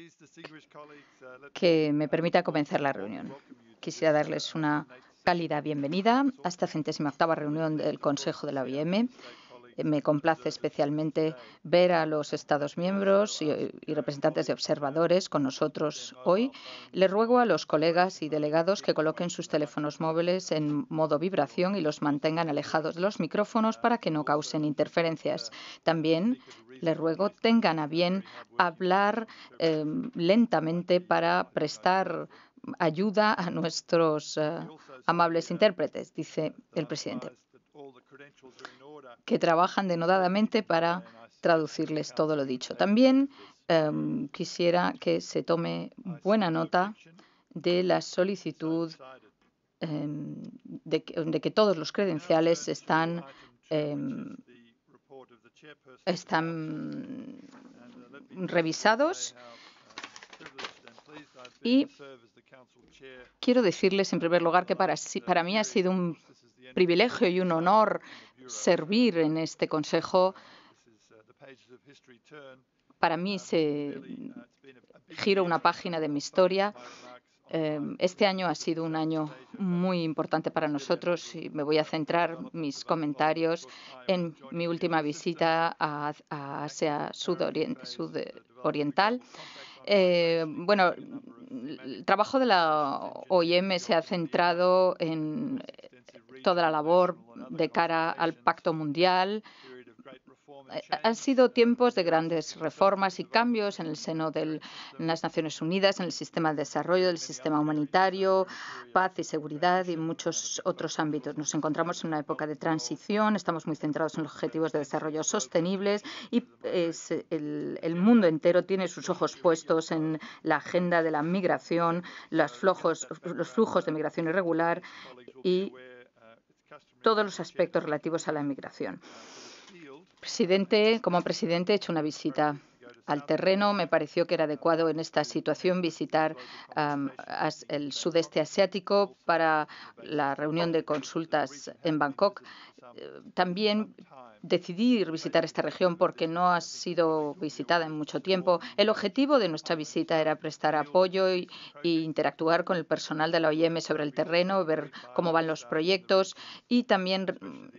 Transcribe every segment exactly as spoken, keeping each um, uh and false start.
que me permita comenzar la reunión. Quisiera darles una cálida bienvenida a esta centésima octava reunión del Consejo de la O I M. Me complace especialmente ver a los Estados miembros y, y representantes de observadores con nosotros hoy. Les ruego a los colegas y delegados que coloquen sus teléfonos móviles en modo vibración y los mantengan alejados de los micrófonos para que no causen interferencias. También les ruego tengan a bien hablar eh, lentamente para prestar ayuda a nuestros uh, amables intérpretes, dice el presidente, que trabajan denodadamente para traducirles todo lo dicho. También um, quisiera que se tome buena nota de la solicitud um, de, que, de que todos los credenciales están, um, están revisados. Y quiero decirles, en primer lugar, que para, para mí ha sido un privilegio y un honor servir en este Consejo. Para mí se gira una página de mi historia. Este año ha sido un año muy importante para nosotros y me voy a centrar mis comentarios en mi última visita a, a Asia Sudoriental. Sudoriental. Eh, bueno, el trabajo de la O I M se ha centrado en toda la labor de cara al Pacto Mundial. Han sido tiempos de grandes reformas y cambios en el seno de las Naciones Unidas, en el sistema de desarrollo, del sistema humanitario, paz y seguridad y muchos otros ámbitos. Nos encontramos en una época de transición, estamos muy centrados en los objetivos de desarrollo sostenibles y es, el, el mundo entero tiene sus ojos puestos en la agenda de la migración, los flujos, los flujos de migración irregular y todos los aspectos relativos a la migración. Presidente, como presidente he hecho una visita al terreno. Me pareció que era adecuado en esta situación visitar um, el sudeste asiático para la reunión de consultas en Bangkok. También decidí visitar esta región porque no ha sido visitada en mucho tiempo. El objetivo de nuestra visita era prestar apoyo e interactuar con el personal de la O I M sobre el terreno, ver cómo van los proyectos y también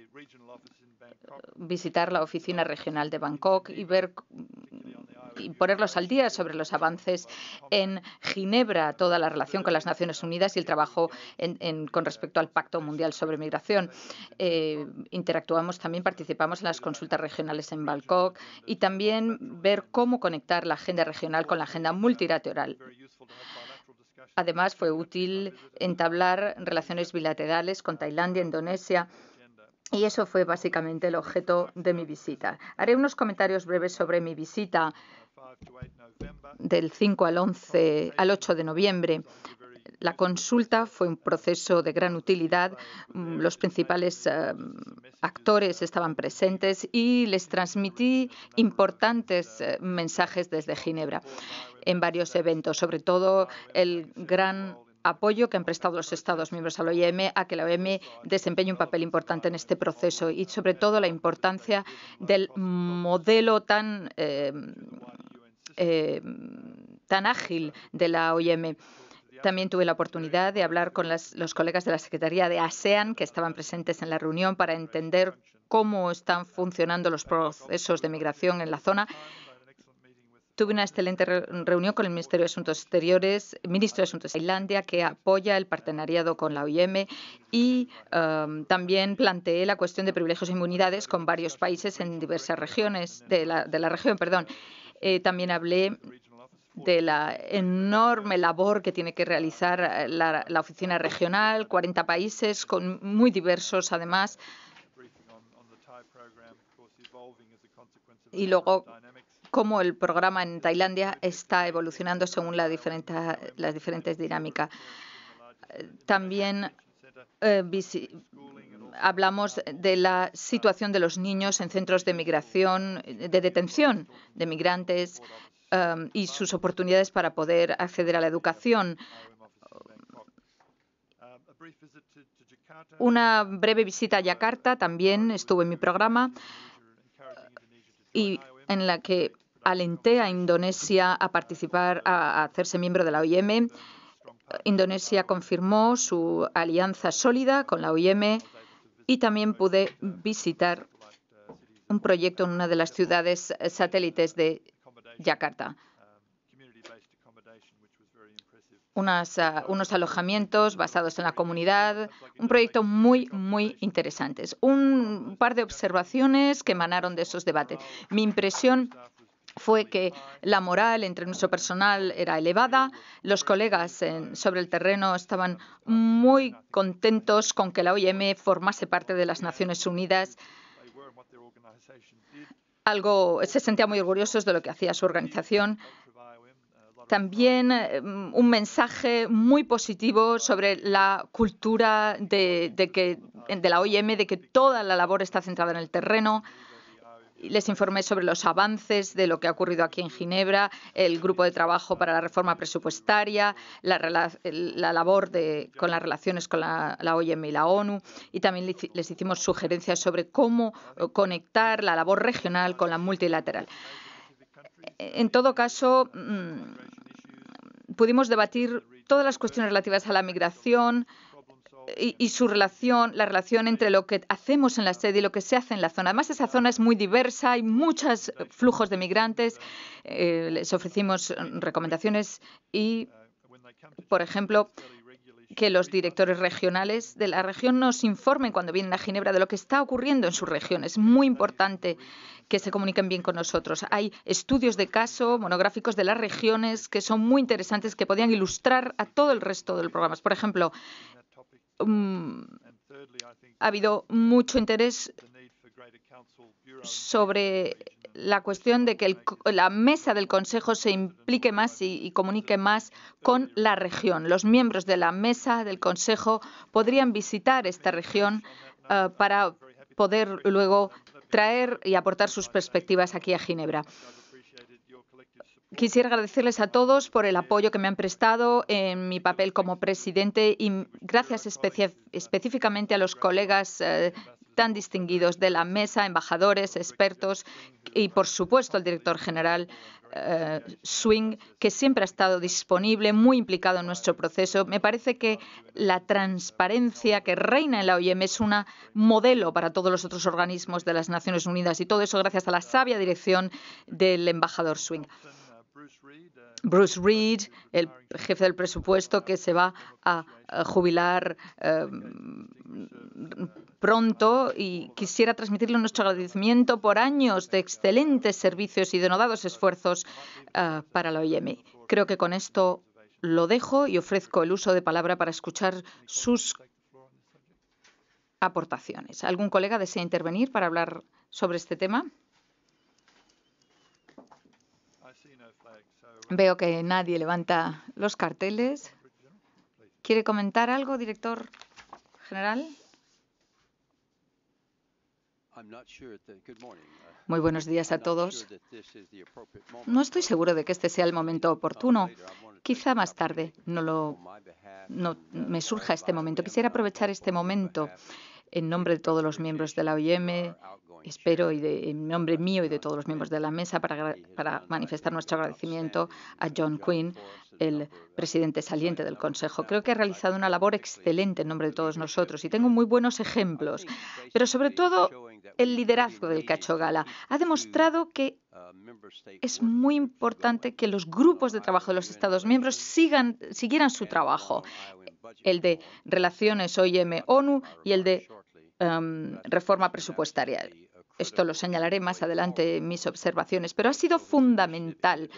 visitar la oficina regional de Bangkok y ver y ponerlos al día sobre los avances en Ginebra, toda la relación con las Naciones Unidas y el trabajo en, en, con respecto al Pacto Mundial sobre Migración. Eh, interactuamos también, participamos en las consultas regionales en Bangkok y también ver cómo conectar la agenda regional con la agenda multilateral. Además, fue útil entablar relaciones bilaterales con Tailandia, Indonesia. Y eso fue básicamente el objeto de mi visita. Haré unos comentarios breves sobre mi visita del cinco al once al ocho de noviembre. La consulta fue un proceso de gran utilidad. Los principales uh, actores estaban presentes y les transmití importantes uh, mensajes desde Ginebra en varios eventos, sobre todo el gran apoyo que han prestado los Estados miembros a la O I M a que la O I M desempeñe un papel importante en este proceso y, sobre todo, la importancia del modelo tan, eh, eh, tan ágil de la O I M. También tuve la oportunidad de hablar con las, los colegas de la Secretaría de ASEAN que estaban presentes en la reunión para entender cómo están funcionando los procesos de migración en la zona. Tuve una excelente reunión con el Ministerio de Asuntos Exteriores, ministro de Asuntos de Tailandia, que apoya el partenariado con la O I M y um, también planteé la cuestión de privilegios e inmunidades con varios países en diversas regiones de la, de la región. Perdón. Eh, también hablé de la enorme labor que tiene que realizar la, la oficina regional, cuarenta países con muy diversos, además. Y luego cómo el programa en Tailandia está evolucionando según la diferente, las diferentes dinámicas. También eh, hablamos de la situación de los niños en centros de migración, de detención de migrantes um, y sus oportunidades para poder acceder a la educación. Una breve visita a Yakarta también estuvo en mi programa y en la que alenté a Indonesia a participar, a hacerse miembro de la O I M. Indonesia confirmó su alianza sólida con la O I M y también pude visitar un proyecto en una de las ciudades satélites de Yakarta. Unas, uh, unos alojamientos basados en la comunidad, un proyecto muy, muy interesante. Un par de observaciones que emanaron de esos debates. Mi impresión fue que la moral entre nuestro personal era elevada. Los colegas en, sobre el terreno estaban muy contentos con que la O I M formase parte de las Naciones Unidas. Algo, se sentían muy orgullosos de lo que hacía su organización. También um, un mensaje muy positivo sobre la cultura de, de, que, de la O I M, de que toda la labor está centrada en el terreno. Les informé sobre los avances de lo que ha ocurrido aquí en Ginebra, el grupo de trabajo para la reforma presupuestaria, la, la labor de, con las relaciones con la, la O I M y la ONU, y también les hicimos sugerencias sobre cómo conectar la labor regional con la multilateral. En todo caso, pudimos debatir todas las cuestiones relativas a la migración y, y su relación, la relación entre lo que hacemos en la sede y lo que se hace en la zona. Además, esa zona es muy diversa, hay muchos flujos de migrantes. Eh, les ofrecimos recomendaciones y, por ejemplo, que los directores regionales de la región nos informen cuando vienen a Ginebra de lo que está ocurriendo en sus regiones. Es muy importante que se comuniquen bien con nosotros. Hay estudios de caso monográficos de las regiones que son muy interesantes, que podrían ilustrar a todo el resto de los programas. Por ejemplo, um, ha habido mucho interés sobre la cuestión de que el, la mesa del Consejo se implique más y, y comunique más con la región. Los miembros de la mesa del Consejo podrían visitar esta región uh, para poder luego traer y aportar sus perspectivas aquí a Ginebra. Quisiera agradecerles a todos por el apoyo que me han prestado en mi papel como presidente y gracias específicamente a los colegas eh, tan distinguidos de la mesa, embajadores, expertos y, por supuesto, el director general eh, Swing, que siempre ha estado disponible, muy implicado en nuestro proceso. Me parece que la transparencia que reina en la O I M es un modelo para todos los otros organismos de las Naciones Unidas y todo eso gracias a la sabia dirección del embajador Swing. Bruce Reed, el jefe del presupuesto, que se va a jubilar eh, pronto, y quisiera transmitirle nuestro agradecimiento por años de excelentes servicios y denodados esfuerzos uh, para la O I M. Creo que con esto lo dejo y ofrezco el uso de palabra para escuchar sus aportaciones. ¿Algún colega desea intervenir para hablar sobre este tema? Veo que nadie levanta los carteles. ¿Quiere comentar algo, director general? Muy buenos días a todos. No estoy seguro de que este sea el momento oportuno. Quizá más tarde no, lo, no me surja este momento. Quisiera aprovechar este momento en nombre de todos los miembros de la O I M, espero, y de, en nombre mío y de todos los miembros de la mesa, para, para manifestar nuestro agradecimiento a John Quinn, el presidente saliente del Consejo. Creo que ha realizado una labor excelente en nombre de todos nosotros y tengo muy buenos ejemplos. Pero sobre todo, el liderazgo del Cacho Gala ha demostrado que es muy importante que los grupos de trabajo de los Estados miembros sigan, siguieran su trabajo, el de Relaciones O I M-ONU y el de um, reforma presupuestaria. Esto lo señalaré más adelante en mis observaciones, pero ha sido fundamental.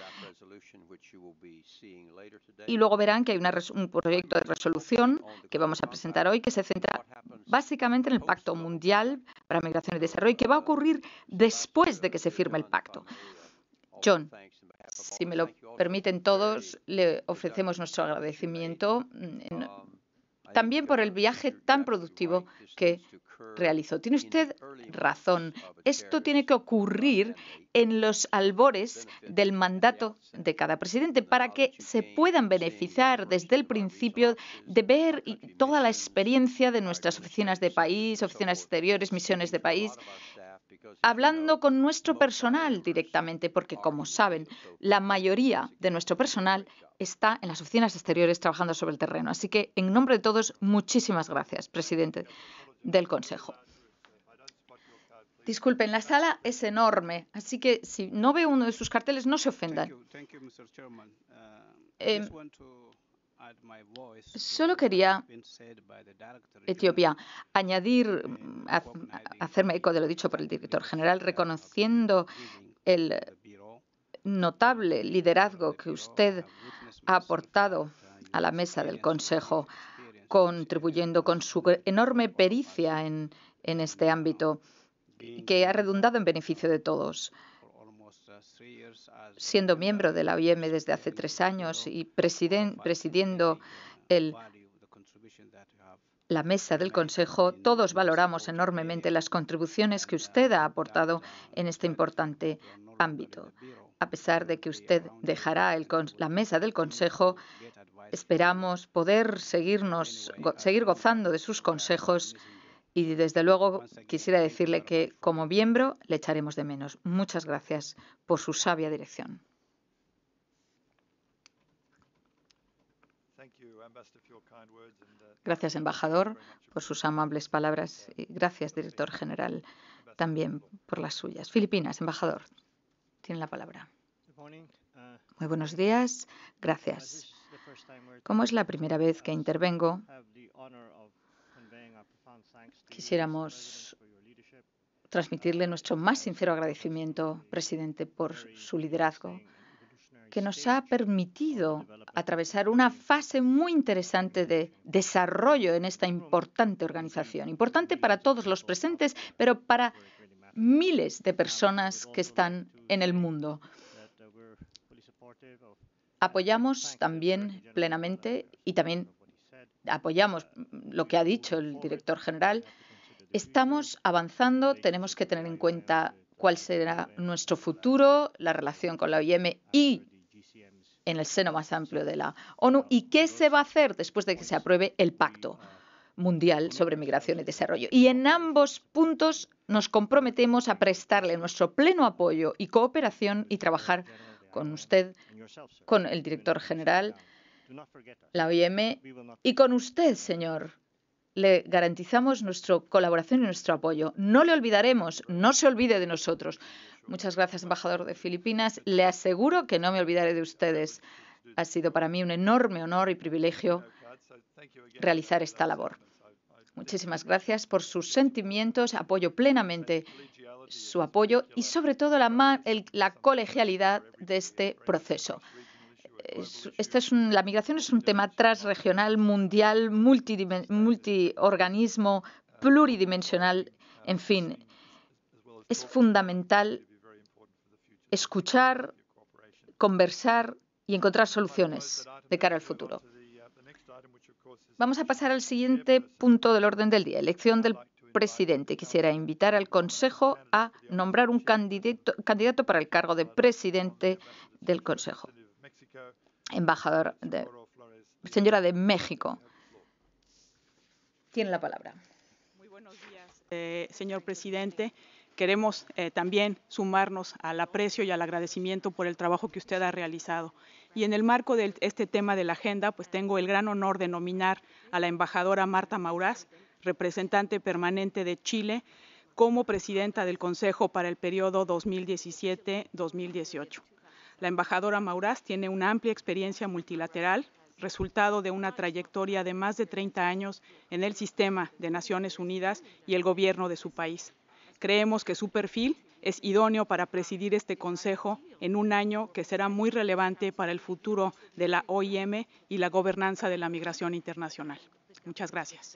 Y luego verán que hay una, un proyecto de resolución que vamos a presentar hoy que se centra básicamente en el Pacto Mundial para Migración y Desarrollo, que va a ocurrir después de que se firme el pacto. John, si me lo permiten todos, le ofrecemos nuestro agradecimiento en, también por el viaje tan productivo que realizó. Tiene usted razón. Esto tiene que ocurrir en los albores del mandato de cada presidente para que se puedan beneficiar desde el principio de ver toda la experiencia de nuestras oficinas de país, oficinas exteriores, misiones de país hablando con nuestro personal directamente, porque, como saben, la mayoría de nuestro personal está en las oficinas exteriores trabajando sobre el terreno. Así que, en nombre de todos, muchísimas gracias, presidente del Consejo. Disculpen, la sala es enorme, así que si no veo uno de sus carteles, no se ofendan. Eh, Solo quería, Etiopía, añadir, a, hacerme eco de lo dicho por el director general, reconociendo el notable liderazgo que usted ha aportado a la mesa del Consejo, contribuyendo con su enorme pericia en, en este ámbito, que ha redundado en beneficio de todos. Siendo miembro de la O I M desde hace tres años y presidiendo el, la mesa del Consejo, todos valoramos enormemente las contribuciones que usted ha aportado en este importante ámbito. A pesar de que usted dejará el, la mesa del Consejo, esperamos poder seguirnos, go, seguir gozando de sus consejos. Y, desde luego, quisiera decirle que, como miembro, le echaremos de menos. Muchas gracias por su sabia dirección. Gracias, embajador, por sus amables palabras. Y gracias, director general, también por las suyas. Filipinas, embajador, tiene la palabra. Muy buenos días. Gracias. Como es la primera vez que intervengo, quisiéramos transmitirle nuestro más sincero agradecimiento, presidente, por su liderazgo, que nos ha permitido atravesar una fase muy interesante de desarrollo en esta importante organización. Importante para todos los presentes, pero para miles de personas que están en el mundo. Apoyamos también plenamente y también apoyamos lo que ha dicho el director general. Estamos avanzando, tenemos que tener en cuenta cuál será nuestro futuro, la relación con la O I M y en el seno más amplio de la ONU, y qué se va a hacer después de que se apruebe el Pacto Mundial sobre Migración y Desarrollo. Y en ambos puntos nos comprometemos a prestarle nuestro pleno apoyo y cooperación y trabajar con usted, con el director general, la O I M y con usted, señor. Le garantizamos nuestra colaboración y nuestro apoyo. No le olvidaremos, no se olvide de nosotros. Muchas gracias, embajador de Filipinas. Le aseguro que no me olvidaré de ustedes. Ha sido para mí un enorme honor y privilegio realizar esta labor. Muchísimas gracias por sus sentimientos. Apoyo plenamente su apoyo y, sobre todo, la, el, la colegialidad de este proceso. Esta es un, la migración es un tema transregional, mundial, multiorganismo, pluridimensional. En fin, es fundamental escuchar, conversar y encontrar soluciones de cara al futuro. Vamos a pasar al siguiente punto del orden del día, elección del presidente. Quisiera invitar al Consejo a nombrar un candidato, candidato para el cargo de presidente del Consejo. Embajador de, señora de México, tiene la palabra. Muy buenos días, eh, señor presidente. Queremos eh, también sumarnos al aprecio y al agradecimiento por el trabajo que usted ha realizado. Y en el marco de este tema de la agenda, pues tengo el gran honor de nominar a la embajadora Marta Maurás, representante permanente de Chile, como presidenta del Consejo para el periodo dos mil diecisiete a dos mil dieciocho. La embajadora Maurás tiene una amplia experiencia multilateral, resultado de una trayectoria de más de treinta años en el sistema de Naciones Unidas y el gobierno de su país. Creemos que su perfil es idóneo para presidir este Consejo en un año que será muy relevante para el futuro de la O I M y la gobernanza de la migración internacional. Muchas gracias.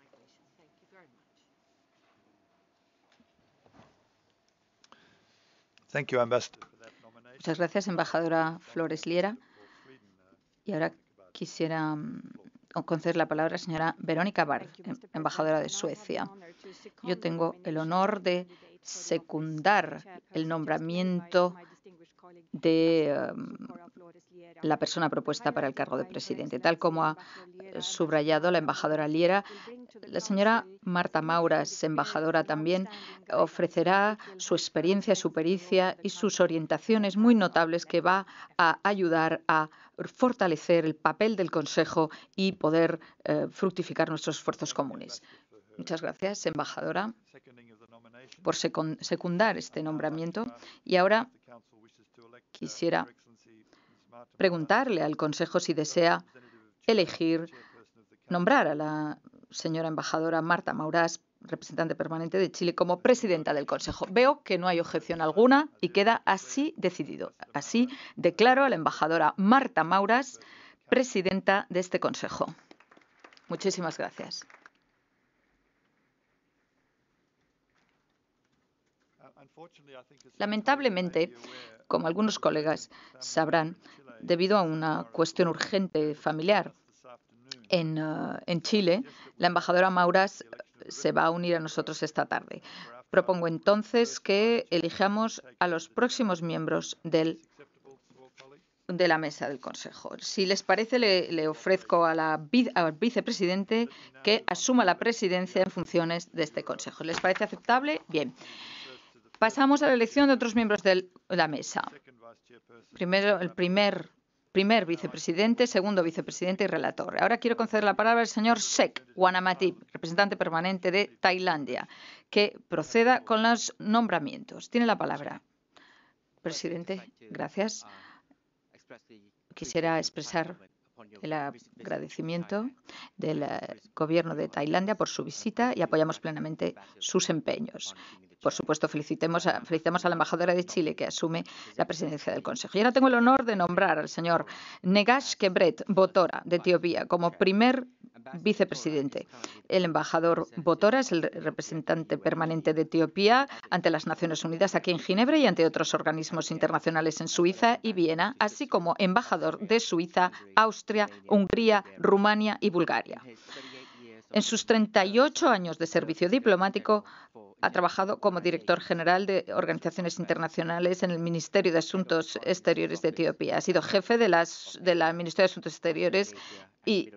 Thank you, Ambassador. Muchas gracias, embajadora Flores Liera. Y ahora quisiera um, conceder la palabra a la señora Verónica Bard, embajadora de Suecia. Yo tengo el honor de secundar el nombramiento de um, la persona propuesta para el cargo de presidente. Tal como ha subrayado la embajadora Liera, La señora Marta Mauras, embajadora también, ofrecerá su experiencia, su pericia y sus orientaciones muy notables que va a ayudar a fortalecer el papel del Consejo y poder eh, fructificar nuestros esfuerzos comunes. Muchas gracias, embajadora, por secundar este nombramiento. Y ahora quisiera preguntarle al Consejo si desea elegir, nombrar a la señora embajadora Marta Mauras, representante permanente de Chile, como presidenta del Consejo. Veo que no hay objeción alguna y queda así decidido. Así declaro a la embajadora Marta Mauras presidenta de este Consejo. Muchísimas gracias. Lamentablemente, como algunos colegas sabrán, debido a una cuestión urgente familiar en, uh, en Chile, la embajadora Mauras se va a unir a nosotros esta tarde. Propongo entonces que elijamos a los próximos miembros del, de la mesa del Consejo. Si les parece, le, le ofrezco a la, al vicepresidente que asuma la presidencia en funciones de este Consejo. ¿Les parece aceptable? Bien. Pasamos a la elección de otros miembros de la mesa. Primero, el primer, primer vicepresidente, segundo vicepresidente y relator. Ahora quiero conceder la palabra al señor Sek Wanamatip, representante permanente de Tailandia, que proceda con los nombramientos. Tiene la palabra. Presidente, gracias. Quisiera expresar el agradecimiento del Gobierno de Tailandia por su visita y apoyamos plenamente sus empeños. Por supuesto, felicitemos a, felicitamos a la embajadora de Chile que asume la presidencia del Consejo. Y ahora tengo el honor de nombrar al señor Negash Kebret Botora de Etiopía como primer vicepresidente. El embajador Botora es el representante permanente de Etiopía ante las Naciones Unidas aquí en Ginebra y ante otros organismos internacionales en Suiza y Viena, así como embajador de Suiza, Austria, Hungría, Rumania y Bulgaria. En sus treinta y ocho años de servicio diplomático, ha trabajado como director general de organizaciones internacionales en el Ministerio de Asuntos Exteriores de Etiopía. Ha sido jefe de las, del Ministerio de Asuntos Exteriores y,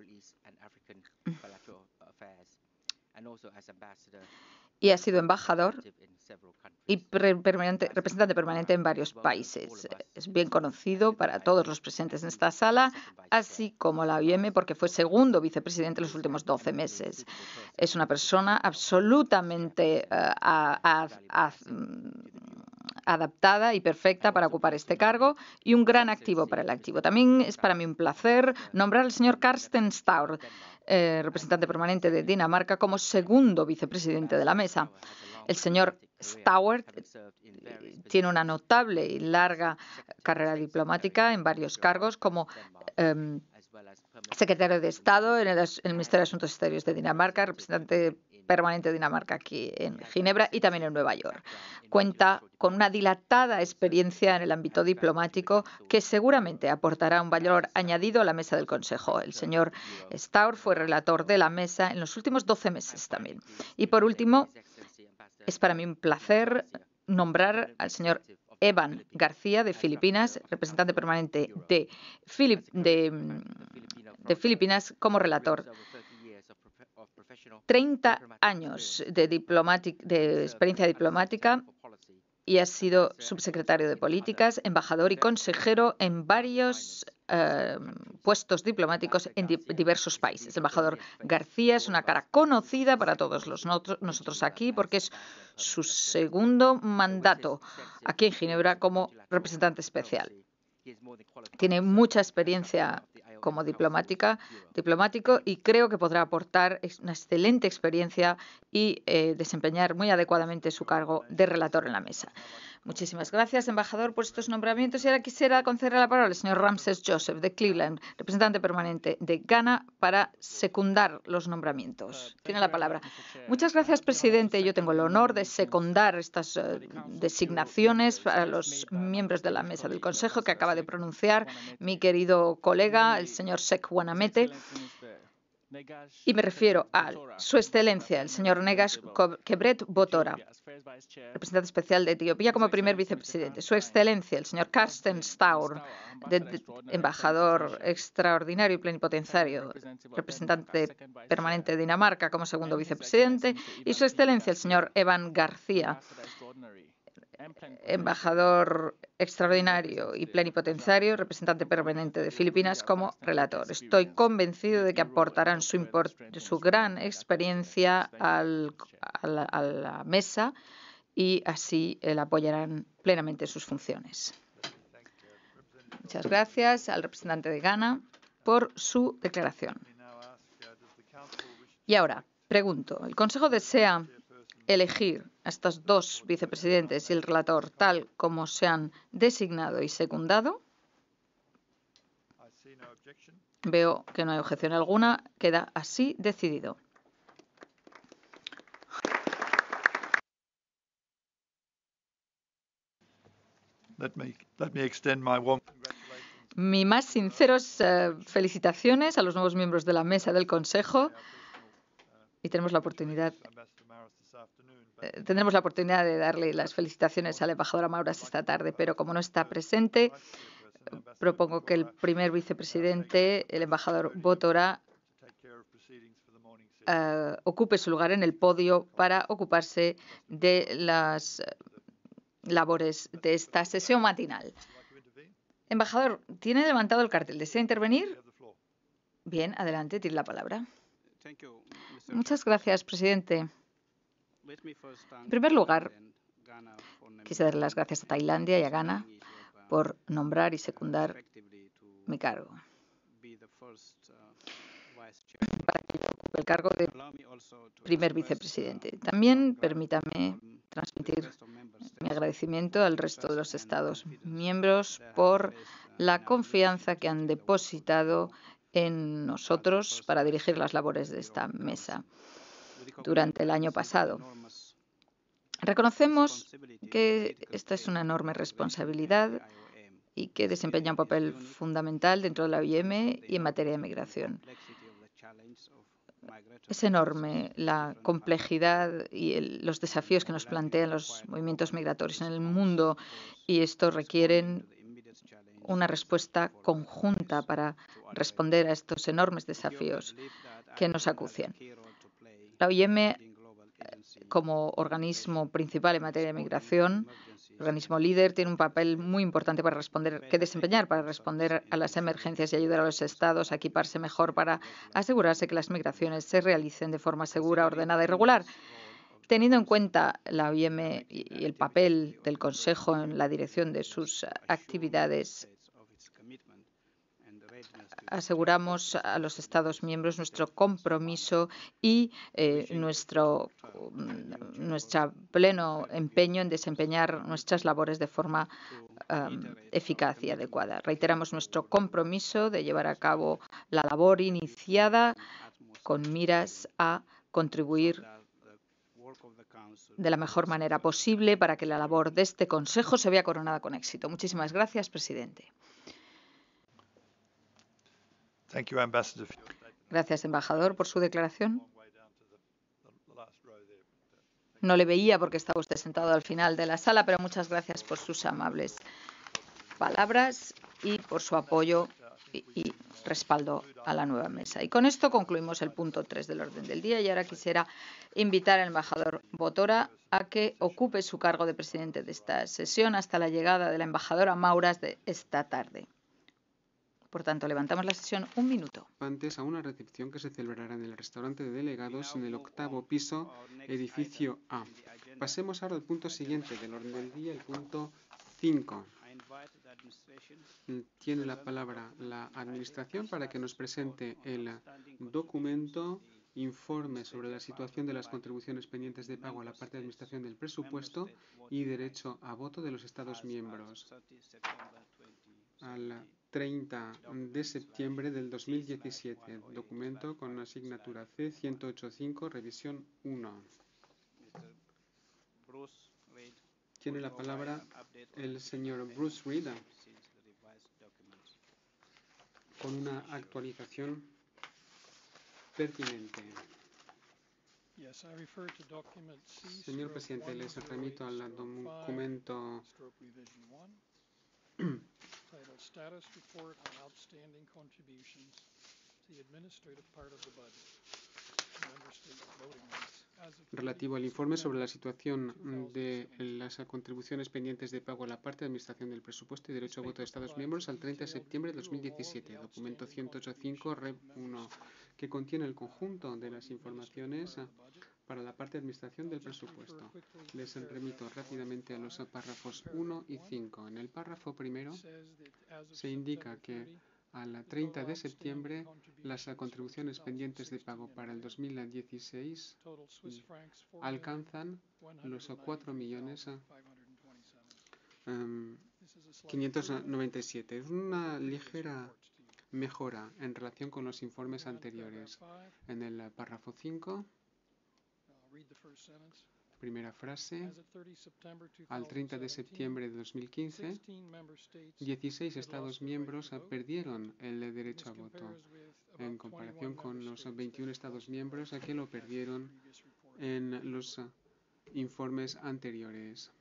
y ha sido embajador y permanente, representante permanente en varios países. Es bien conocido para todos los presentes en esta sala, así como la O I M, porque fue segundo vicepresidente en los últimos doce meses. Es una persona absolutamente uh, a, a, a, adaptada y perfecta para ocupar este cargo y un gran activo para el activo. También es para mí un placer nombrar al señor Carsten Staur, eh, representante permanente de Dinamarca, como segundo vicepresidente de la mesa. El señor Staur tiene una notable y larga carrera diplomática en varios cargos como eh, secretario de Estado en el, en el Ministerio de Asuntos Exteriores de Dinamarca, representante permanente de Dinamarca aquí en Ginebra y también en Nueva York. Cuenta con una dilatada experiencia en el ámbito diplomático que seguramente aportará un valor añadido a la mesa del Consejo. El señor Staur fue relator de la mesa en los últimos doce meses también. Y por último, es para mí un placer nombrar al señor Evan García de Filipinas, representante permanente de, Filip, de, de Filipinas, como relator. treinta años de, de experiencia diplomática y ha sido subsecretario de Políticas, embajador y consejero en varios eh, puestos diplomáticos en di diversos países. El embajador García es una cara conocida para todos los nosotros aquí porque es su segundo mandato aquí en Ginebra como representante especial. Tiene mucha experiencia como diplomática, diplomático y creo que podrá aportar una excelente experiencia y eh, desempeñar muy adecuadamente su cargo de relator en la mesa. Muchísimas gracias, embajador, por estos nombramientos. Y ahora quisiera conceder la palabra al señor Ramses Joseph de Cleveland, representante permanente de Ghana, para secundar los nombramientos. Tiene la palabra. Muchas gracias, presidente. Yo tengo el honor de secundar estas uh, designaciones para los miembros de la mesa del Consejo que acaba de pronunciar mi querido colega, el señor Sek Wanamete. Y me refiero a Su Excelencia, el señor Negash Kebret Botora, representante especial de Etiopía como primer vicepresidente. Su Excelencia, el señor Carsten Staur, de, de, embajador extraordinario y plenipotenciario, representante permanente de Dinamarca como segundo vicepresidente. Y Su Excelencia, el señor Evan García, embajador extraordinario y plenipotenciario, representante permanente de Filipinas como relator. Estoy convencido de que aportarán su, su gran experiencia al, a, la, a la mesa y así la apoyarán plenamente sus funciones. Muchas gracias al representante de Ghana por su declaración. Y ahora, pregunto, ¿el Consejo desea elegir a estos dos vicepresidentes y el relator tal como se han designado y secundado? Veo que no hay objeción alguna. Queda así decidido. Let me, let me extend my warm Mis más sinceros uh, felicitaciones a los nuevos miembros de la mesa del Consejo. Y tenemos la oportunidad, eh, tendremos la oportunidad de darle las felicitaciones a la embajadora Mauras esta tarde, pero como no está presente, propongo que el primer vicepresidente, el embajador Botora, uh, ocupe su lugar en el podio para ocuparse de las labores de esta sesión matinal. Embajador, tiene levantado el cartel. ¿Desea intervenir? Bien, adelante, tiene la palabra. Muchas gracias, presidente. En primer lugar, quisiera dar las gracias a Tailandia y a Ghana por nombrar y secundar mi cargo, para que yo ocupe el cargo de primer vicepresidente. También permítame transmitir mi agradecimiento al resto de los Estados miembros por la confianza que han depositado en nosotros para dirigir las labores de esta mesa durante el año pasado. Reconocemos que esta es una enorme responsabilidad y que desempeña un papel fundamental dentro de la O I M y en materia de migración. Es enorme la complejidad y el, los desafíos que nos plantean los movimientos migratorios en el mundo y esto requieren una respuesta conjunta para responder a estos enormes desafíos que nos acucian. La O I M, como organismo principal en materia de migración, organismo líder, tiene un papel muy importante para responder, que desempeñar para responder a las emergencias y ayudar a los estados a equiparse mejor para asegurarse que las migraciones se realicen de forma segura, ordenada y regular. Teniendo en cuenta la O I M y el papel del Consejo en la dirección de sus actividades, aseguramos a los Estados miembros nuestro compromiso y eh, nuestro nuestro pleno empeño en desempeñar nuestras labores de forma um, eficaz y adecuada. Reiteramos nuestro compromiso de llevar a cabo la labor iniciada con miras a contribuir de la mejor manera posible para que la labor de este Consejo se vea coronada con éxito. Muchísimas gracias, presidente. Thank you, Ambassador. Gracias, embajador, por su declaración. No le veía porque estaba usted sentado al final de la sala, pero muchas gracias por sus amables palabras y por su apoyo y, y respaldo a la nueva mesa. Y con esto concluimos el punto tres del orden del día y ahora quisiera invitar al embajador Botora a que ocupe su cargo de presidente de esta sesión hasta la llegada de la embajadora Mauras de esta tarde. Por tanto, levantamos la sesión un minuto. Antes a una recepción que se celebrará en el restaurante de delegados en el octavo piso, edificio A. Pasemos ahora al punto siguiente del orden del día, el punto cinco. Tiene la palabra la Administración para que nos presente el documento informe sobre la situación de las contribuciones pendientes de pago a la parte de administración del presupuesto y derecho a voto de los Estados miembros. Al treinta de septiembre del dos mil diecisiete, documento con asignatura C ciento ochenta y cinco, revisión uno. Tiene la palabra el señor Bruce Reed con una actualización pertinente. Señor presidente, les remito al documento relativo al informe sobre la situación de las contribuciones pendientes de pago a la parte de administración del presupuesto y derecho a voto de Estados miembros al treinta de septiembre de dos mil diecisiete. Documento ciento ochenta y cinco, R uno, que contiene el conjunto de las informaciones para la parte de administración del presupuesto. Les remito rápidamente a los párrafos uno y cinco. En el párrafo primero se indica que al treinta de septiembre las contribuciones pendientes de pago para el dos mil dieciséis alcanzan los cuatro millones quinientos noventa y siete. Es una ligera mejora en relación con los informes anteriores. En el párrafo cinco, primera frase, al treinta de septiembre de dos mil quince, dieciséis Estados miembros perdieron el derecho a voto, en comparación con los veintiún Estados miembros que lo perdieron en los informes anteriores.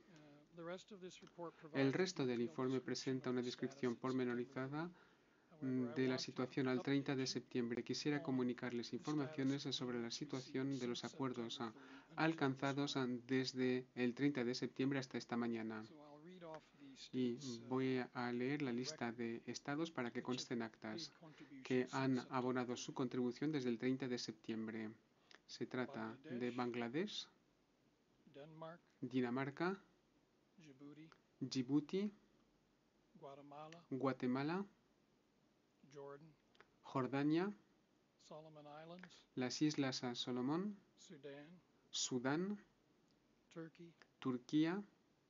El resto del informe presenta una descripción pormenorizada de la situación al treinta de septiembre. Quisiera comunicarles informaciones sobre la situación de los acuerdos alcanzados desde el treinta de septiembre hasta esta mañana. Y voy a leer la lista de estados para que consten actas que han abonado su contribución desde el treinta de septiembre. Se trata de Bangladesh, Dinamarca, Djibouti, Guatemala, Jordania, las Islas Solomón, Sudán, Turquía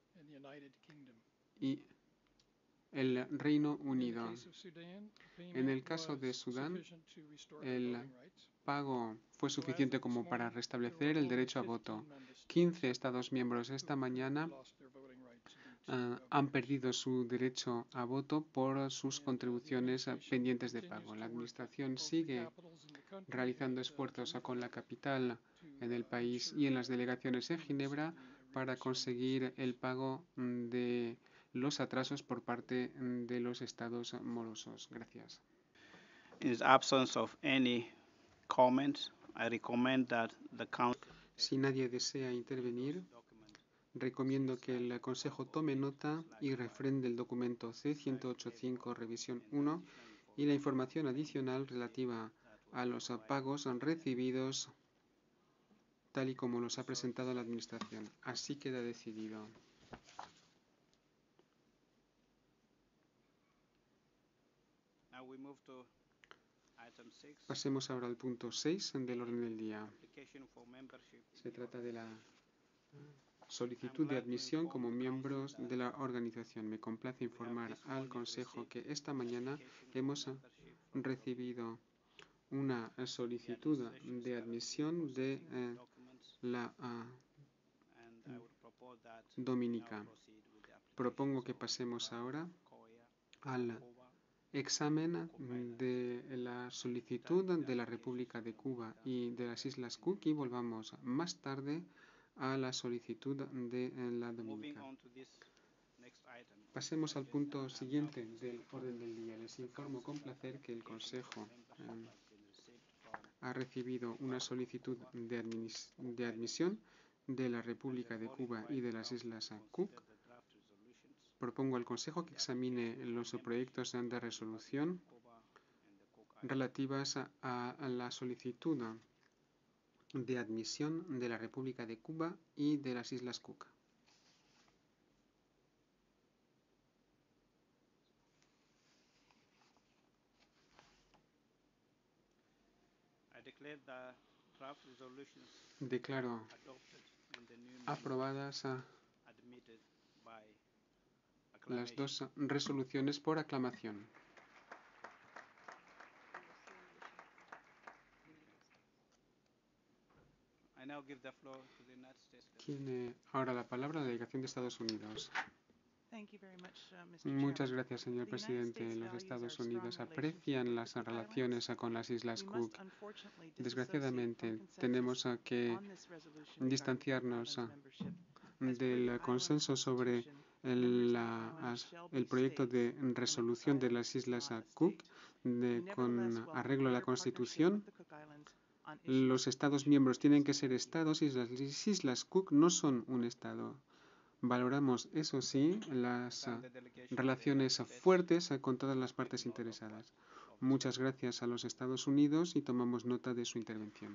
y el Reino Unido. En el caso de Sudán, el pago fue suficiente como para restablecer el derecho a voto. quince Estados miembros esta mañana uh, han perdido su derecho a voto por sus contribuciones uh, pendientes de pago. La Administración sigue realizando esfuerzos uh, con la capital en el país y en las delegaciones en Ginebra para conseguir el pago um, de los atrasos por parte um, de los estados morosos. Gracias. In the absence of any comments, I recommend that the Council. Si nadie desea intervenir, recomiendo que el Consejo tome nota y refrende el documento C ciento ochenta y cinco, revisión uno, y la información adicional relativa a los pagos recibidos tal y como los ha presentado la Administración. Así queda decidido. Pasemos ahora al punto seis del orden del día. Se trata de la solicitud de admisión como miembros de la organización. Me complace informar al Consejo que esta mañana hemos recibido una solicitud de admisión de eh, la uh, Dominica. Propongo que pasemos ahora al examen de la solicitud de la República de Cuba y de las Islas Cook y volvamos más tarde a la solicitud de la Dominica. Pasemos al punto siguiente del orden del día. Les informo con placer que el Consejo eh, ha recibido una solicitud de, admis de admisión de la República de Cuba y de las Islas Cook. Propongo al Consejo que examine los proyectos de resolución relativas a, a la solicitud de admisión de la República de Cuba y de las Islas Cook. Declaro aprobadas a las dos resoluciones por aclamación. Tiene ahora la palabra la delegación de Estados Unidos. Muchas gracias, señor presidente. Los Estados Unidos aprecian las relaciones con las Islas Cook. Desgraciadamente, tenemos que distanciarnos del consenso sobre el, el proyecto de resolución de las Islas Cook de, con arreglo a la Constitución. Los Estados miembros tienen que ser Estados y las Islas Cook no son un Estado. Valoramos, eso sí, las uh, relaciones fuertes uh, con todas las partes interesadas. Muchas gracias a los Estados Unidos y tomamos nota de su intervención.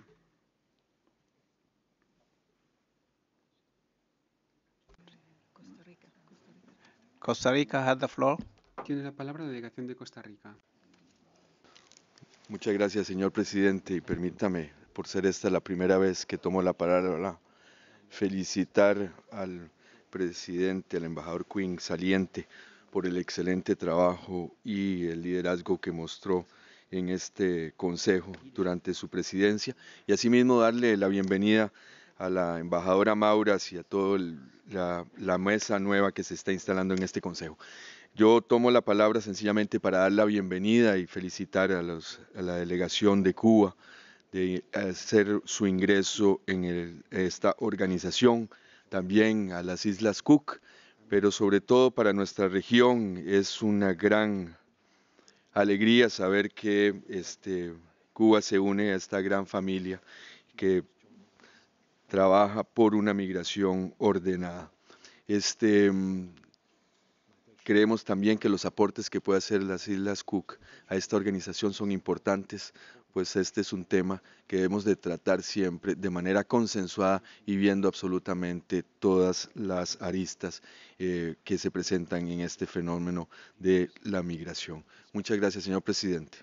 Costa Rica has the floor. Tiene la palabra la delegación de Costa Rica. Muchas gracias, señor presidente, y permítame, por ser esta la primera vez que tomo la palabra, felicitar al presidente, al embajador Quinn saliente, por el excelente trabajo y el liderazgo que mostró en este consejo durante su presidencia, y asimismo darle la bienvenida a la embajadora Mauras y a toda la, la mesa nueva que se está instalando en este consejo. Yo tomo la palabra sencillamente para dar la bienvenida y felicitar a, los, a la delegación de Cuba de hacer su ingreso en el, esta organización, también a las Islas Cook, pero sobre todo para nuestra región es una gran alegría saber que este, Cuba se une a esta gran familia que trabaja por una migración ordenada. Este, creemos también que los aportes que puede hacer las Islas Cook a esta organización son importantes, pues este es un tema que debemos de tratar siempre de manera consensuada y viendo absolutamente todas las aristas eh, que se presentan en este fenómeno de la migración. Muchas gracias, señor presidente.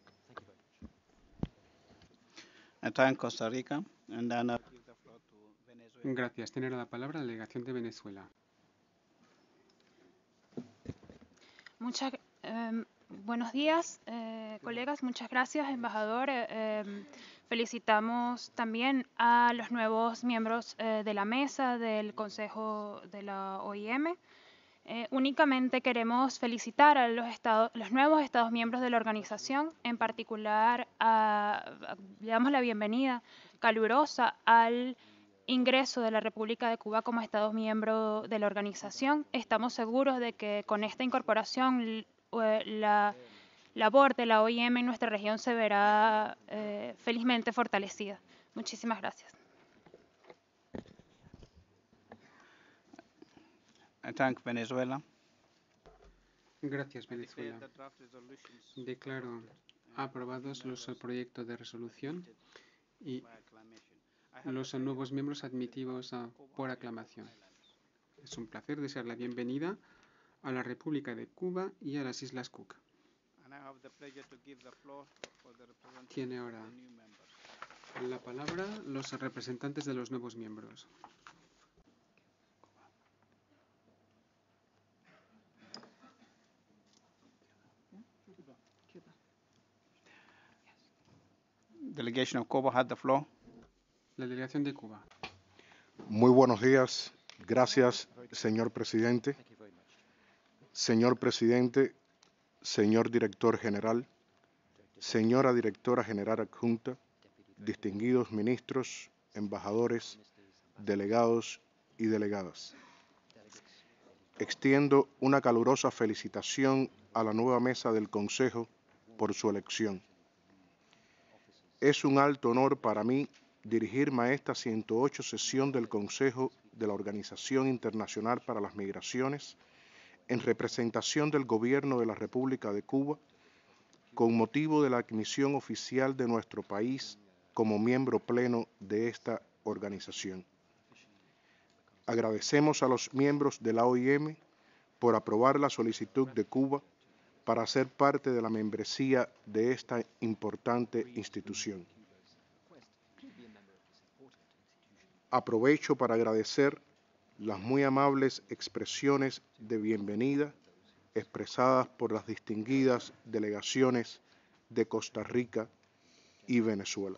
Costa Rica. And then, uh, Gracias. Tiene la palabra la delegación de Venezuela. Muchas eh, buenos días, eh, colegas. Muchas gracias, embajador. Eh, eh, felicitamos también a los nuevos miembros eh, de la mesa del Consejo de la O I M. Eh, únicamente queremos felicitar a los, estados, los nuevos Estados miembros de la organización, en particular, a, a, le damos la bienvenida calurosa al ingreso de la República de Cuba como Estado miembro de la organización. Estamos seguros de que con esta incorporación la labor de la O I M en nuestra región se verá eh, felizmente fortalecida. Muchísimas gracias. I thank Venezuela. Gracias, Venezuela. Declaro aprobados los proyectos de resolución y los nuevos miembros admitidos uh, por aclamación. Es un placer desear la bienvenida a la República de Cuba y a las Islas Cook. Tiene ahora la palabra los representantes de los nuevos miembros. Delegation of Cuba has the floor. La delegación de Cuba. Muy buenos días. Gracias, señor presidente. Señor presidente, señor director general, señora directora general adjunta, distinguidos ministros, embajadores, delegados y delegadas. Extiendo una calurosa felicitación a la nueva mesa del Consejo por su elección. Es un alto honor para mí dirigirme a esta ciento ocho sesión del Consejo de la Organización Internacional para las Migraciones en representación del Gobierno de la República de Cuba con motivo de la admisión oficial de nuestro país como miembro pleno de esta organización. Agradecemos a los miembros de la O I M por aprobar la solicitud de Cuba para ser parte de la membresía de esta importante institución. Aprovecho para agradecer las muy amables expresiones de bienvenida expresadas por las distinguidas delegaciones de Costa Rica y Venezuela.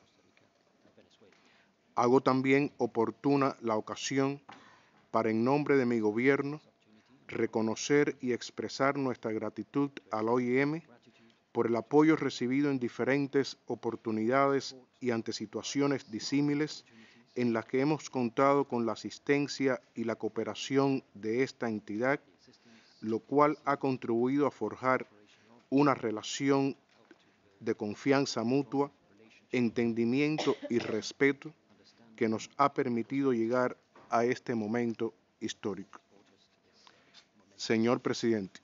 Hago también oportuna la ocasión para, en nombre de mi gobierno, reconocer y expresar nuestra gratitud a la O I M por el apoyo recibido en diferentes oportunidades y ante situaciones disímiles en las que hemos contado con la asistencia y la cooperación de esta entidad, lo cual ha contribuido a forjar una relación de confianza mutua, entendimiento y respeto que nos ha permitido llegar a este momento histórico. Señor Presidente,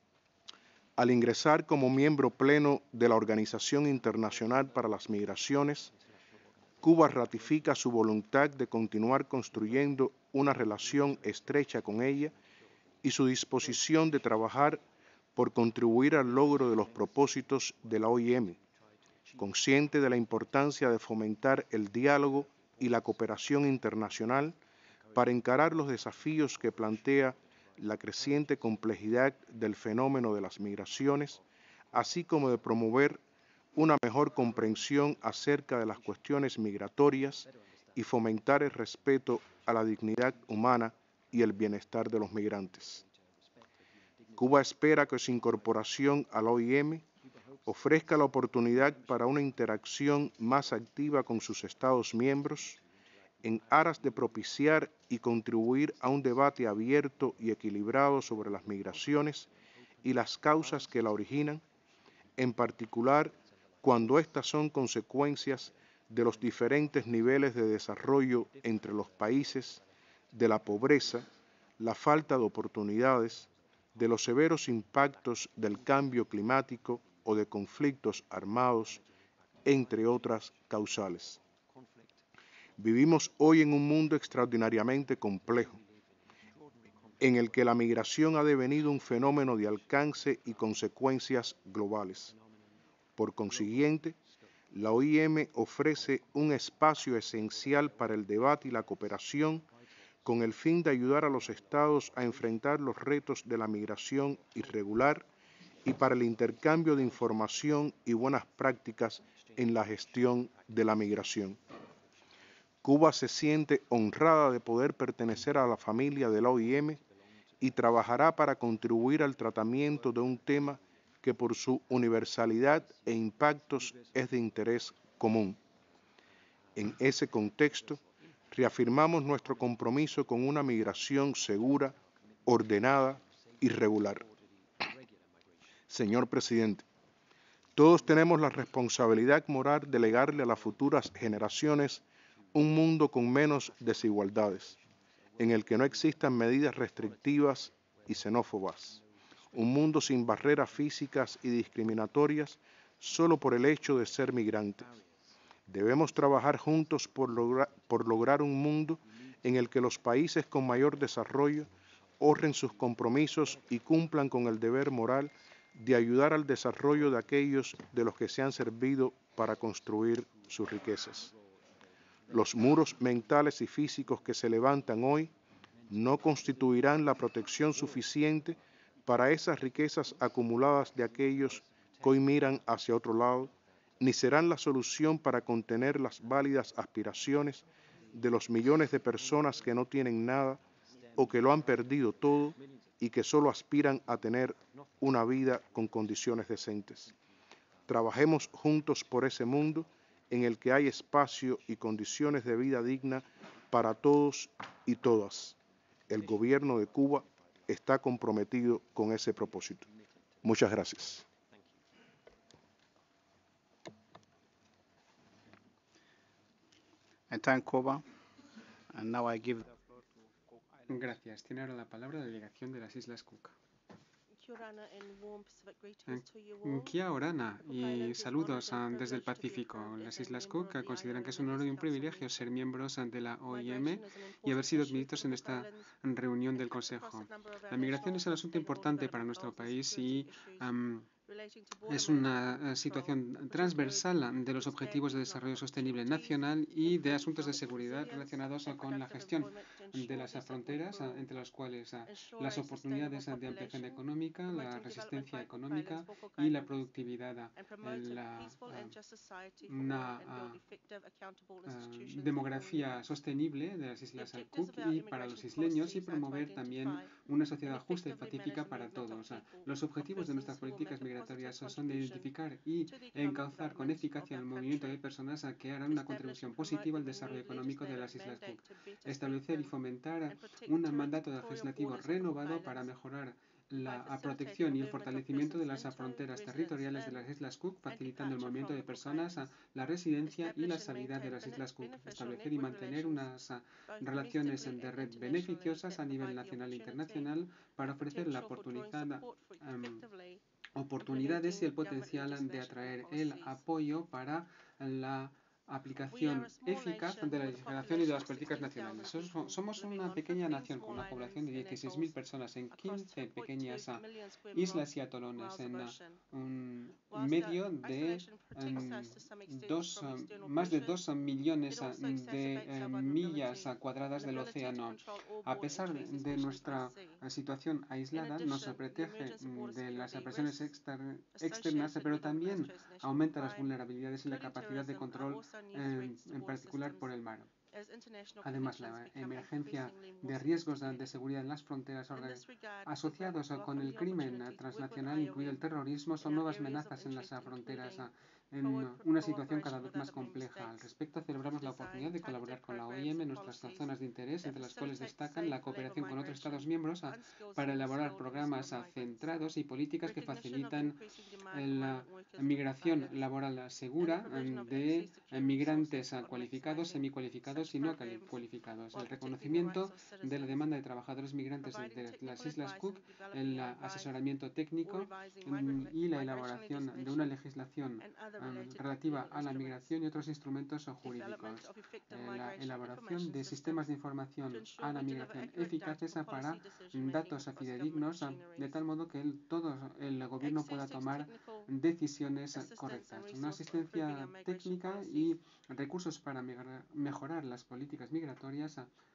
al ingresar como miembro pleno de la Organización Internacional para las Migraciones, Cuba ratifica su voluntad de continuar construyendo una relación estrecha con ella y su disposición de trabajar por contribuir al logro de los propósitos de la O I M, consciente de la importancia de fomentar el diálogo y la cooperación internacional para encarar los desafíos que plantea la creciente complejidad del fenómeno de las migraciones, así como de promover una mejor comprensión acerca de las cuestiones migratorias y fomentar el respeto a la dignidad humana y el bienestar de los migrantes. Cuba espera que su incorporación a la O I M ofrezca la oportunidad para una interacción más activa con sus Estados miembros en aras de propiciar y contribuir a un debate abierto y equilibrado sobre las migraciones y las causas que la originan, en particular cuando éstas son consecuencias de los diferentes niveles de desarrollo entre los países, de la pobreza, la falta de oportunidades, de los severos impactos del cambio climático o de conflictos armados, entre otras causales. Vivimos hoy en un mundo extraordinariamente complejo, en el que la migración ha devenido un fenómeno de alcance y consecuencias globales. Por consiguiente, la O I M ofrece un espacio esencial para el debate y la cooperación con el fin de ayudar a los Estados a enfrentar los retos de la migración irregular y para el intercambio de información y buenas prácticas en la gestión de la migración. Cuba se siente honrada de poder pertenecer a la familia de la O I M y trabajará para contribuir al tratamiento de un tema que por su universalidad e impactos es de interés común. En ese contexto, reafirmamos nuestro compromiso con una migración segura, ordenada y regular. Señor Presidente, todos tenemos la responsabilidad moral de legarle a las futuras generaciones un mundo con menos desigualdades, en el que no existan medidas restrictivas y xenófobas, un mundo sin barreras físicas y discriminatorias solo por el hecho de ser migrantes. Debemos trabajar juntos por, logra, por lograr un mundo en el que los países con mayor desarrollo honren sus compromisos y cumplan con el deber moral de ayudar al desarrollo de aquellos de los que se han servido para construir sus riquezas. Los muros mentales y físicos que se levantan hoy no constituirán la protección suficiente para esas riquezas acumuladas de aquellos que hoy miran hacia otro lado, ni serán la solución para contener las válidas aspiraciones de los millones de personas que no tienen nada o que lo han perdido todo y que solo aspiran a tener una vida con condiciones decentes. Trabajemos juntos por ese mundo en el que hay espacio y condiciones de vida digna para todos y todas. El gobierno de Cuba está comprometido con ese propósito. Muchas gracias. I thank Cuba, and now I give. Gracias. Tiene ahora la palabra la delegación de las Islas Cook. Kia orana y saludos desde el Pacífico. Las Islas Cook consideran que es un honor y un privilegio ser miembros de la O I M y haber sido admitidos en esta reunión del Consejo. La migración es un asunto importante para nuestro país y um, Es una situación transversal de los Objetivos de Desarrollo Sostenible Nacional y de asuntos de seguridad relacionados con la gestión de las fronteras, entre las cuales las oportunidades de ampliación económica, la resistencia económica y la productividad, la, una uh, demografía sostenible de las Islas Cook y para los isleños, y promover también una sociedad justa y pacífica para todos. Los objetivos de nuestras políticas migratorias son de identificar y encauzar con eficacia el movimiento de personas que harán una contribución positiva al desarrollo económico de las Islas Cook. Establecer y fomentar un mandato legislativo renovado para mejorar la protección y el fortalecimiento de las fronteras territoriales de las Islas Cook, facilitando el movimiento de personas, la residencia y la salida de las Islas Cook. Establecer y mantener unas relaciones de red beneficiosas a nivel nacional e internacional para ofrecer la oportunidad um, oportunidades y el potencial de atraer el apoyo para la aplicación eficaz de la legislación y de las políticas nacionales. Somos una pequeña nación con una población de dieciséis mil personas en quince pequeñas islas y atolones, en un medio de um, dos, um, más de dos millones de um, millas cuadradas del océano. A pesar de nuestra situación aislada, nos protege de las presiones externas, pero también aumenta las vulnerabilidades y la capacidad de control, en, en particular por el mar. Además, la emergencia de riesgos de seguridad en las fronteras asociados con el crimen transnacional, incluido el terrorismo, son nuevas amenazas en las fronteras, en una situación cada vez más compleja. Al respecto, celebramos la oportunidad de colaborar con la O I M en nuestras zonas de interés, entre las cuales destacan la cooperación con otros Estados miembros para elaborar programas centrados y políticas que facilitan la migración laboral segura de migrantes cualificados, semicualificados y no cualificados, el reconocimiento de la demanda de trabajadores migrantes de las Islas Cook, el asesoramiento técnico y la elaboración de una legislación relativa a la migración y otros instrumentos jurídicos, la elaboración de sistemas de información a la migración eficaces para datos fidedignos, de tal modo que el, todo el gobierno pueda tomar decisiones correctas, una asistencia técnica y recursos para mejorar las políticas migratorias.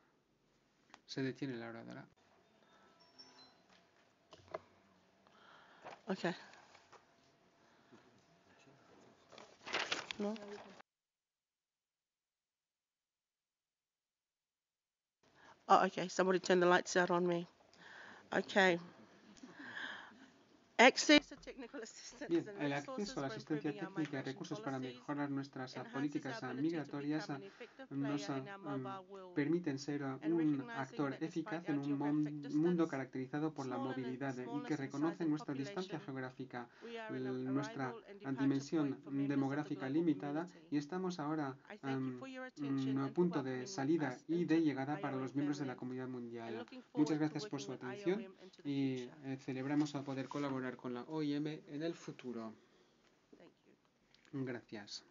Se detiene la oradora. Okay. No. Oh, okay. Somebody turn the lights out on me. Okay. Bien, el acceso a la asistencia técnica y recursos para mejorar nuestras políticas migratorias nos um, permiten ser un actor eficaz en un mundo caracterizado por la movilidad y que reconoce nuestra distancia geográfica, nuestra dimensión demográfica limitada, y estamos ahora um, en un punto de salida y de llegada para los miembros de la comunidad mundial. Muchas gracias por su atención y eh, celebramos a poder colaborar con la O I M en el futuro. Gracias.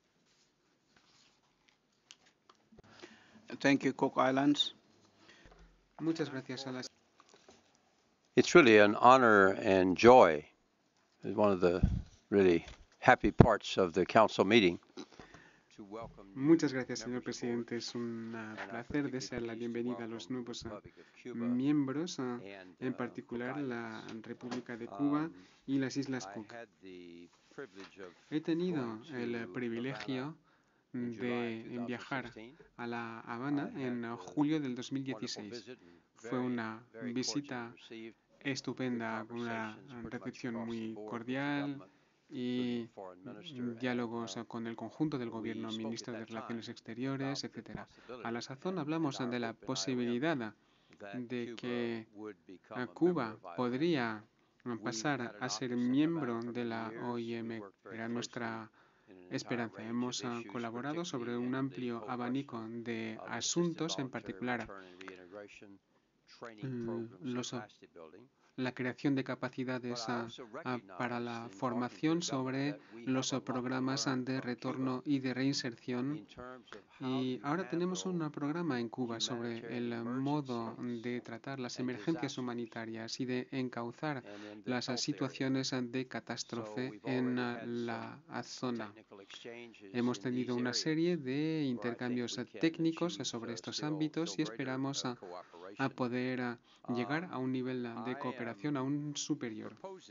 Thank you, Cook Islands. Muchas gracias a las. It's really an honor and joy. It's one of the really happy parts of the council meeting. Muchas gracias, señor presidente. Es un placer desear la bienvenida a los nuevos miembros, en particular la República de Cuba y las Islas Cook. He tenido el privilegio de viajar a La Habana en julio del dos mil dieciséis. Fue una visita estupenda, con una recepción muy cordial y diálogos con el conjunto del gobierno, ministro de Relaciones Exteriores, etcétera. A la sazón hablamos de la posibilidad de que Cuba podría pasar a ser miembro de la O I M. Era nuestra esperanza. Hemos colaborado sobre un amplio abanico de asuntos, en particular los la creación de capacidades a, a, para la formación sobre los programas de retorno y de reinserción. Y ahora tenemos un programa en Cuba sobre el modo de tratar las emergencias humanitarias y de encauzar las situaciones de catástrofe en la zona. Hemos tenido una serie de intercambios técnicos sobre estos ámbitos y esperamos a, a poder a llegar a un nivel de cooperación aún superior.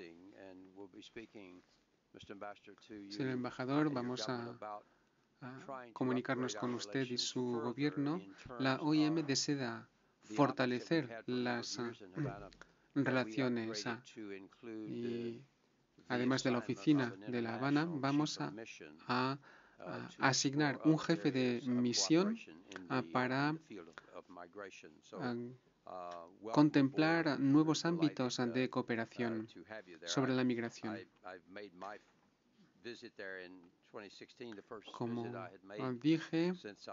Señor embajador, vamos a, a comunicarnos con usted y su gobierno. La O I M desea fortalecer las uh, relaciones uh, y además de la oficina de La Habana, vamos a, a, a asignar un jefe de misión uh, para uh, contemplar nuevos ámbitos de cooperación sobre la migración. Como dije,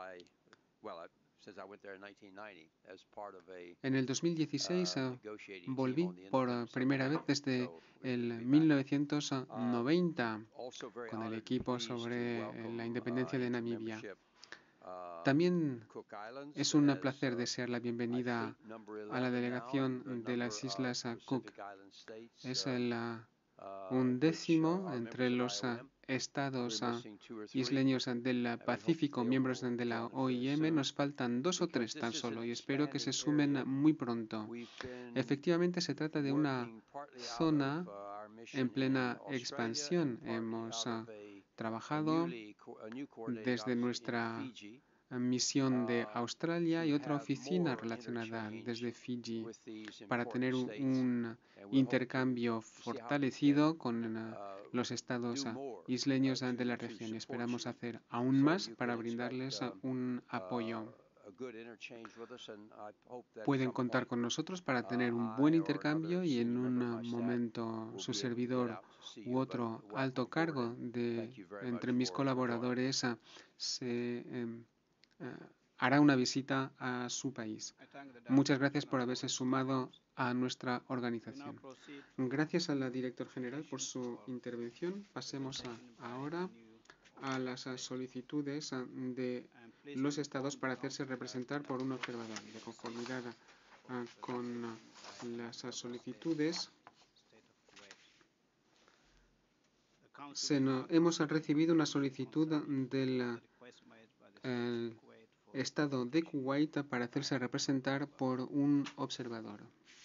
en el dos mil dieciséis uh, volví por primera vez desde el mil novecientos noventa con el equipo sobre la independencia de Namibia. También es un placer desear la bienvenida a la delegación de las Islas Cook. Es el uh, undécimo entre los uh, estados uh, isleños del Pacífico, miembros de la O I M. Nos faltan dos o tres tan solo y espero que se sumen muy pronto. Efectivamente, se trata de una zona en plena expansión. Hemos uh, trabajado desde nuestra misión de Australia y otra oficina relacionada desde Fiji para tener un, un intercambio fortalecido con uh, los estados uh, isleños de la región. Esperamos hacer aún más para brindarles uh, un apoyo. Pueden contar con nosotros para tener un buen intercambio y en un uh, momento su servidor u otro alto cargo de entre mis colaboradores uh, se um, Uh, hará una visita a su país. Muchas gracias por haberse sumado a nuestra organización. Gracias al director general por su intervención. Pasemos a, ahora a las solicitudes de los estados para hacerse representar por un observador. De conformidad uh, con uh, las solicitudes, se no, hemos recibido una solicitud del el Estado de Kuwait para hacerse representar por un observador.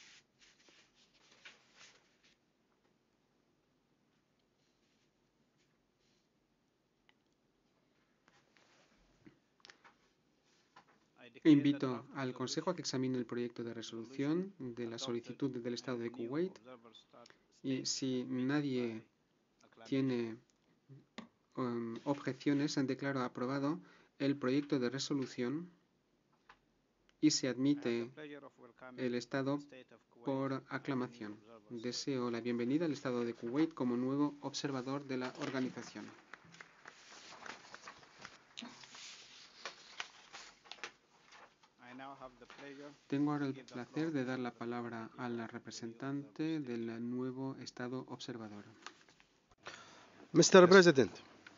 Invito al Consejo a que examine el proyecto de resolución de la solicitud del Estado de Kuwait y si nadie tiene um, objeciones, declaro aprobado el proyecto de resolución y se admite el Estado por aclamación. Deseo la bienvenida al Estado de Kuwait como nuevo observador de la organización. Tengo ahora el placer de dar la palabra a la representante del nuevo Estado observador. mister President,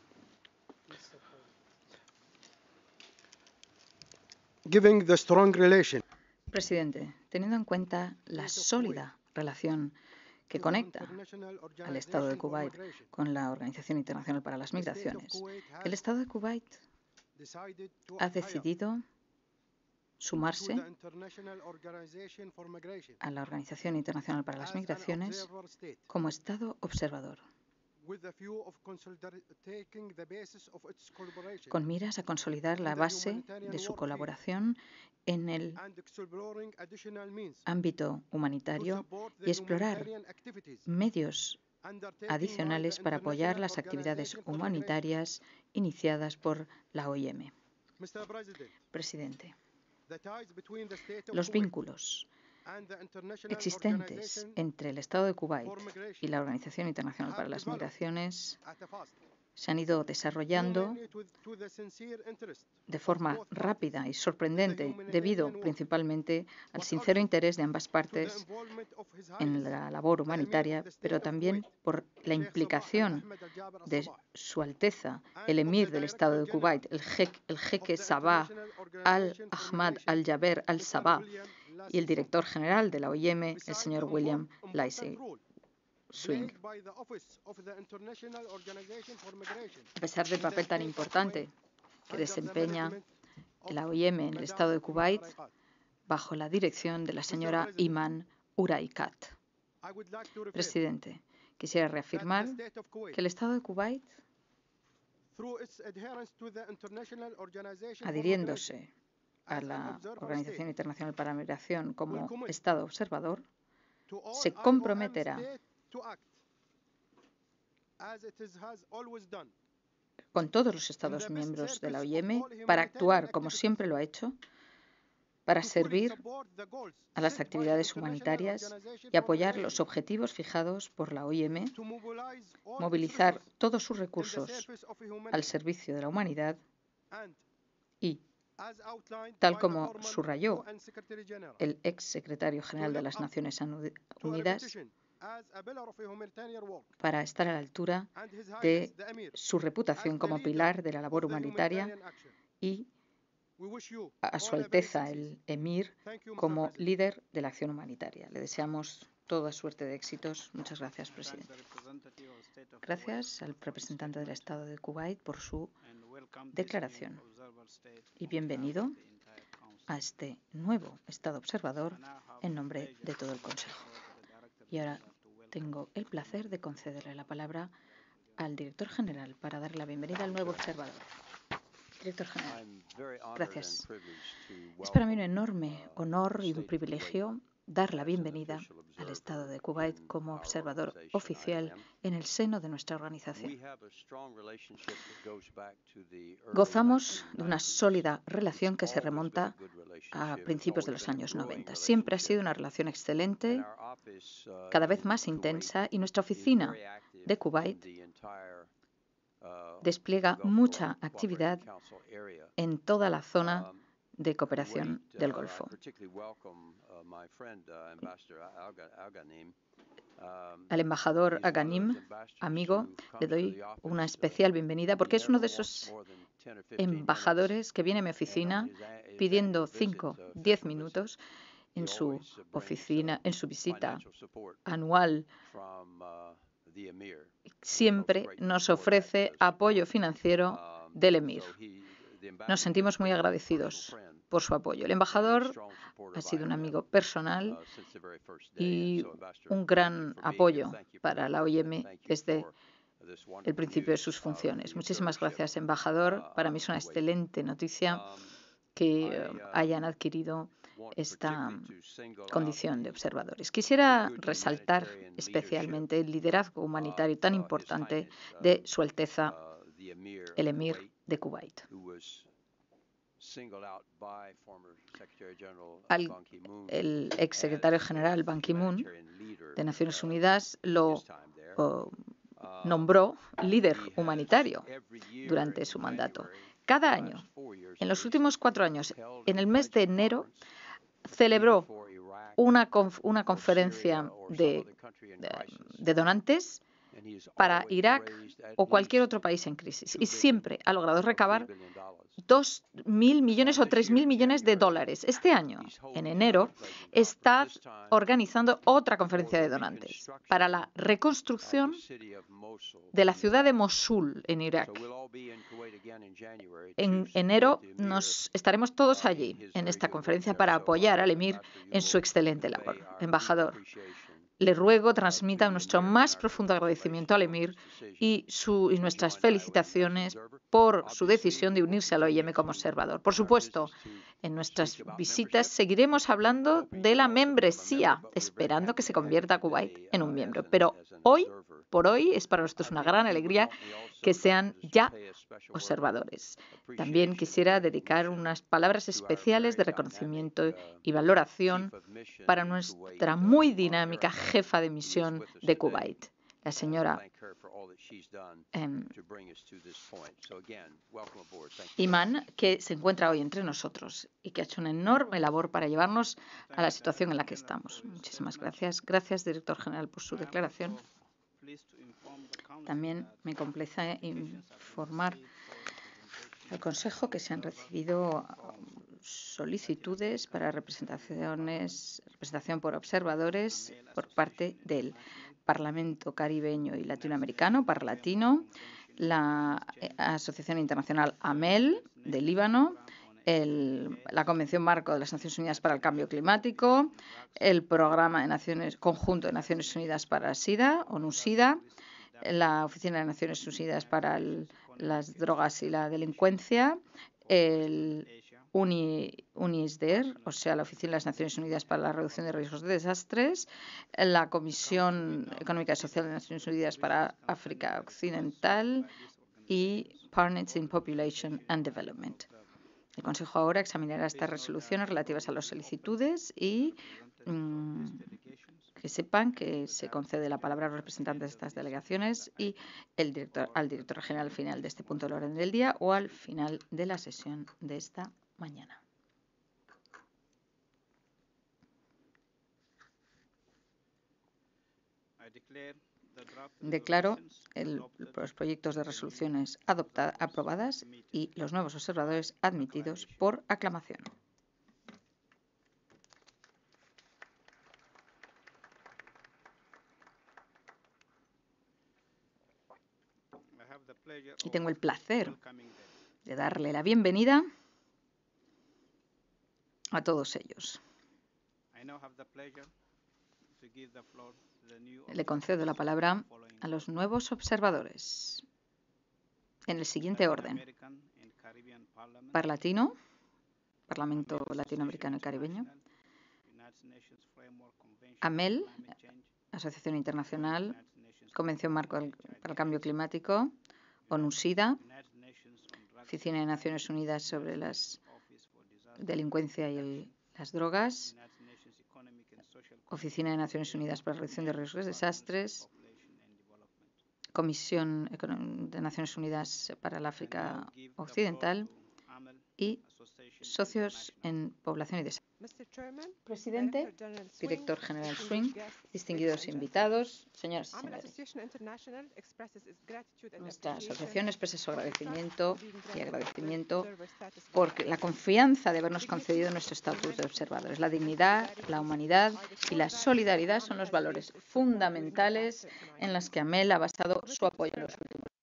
Given the strong relation. Presidente, teniendo en cuenta la sólida relación que conecta al Estado de Kuwait con la Organización Internacional para las Migraciones, el Estado de Kuwait ha decidido sumarse a la Organización Internacional para las Migraciones como Estado observador, con miras a consolidar la base de su colaboración en el ámbito humanitario y explorar medios adicionales para apoyar las actividades humanitarias iniciadas por la O I M. Presidente, los vínculos existentes entre el Estado de Kuwait y la Organización Internacional para las Migraciones se han ido desarrollando de forma rápida y sorprendente, debido principalmente al sincero interés de ambas partes en la labor humanitaria, pero también por la implicación de Su Alteza, el emir del Estado de Kuwait, el, jeque, el jeque Sabah al-Ahmad al-Jaber al-Sabah, y el director general de la O I M, el señor William Lacy Swing. A pesar del papel tan importante que desempeña la O I M en el Estado de Kuwait, bajo la dirección de la señora Iman Uraikat. Presidente, quisiera reafirmar que el Estado de Kuwait, adhiriéndose a la Organización Internacional para la Migración como Estado observador, se comprometerá con todos los Estados miembros de la O I M para actuar, como siempre lo ha hecho, para servir a las actividades humanitarias y apoyar los objetivos fijados por la O I M, movilizar todos sus recursos al servicio de la humanidad y, tal como subrayó el ex secretario general de las Naciones Unidas, para estar a la altura de su reputación como pilar de la labor humanitaria y a Su Alteza el Emir como líder de la acción humanitaria. Le deseamos toda suerte de éxitos. Muchas gracias, presidente. Gracias al representante del Estado de Kuwait por su declaración y bienvenido a este nuevo Estado observador en nombre de todo el Consejo. Y ahora tengo el placer de concederle la palabra al director general para darle la bienvenida al nuevo observador. Director general, gracias. Es para mí un enorme honor y un privilegio dar la bienvenida al Estado de Kuwait como observador oficial en el seno de nuestra organización. Gozamos de una sólida relación que se remonta a principios de los años noventa. Siempre ha sido una relación excelente, cada vez más intensa, y nuestra oficina de Kuwait despliega mucha actividad en toda la zona de cooperación del Golfo. Al embajador Aghanim, amigo, le doy una especial bienvenida porque es uno de esos embajadores que viene a mi oficina pidiendo cinco, diez minutos en su oficina, en su visita anual. Siempre nos ofrece apoyo financiero del emir. Nos sentimos muy agradecidos por su apoyo. El embajador ha sido un amigo personal y un gran apoyo para la O I M desde el principio de sus funciones. Muchísimas gracias, embajador. Para mí es una excelente noticia que hayan adquirido esta condición de observadores. Quisiera resaltar especialmente el liderazgo humanitario tan importante de Su Alteza, el emir de Kuwait. Al, el exsecretario general Ban Ki-moon de Naciones Unidas lo oh, nombró líder humanitario durante su mandato. Cada año, en los últimos cuatro años, en el mes de enero, celebró una, conf una conferencia de, de, de donantes para Irak o cualquier otro país en crisis. Y siempre ha logrado recabar dos mil millones o tres mil millones de dólares. Este año, en enero, está organizando otra conferencia de donantes para la reconstrucción de la ciudad de Mosul, en Irak. En enero nos estaremos todos allí, en esta conferencia, para apoyar al emir en su excelente labor. Embajador, le ruego transmita nuestro más profundo agradecimiento al emir y, su, y nuestras felicitaciones por su decisión de unirse a la O I M como observador. Por supuesto, en nuestras visitas seguiremos hablando de la membresía, esperando que se convierta a Kuwait en un miembro. Pero hoy, por hoy, es para nosotros una gran alegría que sean ya observadores. También quisiera dedicar unas palabras especiales de reconocimiento y valoración para nuestra muy dinámica jefa de misión de Kuwait, la señora eh, Iman, que se encuentra hoy entre nosotros y que ha hecho una enorme labor para llevarnos a la situación en la que estamos. Muchísimas gracias. Gracias, director general, por su declaración. También me complace informar al Consejo que se han recibido solicitudes para representaciones, representación por observadores por parte del Parlamento Caribeño y Latinoamericano, Parlatino, la Asociación Internacional AMEL de Líbano, el, la Convención Marco de las Naciones Unidas para el Cambio Climático, el Programa de Naciones Conjunto de Naciones Unidas para SIDA, ONU-SIDA, la Oficina de Naciones Unidas para el, las Drogas y la Delincuencia, el Uni, UNISDER, o sea, la Oficina de las Naciones Unidas para la Reducción de Riesgos de Desastres, la Comisión Económica y Social de Naciones Unidas para África Occidental y Partners in Population and Development. El Consejo ahora examinará estas resoluciones relativas a las solicitudes y mmm, que sepan que se concede la palabra a los representantes de estas delegaciones y el director, al director general al final de este punto del orden del día o al final de la sesión de esta mañana. Declaro el, los proyectos de resoluciones adoptadas, aprobadas y los nuevos observadores admitidos por aclamación. Y tengo el placer de darle la bienvenida a todos ellos. Le concedo la palabra a los nuevos observadores en el siguiente orden. Parlatino, Parlamento Latinoamericano y Caribeño. AMEL, Asociación Internacional, Convención Marco para el Cambio Climático. ONU-SIDA, Oficina de Naciones Unidas sobre la Delincuencia y el, las Drogas, Oficina de Naciones Unidas para la Reducción de Riesgos de Desastres, Comisión de Naciones Unidas para el África Occidental y socios en población y desarrollo. Presidente, director general Swing, distinguidos invitados, señoras y señores. Nuestra asociación expresa su agradecimiento y agradecimiento por la confianza de habernos concedido nuestro estatus de observadores. La dignidad, la humanidad y la solidaridad son los valores fundamentales en los que AMEL ha basado su apoyo en los últimos años.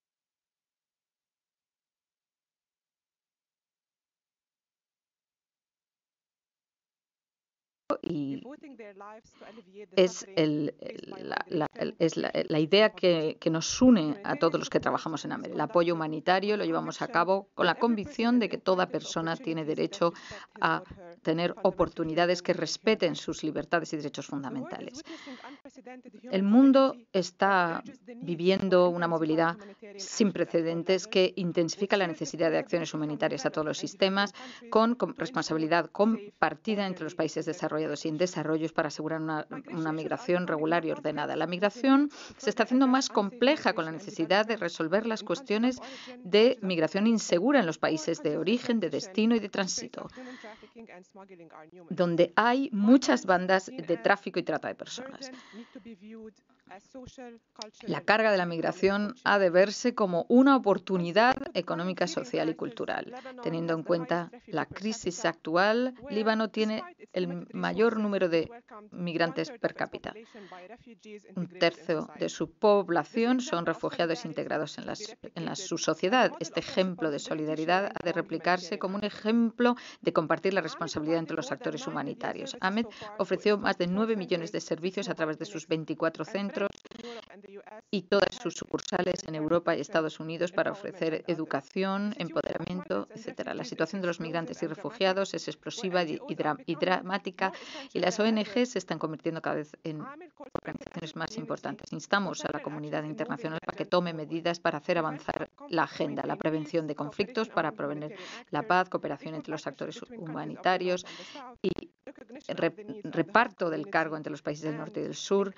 Y es, el, la, la, es la, la idea que, que nos une a todos los que trabajamos en AMEL. El apoyo humanitario lo llevamos a cabo con la convicción de que toda persona tiene derecho a tener oportunidades que respeten sus libertades y derechos fundamentales. El mundo está viviendo una movilidad sin precedentes que intensifica la necesidad de acciones humanitarias a todos los sistemas con, con responsabilidad compartida entre los países desarrollados y en desarrollos para asegurar una, una migración regular y ordenada. La migración se está haciendo más compleja con la necesidad de resolver las cuestiones de migración insegura en los países de origen, de destino y de tránsito, donde hay muchas bandas de tráfico y trata de personas. La carga de la migración ha de verse como una oportunidad económica, social y cultural. Teniendo en cuenta la crisis actual, Líbano tiene el mayor número de migrantes per cápita. Un tercio de su población son refugiados integrados en, las, en la, su sociedad. Este ejemplo de solidaridad ha de replicarse como un ejemplo de compartir la responsabilidad entre los actores humanitarios. AMEL ofreció más de nueve millones de servicios a través de sus veinticuatro centros y todas sus sucursales en Europa y Estados Unidos para ofrecer educación, empoderamiento, etcétera. La situación de los migrantes y refugiados es explosiva y, y, dra y dramática y las O N G se están convirtiendo cada vez en organizaciones más importantes. Instamos a la comunidad internacional para que tome medidas para hacer avanzar la agenda, la prevención de conflictos, para prevenir la paz, cooperación entre los actores humanitarios y re, reparto del cargo entre los países del norte y del sur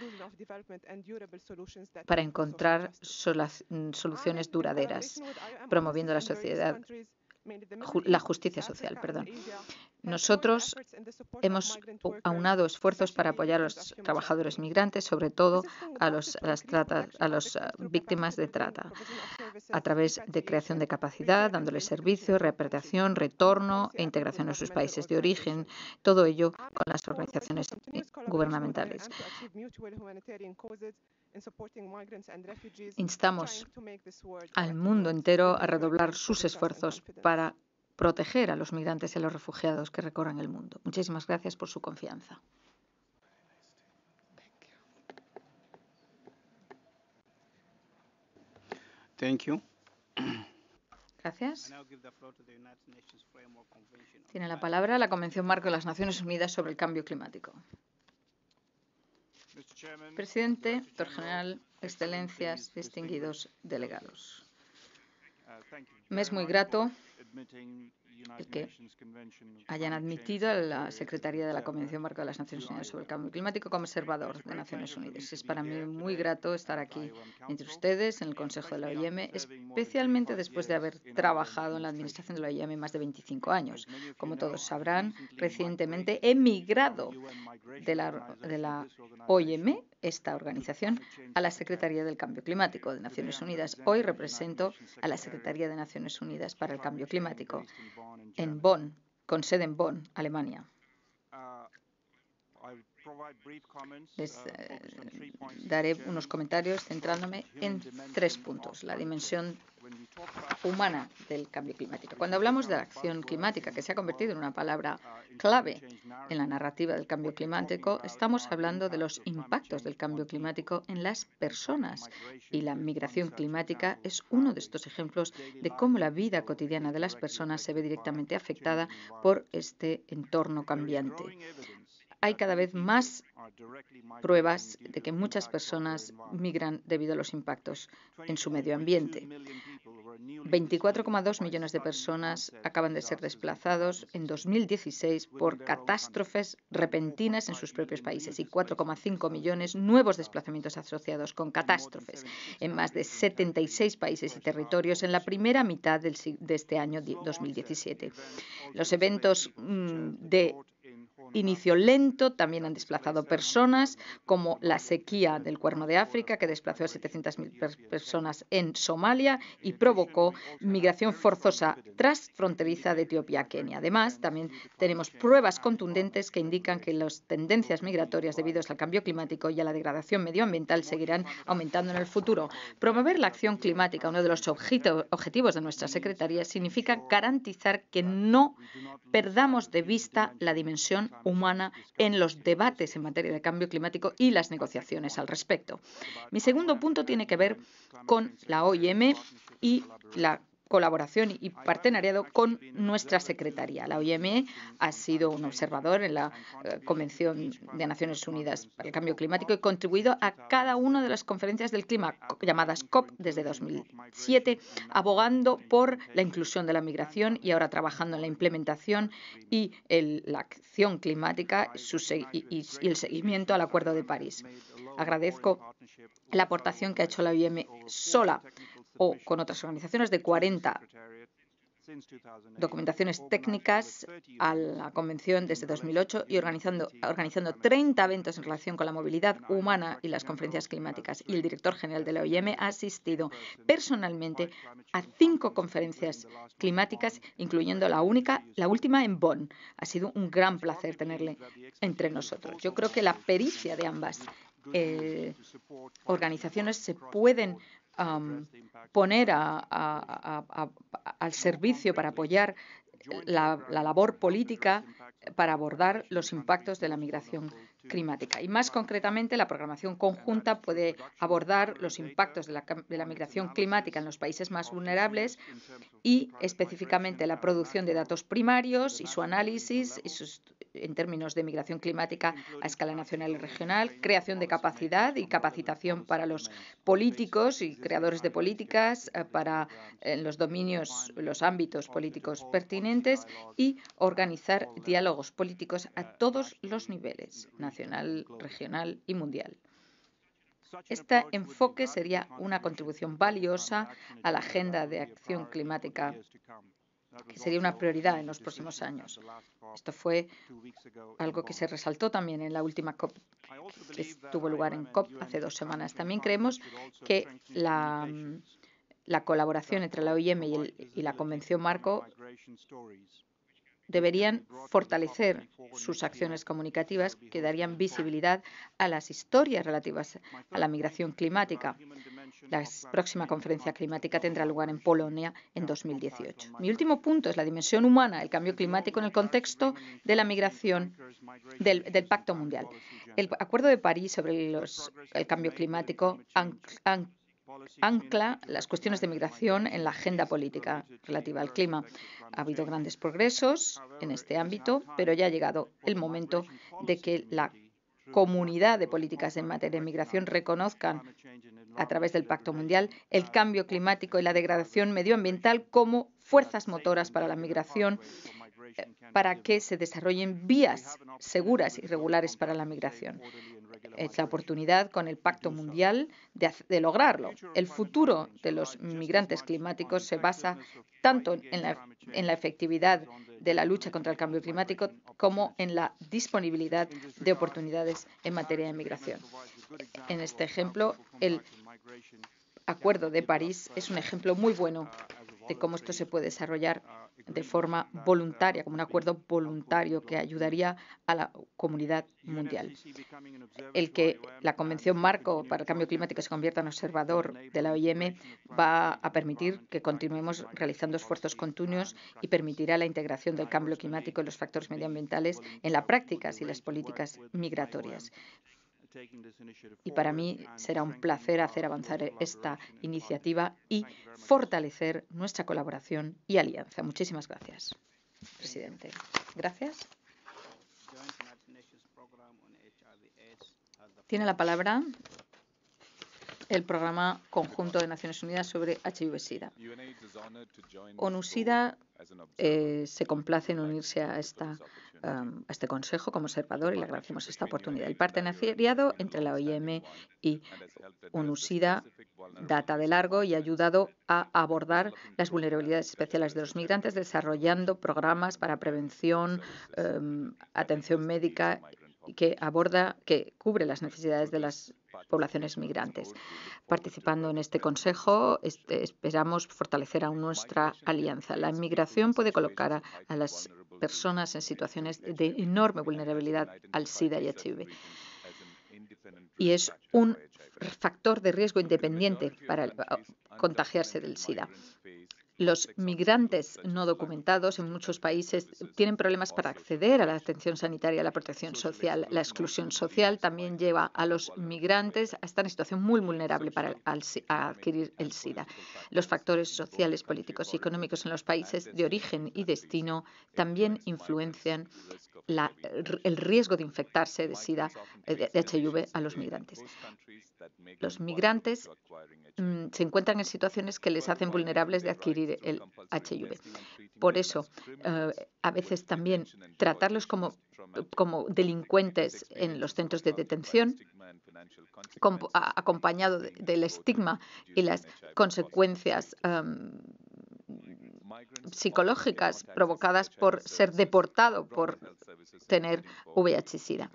para encontrar solas, soluciones duraderas, promoviendo la sociedad, la justicia social, perdón. Nosotros hemos aunado esfuerzos para apoyar a los trabajadores migrantes, sobre todo a las a las víctimas de trata, a través de creación de capacidad, dándoles servicio, repatriación, retorno e integración en sus países de origen, todo ello con las organizaciones gubernamentales. Instamos al mundo entero a redoblar sus esfuerzos para proteger a los migrantes y a los refugiados que recorren el mundo. Muchísimas gracias por su confianza. Thank you. Gracias. Tiene la palabra la Convención Marco de las Naciones Unidas sobre el Cambio Climático. Presidente, Director General, Excelencias, distinguidos delegados. Me es muy grato el que hayan admitido a la Secretaría de la Convención Marco de las Naciones Unidas sobre el Cambio Climático como observador de Naciones Unidas. Es para mí muy grato estar aquí entre ustedes en el Consejo de la O I M, especialmente después de haber trabajado en la administración de la O I M más de veinticinco años. Como todos sabrán, recientemente he migrado de la, de la O I M, esta organización, a la Secretaría del Cambio Climático de Naciones Unidas. Hoy represento a la Secretaría de Naciones Unidas para el Cambio Climático en Bonn, con sede en Bonn, Alemania. Les eh, daré unos comentarios centrándome en tres puntos. La dimensión humana del cambio climático. Cuando hablamos de la acción climática, que se ha convertido en una palabra clave en la narrativa del cambio climático, estamos hablando de los impactos del cambio climático en las personas. Y la migración climática es uno de estos ejemplos de cómo la vida cotidiana de las personas se ve directamente afectada por este entorno cambiante. Hay cada vez más pruebas de que muchas personas migran debido a los impactos en su medio ambiente. veinticuatro coma dos millones de personas acaban de ser desplazados en dos mil dieciséis por catástrofes repentinas en sus propios países y cuatro coma cinco millones nuevos desplazamientos asociados con catástrofes en más de setenta y seis países y territorios en la primera mitad del, de este año dos mil diecisiete. Los eventos mmm, de inicio lento también han desplazado personas, como la sequía del Cuerno de África, que desplazó a setecientas mil per personas en Somalia y provocó migración forzosa transfronteriza de Etiopía a Kenia. Además, también tenemos pruebas contundentes que indican que las tendencias migratorias debido al cambio climático y a la degradación medioambiental seguirán aumentando en el futuro. Promover la acción climática, uno de los objetivos de nuestra Secretaría, significa garantizar que no perdamos de vista la dimensión humana en los debates en materia de cambio climático y las negociaciones al respecto. Mi segundo punto tiene que ver con la O I M y la colaboración y partenariado con nuestra Secretaría. La O I M ha sido un observador en la eh, Convención de Naciones Unidas para el Cambio Climático y ha contribuido a cada una de las conferencias del clima llamadas COP desde dos mil siete, abogando por la inclusión de la migración y ahora trabajando en la implementación y el, la acción climática su, y, y, y el seguimiento al Acuerdo de París. Agradezco la aportación que ha hecho la O I M sola o con otras organizaciones de cuarenta documentaciones técnicas a la Convención desde dos mil ocho y organizando, organizando treinta eventos en relación con la movilidad humana y las conferencias climáticas. Y el director general de la O I M ha asistido personalmente a cinco conferencias climáticas, incluyendo la única, la última en Bonn. Ha sido un gran placer tenerle entre nosotros. Yo creo que la pericia de ambas eh, organizaciones se pueden Um, poner a, a, a, a, al servicio para apoyar la, la labor política para abordar los impactos de la migración climática. Y más concretamente, la programación conjunta puede abordar los impactos de la, de la migración climática en los países más vulnerables y específicamente la producción de datos primarios y su análisis y sus en términos de migración climática a escala nacional y regional, creación de capacidad y capacitación para los políticos y creadores de políticas eh, para en los dominios, los ámbitos políticos pertinentes y organizar diálogos políticos a todos los niveles, nacional, regional y mundial. Este enfoque sería una contribución valiosa a la agenda de acción climática, que sería una prioridad en los próximos años. Esto fue algo que se resaltó también en la última COP, que tuvo lugar en COP hace dos semanas. También creemos que la, la colaboración entre la O I M y, el, y la Convención Marco deberían fortalecer sus acciones comunicativas que darían visibilidad a las historias relativas a la migración climática. La próxima conferencia climática tendrá lugar en Polonia en dos mil dieciocho. Mi último punto es la dimensión humana, el cambio climático en el contexto de la migración del, del Pacto Mundial. El Acuerdo de París sobre los, el cambio climático han, han ancla las cuestiones de migración en la agenda política relativa al clima. Ha habido grandes progresos en este ámbito, pero ya ha llegado el momento de que la comunidad de políticas en materia de migración reconozcan a través del Pacto Mundial el cambio climático y la degradación medioambiental como fuerzas motoras para la migración, para que se desarrollen vías seguras y regulares para la migración. Es la oportunidad con el Pacto Mundial de, de lograrlo. El futuro de los migrantes climáticos se basa tanto en la, en la efectividad de la lucha contra el cambio climático como en la disponibilidad de oportunidades en materia de migración. En este ejemplo, el Acuerdo de París es un ejemplo muy bueno de cómo esto se puede desarrollar de forma voluntaria, como un acuerdo voluntario que ayudaría a la comunidad mundial. El que la Convención Marco para el Cambio Climático se convierta en observador de la O I M va a permitir que continuemos realizando esfuerzos continuos y permitirá la integración del cambio climático y los factores medioambientales en las prácticas y las políticas migratorias. Y para mí será un placer hacer avanzar esta iniciativa y fortalecer nuestra colaboración y alianza. Muchísimas gracias, presidente. Gracias. Tiene la palabra el Programa Conjunto de Naciones Unidas sobre H I V-Sida. ONU-Sida eh, se complace en unirse a, esta, um, a este Consejo como observador y le agradecemos esta oportunidad. El partenariado entre la O I M y ONU-Sida data de largo y ha ayudado a abordar las vulnerabilidades especiales de los migrantes, desarrollando programas para prevención, um, atención médica que aborda, que cubre las necesidades de las poblaciones migrantes. Participando en este Consejo, este, esperamos fortalecer aún nuestra alianza. La inmigración puede colocar a, a las personas en situaciones de enorme vulnerabilidad al SIDA y H I V. Y es un factor de riesgo independiente para el, contagiarse del SIDA. Los migrantes no documentados en muchos países tienen problemas para acceder a la atención sanitaria y a la protección social. La exclusión social también lleva a los migrantes a estar en situación muy vulnerable para al, a adquirir el SIDA. Los factores sociales, políticos y económicos en los países de origen y destino también influencian la, el riesgo de infectarse de SIDA, de H I V a los migrantes. Los migrantes mm, se encuentran en situaciones que les hacen vulnerables de adquirir el H I V. Por eso, eh, a veces también tratarlos como, como delincuentes en los centros de detención, con, a, acompañado de, del estigma y las consecuencias um, psicológicas provocadas por ser deportado por tener V I H y SIDA.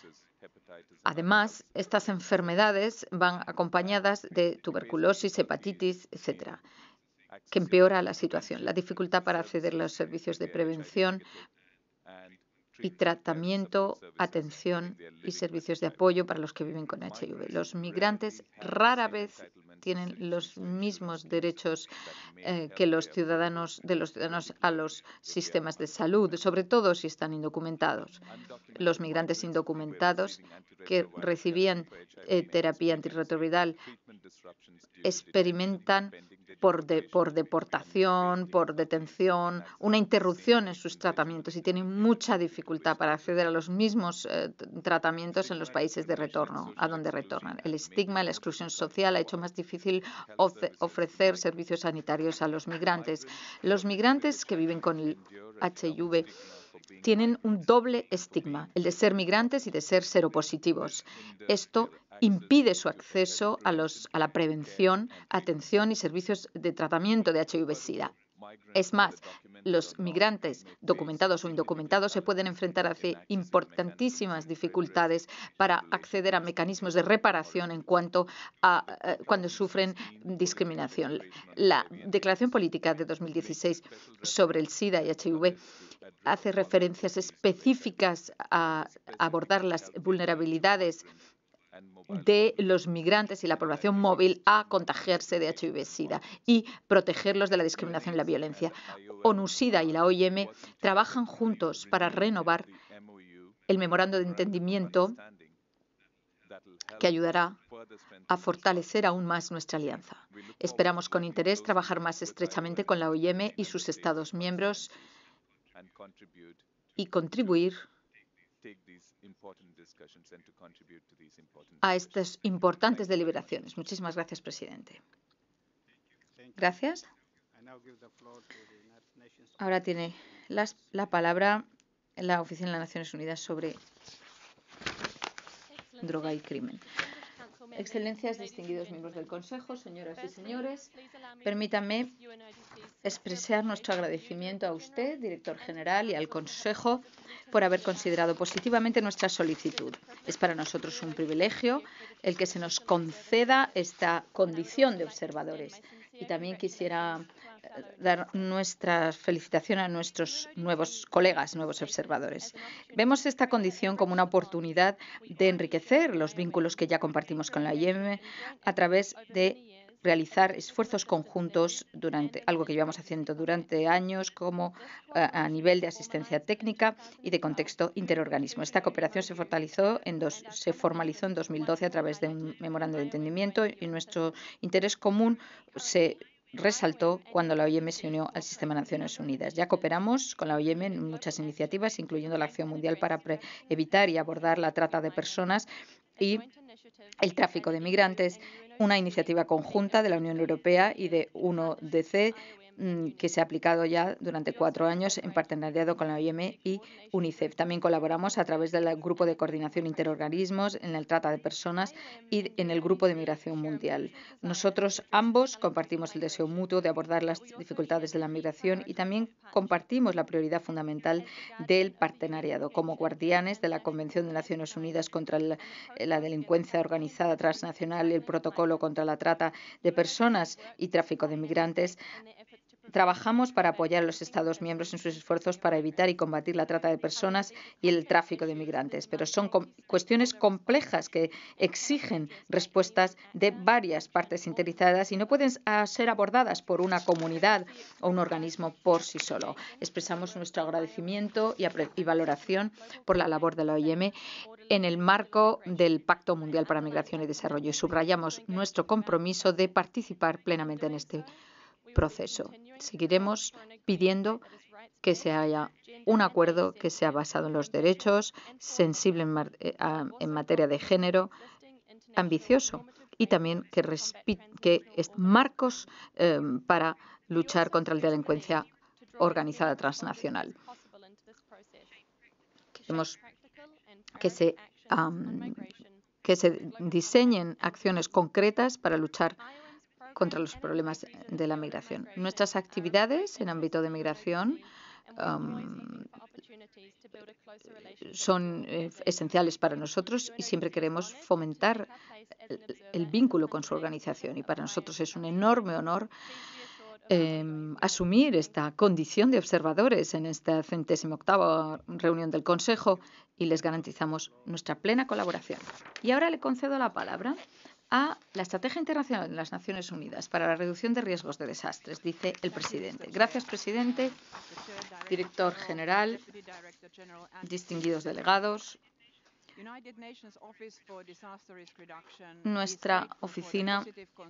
Además, estas enfermedades van acompañadas de tuberculosis, hepatitis, etcétera, que empeora la situación. La dificultad para acceder a los servicios de prevención y tratamiento, atención y servicios de apoyo para los que viven con H I V. Los migrantes rara vez tienen los mismos derechos eh, que los ciudadanos de los ciudadanos a los sistemas de salud, sobre todo si están indocumentados. Los migrantes indocumentados que recibían eh, terapia antirretroviral experimentan por, de, por deportación, por detención, una interrupción en sus tratamientos y tienen mucha dificultad para acceder a los mismos eh, tratamientos en los países de retorno, a donde retornan. El estigma, la exclusión social ha hecho más difícil ofrecer servicios sanitarios a los migrantes. Los migrantes que viven con el H I V tienen un doble estigma, el de ser migrantes y de ser seropositivos. Esto impide su acceso a, los, a la prevención, atención y servicios de tratamiento de H I V-Sida. Es más, los migrantes documentados o indocumentados se pueden enfrentar a importantísimas dificultades para acceder a mecanismos de reparación en cuanto a eh, cuando sufren discriminación. La Declaración Política de dos mil dieciséis sobre el SIDA y H I V hace referencias específicas a abordar las vulnerabilidades de los migrantes y la población móvil a contagiarse de H I V-Sida y protegerlos de la discriminación y la violencia. ONU-SIDA y la O I M trabajan juntos para renovar el memorando de entendimiento que ayudará a fortalecer aún más nuestra alianza. Esperamos con interés trabajar más estrechamente con la O I M y sus Estados miembros y contribuir a estas importantes deliberaciones. Muchísimas gracias, presidente. Gracias. Ahora tiene las, la palabra la Oficina de las Naciones Unidas sobre Droga y Crimen. Excelencias, distinguidos miembros del Consejo, señoras y señores, permítanme expresar nuestro agradecimiento a usted, director general, y al Consejo por haber considerado positivamente nuestra solicitud. Es para nosotros un privilegio el que se nos conceda esta condición de observadores. Y también quisiera dar nuestra felicitación a nuestros nuevos colegas, nuevos observadores. Vemos esta condición como una oportunidad de enriquecer los vínculos que ya compartimos con la O I M a través de realizar esfuerzos conjuntos durante algo que llevamos haciendo durante años como a, a nivel de asistencia técnica y de contexto interorganismo. Esta cooperación se fortaleció en dos, se formalizó en dos mil doce a través de un memorando de entendimiento y nuestro interés común se resaltó cuando la O I M se unió al sistema de Naciones Unidas. Ya cooperamos con la O I M en muchas iniciativas, incluyendo la Acción Mundial para evitar y abordar la trata de personas y el tráfico de migrantes, una iniciativa conjunta de la Unión Europea y de uno D C que se ha aplicado ya durante cuatro años en partenariado con la O I M y UNICEF. También colaboramos a través del Grupo de Coordinación Interorganismos en el trata de personas y en el Grupo de Migración Mundial. Nosotros ambos compartimos el deseo mutuo de abordar las dificultades de la migración y también compartimos la prioridad fundamental del partenariado. Como guardianes de la Convención de Naciones Unidas contra la, la delincuencia organizada transnacional y el Protocolo contra la trata de personas y tráfico de migrantes, trabajamos para apoyar a los Estados miembros en sus esfuerzos para evitar y combatir la trata de personas y el tráfico de migrantes. Pero son com cuestiones complejas que exigen respuestas de varias partes interesadas y no pueden uh, ser abordadas por una comunidad o un organismo por sí solo. Expresamos nuestro agradecimiento y, y valoración por la labor de la O I M en el marco del Pacto Mundial para Migración y Desarrollo y subrayamos nuestro compromiso de participar plenamente en este proceso. Seguiremos pidiendo que se haya un acuerdo que sea basado en los derechos, sensible en, mar en materia de género, ambicioso y también que, que es marcos eh, para luchar contra la delincuencia organizada transnacional. Queremos que se, um, que se diseñen acciones concretas para luchar contra los problemas de la migración. Nuestras actividades en ámbito de migración um, son eh, esenciales para nosotros y siempre queremos fomentar el, el vínculo con su organización. Y para nosotros es un enorme honor eh, asumir esta condición de observadores en esta centésima octava reunión del Consejo y les garantizamos nuestra plena colaboración. Y ahora le concedo la palabra a la Estrategia Internacional de las Naciones Unidas para la Reducción de Riesgos de Desastres, dice el presidente. Gracias, presidente, director general, distinguidos delegados. Nuestra oficina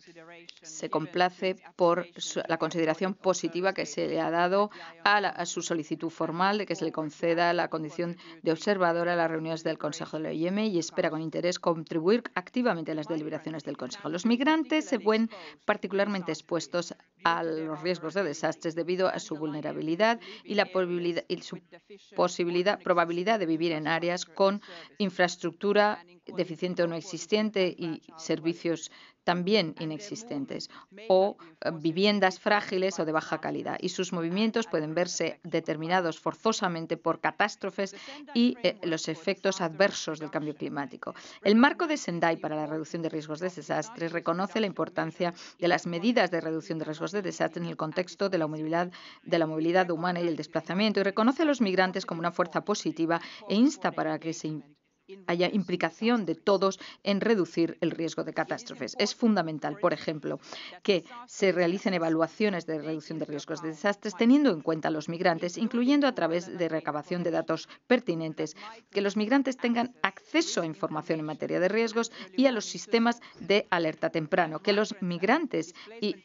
se complace por su, la consideración positiva que se le ha dado a, la, a su solicitud formal de que se le conceda la condición de observadora a las reuniones del Consejo de la O I M y espera con interés contribuir activamente a las deliberaciones del Consejo. Los migrantes se ven particularmente expuestos a los riesgos de desastres debido a su vulnerabilidad y, la posibilidad, y su posibilidad, probabilidad de vivir en áreas con infraestructura deficiente o no existente y servicios también inexistentes, o viviendas frágiles o de baja calidad. Y sus movimientos pueden verse determinados forzosamente por catástrofes y eh, los efectos adversos del cambio climático. El marco de Sendai para la reducción de riesgos de desastres reconoce la importancia de las medidas de reducción de riesgos de desastres en el contexto de la movilidad, de la movilidad humana y el desplazamiento, y reconoce a los migrantes como una fuerza positiva e insta para que se haya implicación de todos en reducir el riesgo de catástrofes. Es fundamental, por ejemplo, que se realicen evaluaciones de reducción de riesgos de desastres teniendo en cuenta a los migrantes, incluyendo a través de recabación de datos pertinentes, que los migrantes tengan acceso a información en materia de riesgos y a los sistemas de alerta temprano, que los migrantes y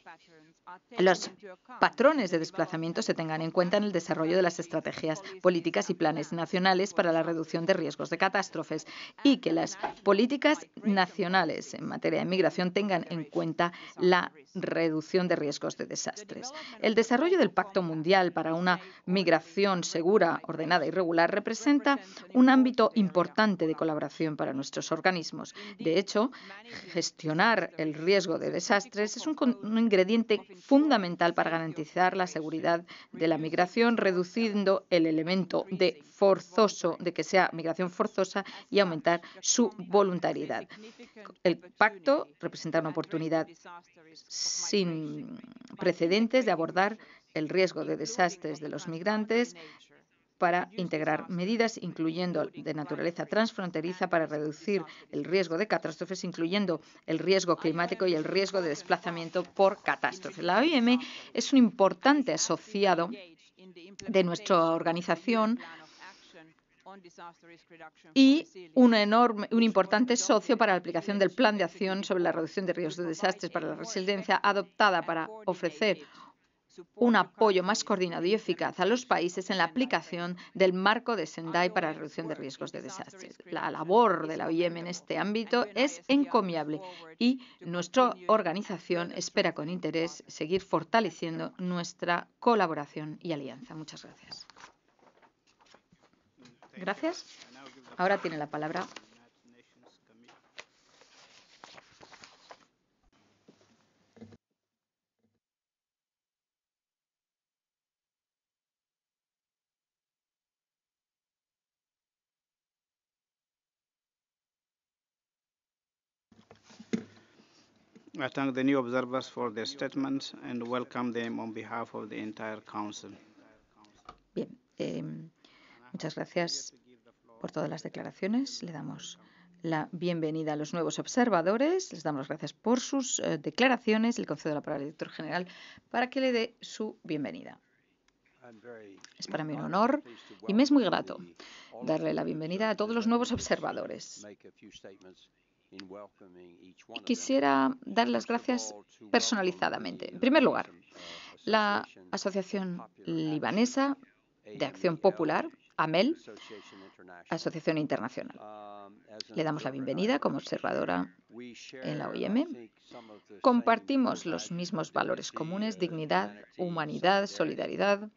los patrones de desplazamiento se tengan en cuenta en el desarrollo de las estrategias políticas y planes nacionales para la reducción de riesgos de catástrofes y que las políticas nacionales en materia de migración tengan en cuenta la reducción de riesgos de desastres. El desarrollo del Pacto Mundial para una migración segura, ordenada y regular representa un ámbito importante de colaboración para nuestros organismos. De hecho, gestionar el riesgo de desastres es un, un ingrediente fundamental para garantizar la seguridad de la migración, reduciendo el elemento de forzoso, de que sea migración forzosa y aumentar su voluntariedad. El pacto representa una oportunidad sin precedentes de abordar el riesgo de desastres de los migrantes para integrar medidas, incluyendo de naturaleza transfronteriza, para reducir el riesgo de catástrofes, incluyendo el riesgo climático y el riesgo de desplazamiento por catástrofe. La O I M es un importante asociado de nuestra organización y un, enorme, un importante socio para la aplicación del Plan de Acción sobre la reducción de riesgos de desastres para la resiliencia, adoptada para ofrecer un apoyo más coordinado y eficaz a los países en la aplicación del marco de Sendai para la reducción de riesgos de desastres. La labor de la O I M en este ámbito es encomiable y nuestra organización espera con interés seguir fortaleciendo nuestra colaboración y alianza. Muchas gracias. Gracias. Ahora tiene la palabra I thank the new observers for their statements and welcome them on behalf of the entire Council. Bien, eh, muchas gracias por todas las declaraciones. Le damos la bienvenida a los nuevos observadores. Les damos las gracias por sus eh, declaraciones. Le concedo la palabra al director general para que le dé su bienvenida. Es para mí un honor y me es muy grato darle la bienvenida a todos los nuevos observadores. Y quisiera dar las gracias personalizadamente. En primer lugar, la Asociación Libanesa de Acción Popular, AMEL, Asociación Internacional. Le damos la bienvenida como observadora en la O I M. Compartimos los mismos valores comunes: dignidad, humanidad, solidaridad.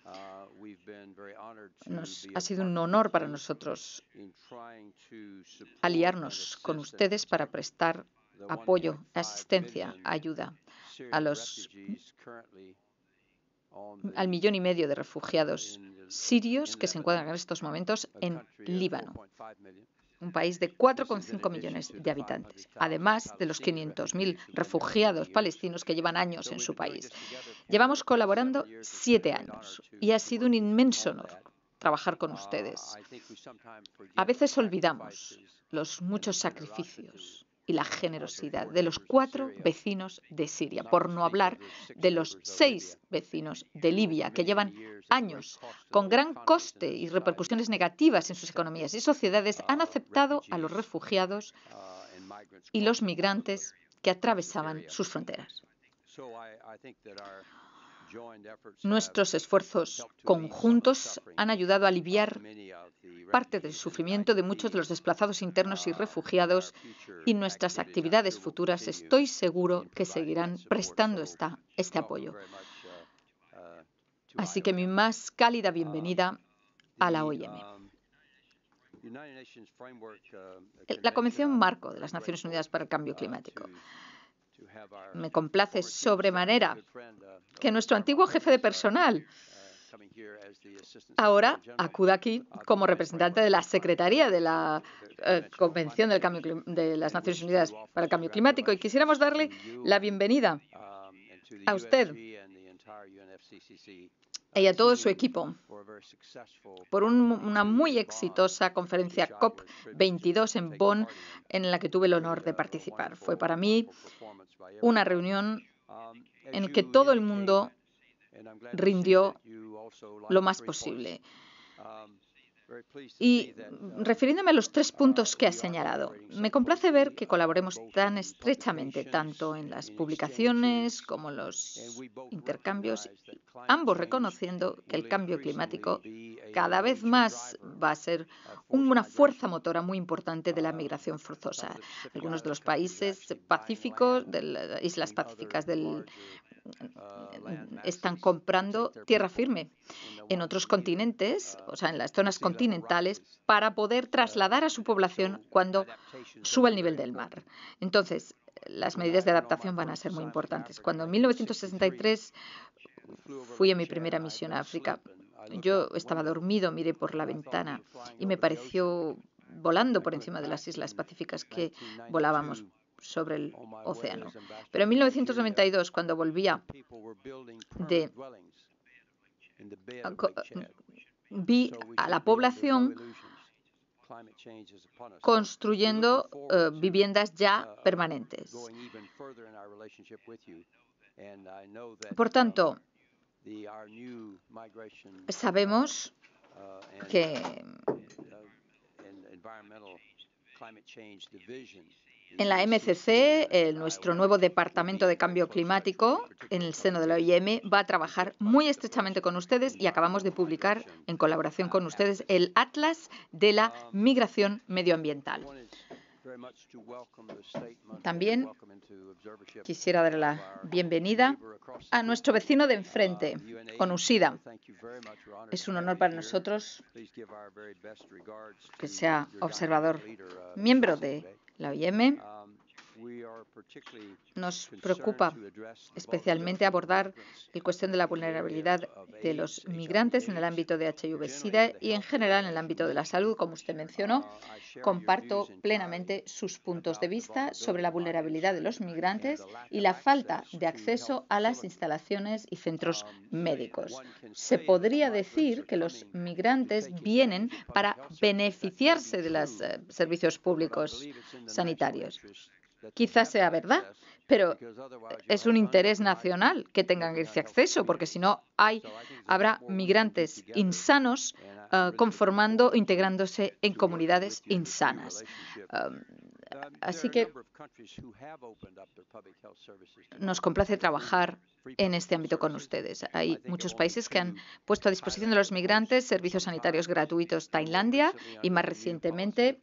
Nos, ha sido un honor para nosotros aliarnos con ustedes para prestar apoyo, asistencia, ayuda a los, al millón y medio de refugiados sirios que se encuentran en estos momentos en Líbano, un país de cuatro coma cinco millones de habitantes, además de los quinientos mil refugiados palestinos que llevan años en su país. Llevamos colaborando siete años y ha sido un inmenso honor trabajar con ustedes. A veces olvidamos los muchos sacrificios y la generosidad de los cuatro vecinos de Siria, por no hablar de los seis vecinos de Libia, que llevan años con gran coste y repercusiones negativas en sus economías y sociedades, han aceptado a los refugiados y los migrantes que atravesaban sus fronteras. Nuestros esfuerzos conjuntos han ayudado a aliviar parte del sufrimiento de muchos de los desplazados internos y refugiados, y nuestras actividades futuras estoy seguro que seguirán prestando esta, este apoyo. Así que mi más cálida bienvenida a la O I M. La Convención Marco de las Naciones Unidas para el Cambio Climático. Me complace sobremanera que nuestro antiguo jefe de personal ahora acuda aquí como representante de la Secretaría de la eh, Convención del Cambio de las Naciones Unidas para el Cambio Climático, y quisiéramos darle la bienvenida a usted y a todo su equipo por un, una muy exitosa conferencia COP veintidós en Bonn, en la que tuve el honor de participar. Fue para mí una reunión en la que todo el mundo rindió lo más posible. Y refiriéndome a los tres puntos que ha señalado, me complace ver que colaboremos tan estrechamente, tanto en las publicaciones como en los intercambios, ambos reconociendo que el cambio climático cada vez más va a ser una fuerza motora muy importante de la migración forzosa. Algunos de los países pacíficos, de las islas pacíficas del están comprando tierra firme en otros continentes, o sea, en las zonas continentales, para poder trasladar a su población cuando suba el nivel del mar. Entonces, las medidas de adaptación van a ser muy importantes. Cuando en mil novecientos sesenta y tres fui a mi primera misión a África, yo estaba dormido, miré por la ventana y me pareció, volando por encima de las islas pacíficas, que volábamos sobre el océano. Pero en mil novecientos noventa y dos, cuando volvía de vi a la población construyendo uh, viviendas ya permanentes. Por tanto, sabemos que en la M C C, eh, nuestro nuevo Departamento de Cambio Climático, en el seno de la O I M, va a trabajar muy estrechamente con ustedes, y acabamos de publicar, en colaboración con ustedes, el Atlas de la Migración Medioambiental. También quisiera dar la bienvenida a nuestro vecino de enfrente, ONUSIDA. Es un honor para nosotros que sea observador, miembro de la O I M. Nos preocupa especialmente abordar la cuestión de la vulnerabilidad de los migrantes en el ámbito de H I V SIDA y en general en el ámbito de la salud, como usted mencionó. Comparto plenamente sus puntos de vista sobre la vulnerabilidad de los migrantes y la falta de acceso a las instalaciones y centros médicos. Se podría decir que los migrantes vienen para beneficiarse de los eh, servicios públicos sanitarios. Quizás sea verdad, pero es un interés nacional que tengan ese acceso, porque si no hay, habrá migrantes insanos uh, conformando, integrándose en comunidades insanas. Um, así que nos complace trabajar en este ámbito con ustedes. Hay muchos países que han puesto a disposición de los migrantes servicios sanitarios gratuitos. Tailandia y, más recientemente,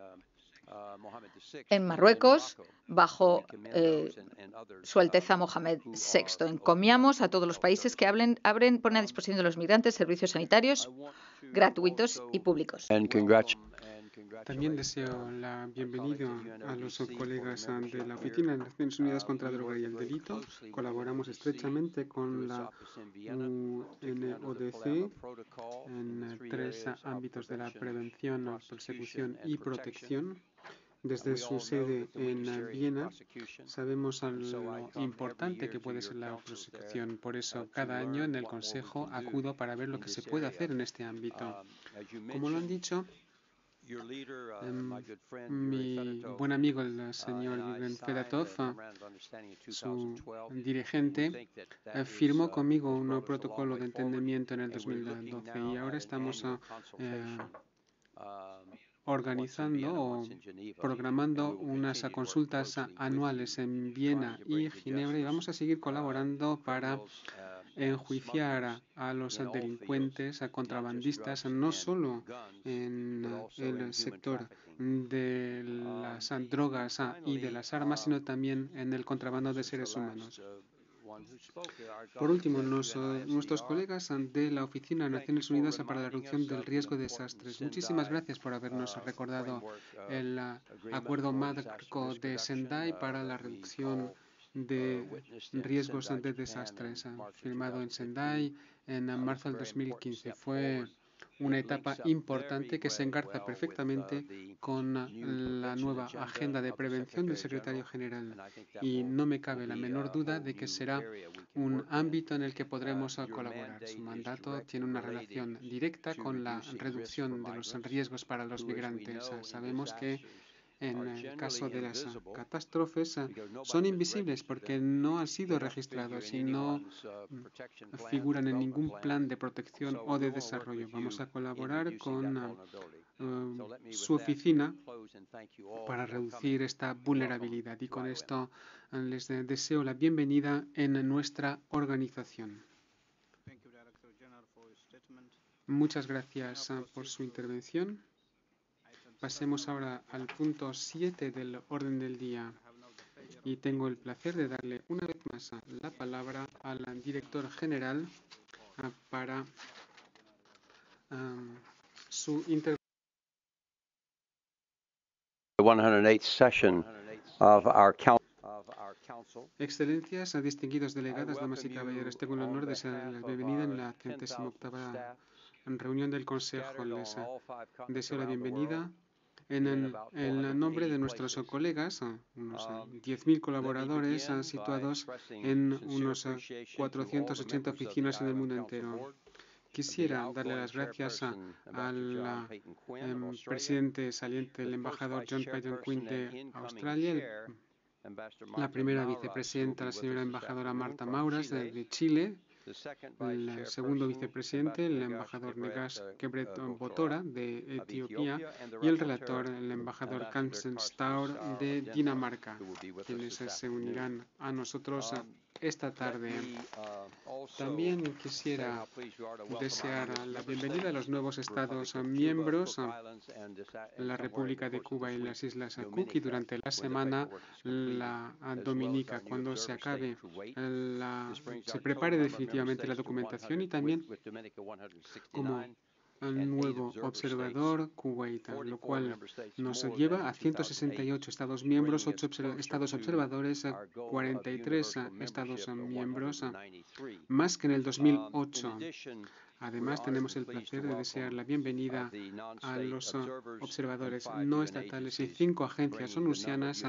en Marruecos, bajo eh, Su Alteza Mohamed sexto. Encomiamos a todos los países que hablen, abren, ponen a disposición de los migrantes servicios sanitarios gratuitos y públicos. También deseo la bienvenida a los colegas de la Oficina de Naciones Unidas contra la Droga y el Delito. Colaboramos estrechamente con la U N O D C en tres ámbitos de la prevención, persecución y protección. Desde su sede en Viena sabemos lo importante que puede ser la prosecución. Por eso, cada año en el Consejo acudo para ver lo que se puede hacer en este ámbito. Como lo han dicho, Mi buen amigo, el señor Vivian Fedatov, su dirigente, firmó conmigo un nuevo protocolo de entendimiento en el dos mil doce y ahora estamos eh, organizando o programando unas consultas anuales en Viena y Ginebra y vamos a seguir colaborando para enjuiciar a los delincuentes, a contrabandistas, no solo en el sector de las drogas y de las armas, sino también en el contrabando de seres humanos. Por último, nos, nuestros colegas de la Oficina de Naciones Unidas para la Reducción del Riesgo de Desastres. Muchísimas gracias por habernos recordado el Acuerdo Marco de Sendai para la reducción de riesgos de desastres, firmado en Sendai en marzo del dos mil quince. Fue una etapa importante que se engarza perfectamente con la nueva agenda de prevención del secretario general y no me cabe la menor duda de que será un ámbito en el que podremos colaborar. Su mandato tiene una relación directa con la reducción de los riesgos para los migrantes. Sabemos que en el caso de las catástrofes son invisibles porque no han sido registrados y no figuran en ningún plan de protección o de desarrollo. Vamos a colaborar con uh, su oficina para reducir esta vulnerabilidad y con esto les deseo la bienvenida en nuestra organización. Muchas gracias por su intervención. Pasemos ahora al punto siete del orden del día y tengo el placer de darle una vez más la palabra al director general para um, su intervención. Excelencias, distinguidos delegadas, damas y caballeros, tengo el honor de ser la bienvenida en la centésima octava reunión del Consejo. Les deseo la bienvenida en el, el nombre de nuestros colegas, unos diez mil colaboradores situados en unos cuatrocientas ochenta oficinas en el mundo entero. Quisiera darle las gracias al um, presidente saliente, el embajador John Peyton Quinn de Australia, el, la primera vicepresidenta, la señora embajadora Marta Mauras de, de Chile, el segundo vicepresidente, el embajador Negas Kebret Botora de Etiopía y el relator, el embajador Kamsen Staur de Dinamarca, quienes se unirán a nosotros esta tarde. También quisiera desear la bienvenida a los nuevos Estados miembros, la República de Cuba y las Islas Cook, y durante la semana la Dominica, cuando se acabe, la, se prepare definitivamente la documentación y también como nuevo observador Kuwait, lo cual nos lleva a ciento sesenta y ocho Estados miembros, ocho Estados observadores, cuarenta y tres Estados miembros, más que en el dos mil ocho. Además, tenemos el placer de desear la bienvenida a los observadores no estatales y cinco agencias onusianas,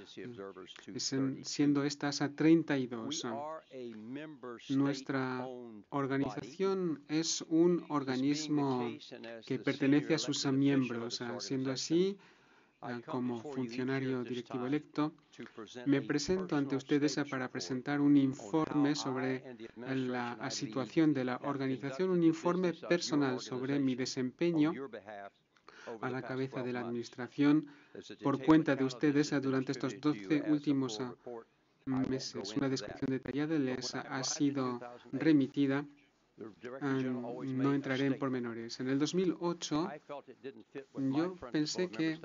siendo estas a treinta y dos. Nuestra organización es un organismo que pertenece a sus miembros. Siendo así, como funcionario directivo electo, me presento ante ustedes para presentar un informe sobre la situación de la organización, un informe personal sobre mi desempeño a la cabeza de la administración por cuenta de ustedes durante estos doce últimos meses. Una descripción detallada les ha sido remitida. Um, no entraré en pormenores. En el dos mil ocho yo pensé que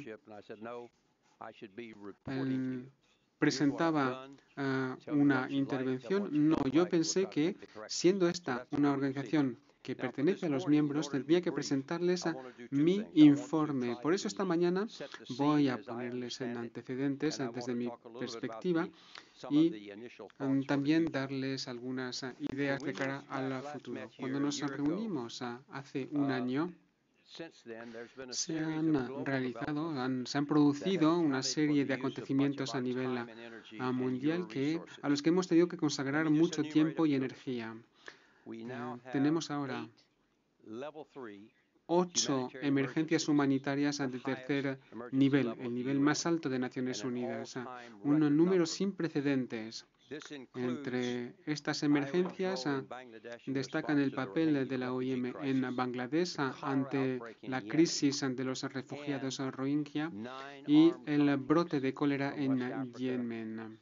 um, presentaba uh, una intervención. No, yo pensé que siendo esta una organización que pertenece a los miembros, tendría que presentarles a mi informe. Por eso esta mañana voy a ponerles en antecedentes desde mi perspectiva y um, también darles algunas uh, ideas de cara al futuro. Cuando nos reunimos uh, hace un año, se han realizado, han, se han producido una serie de acontecimientos a nivel uh, mundial que, a los que hemos tenido que consagrar mucho tiempo y energía. Uh, tenemos ahora ocho emergencias humanitarias de tercer nivel, el nivel más alto de Naciones Unidas, un número sin precedentes. Entre estas emergencias destacan el papel de la O I M en Bangladesh ante la crisis de los refugiados rohingya y el brote de cólera en Yemen.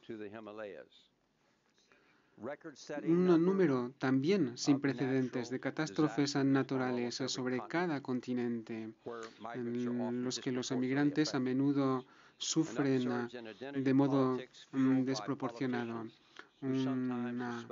Un número también sin precedentes de catástrofes naturales sobre cada continente, en los que los emigrantes a menudo sufren de modo mm, desproporcionado. Una,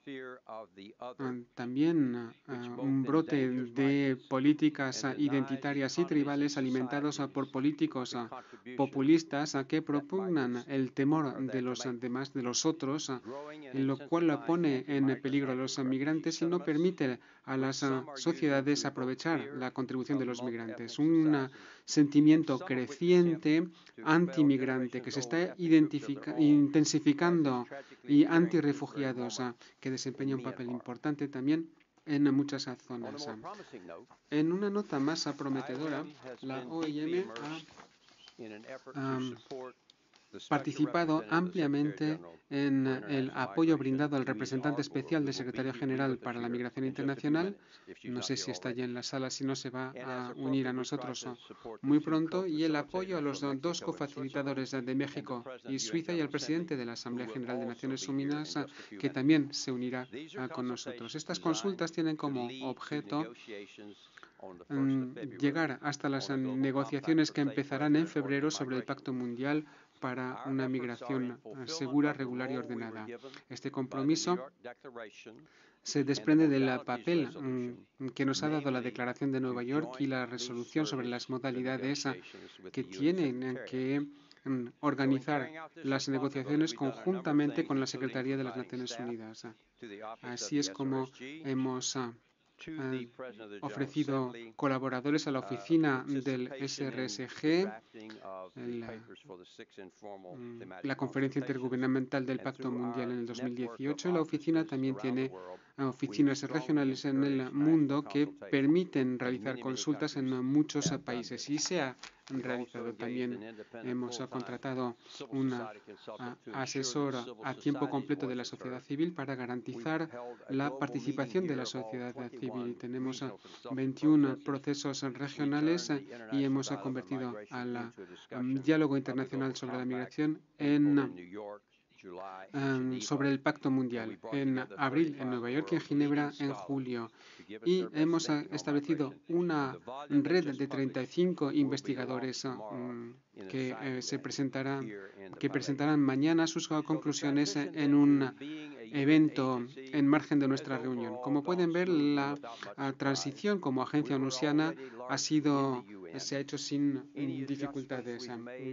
también uh, un brote de políticas uh, identitarias y tribales alimentados uh, por políticos uh, populistas uh, que propugnan el temor de los uh, demás, de los otros, uh, en lo cual pone en peligro a los uh, migrantes y no permite a las uh, sociedades aprovechar la contribución de los migrantes. Un uh, sentimiento creciente antimigrante que se está intensificando y antirrefugiados que desempeña un papel importante también en muchas zonas. En una nota más prometedora, la O I M ha um, participado ampliamente en el apoyo brindado al representante especial del Secretario General para la Migración Internacional. No sé si está ya en la sala, si no se va a unir a nosotros muy pronto, y el apoyo a los dos cofacilitadores de México y Suiza y al presidente de la Asamblea General de Naciones Unidas, que también se unirá con nosotros. Estas consultas tienen como objeto llegar hasta las negociaciones que empezarán en febrero sobre el Pacto Mundial para una migración segura, regular y ordenada. Este compromiso se desprende del papel que nos ha dado la Declaración de Nueva York y la resolución sobre las modalidades que tienen que organizar las negociaciones conjuntamente con la Secretaría de las Naciones Unidas. Así es como hemos Eh, ofrecido colaboradores a la oficina del S R S G, la, la Conferencia Intergubernamental del Pacto Mundial en el dos mil dieciocho. La oficina también tiene oficinas regionales en el mundo que permiten realizar consultas en muchos países, y se ha realizado también. Hemos contratado un asesor a tiempo completo de la sociedad civil para garantizar la participación de la sociedad civil. Tenemos veintiún procesos regionales y hemos convertido al diálogo internacional sobre la migración en Um, sobre el Pacto Mundial en abril en Nueva York y en Ginebra en julio. Y hemos establecido una red de treinta y cinco investigadores um, que eh, se presentarán, que presentarán mañana sus conclusiones en un evento en margen de nuestra reunión. Como pueden ver, la transición como agencia onusiana ha sido, se ha hecho sin dificultades.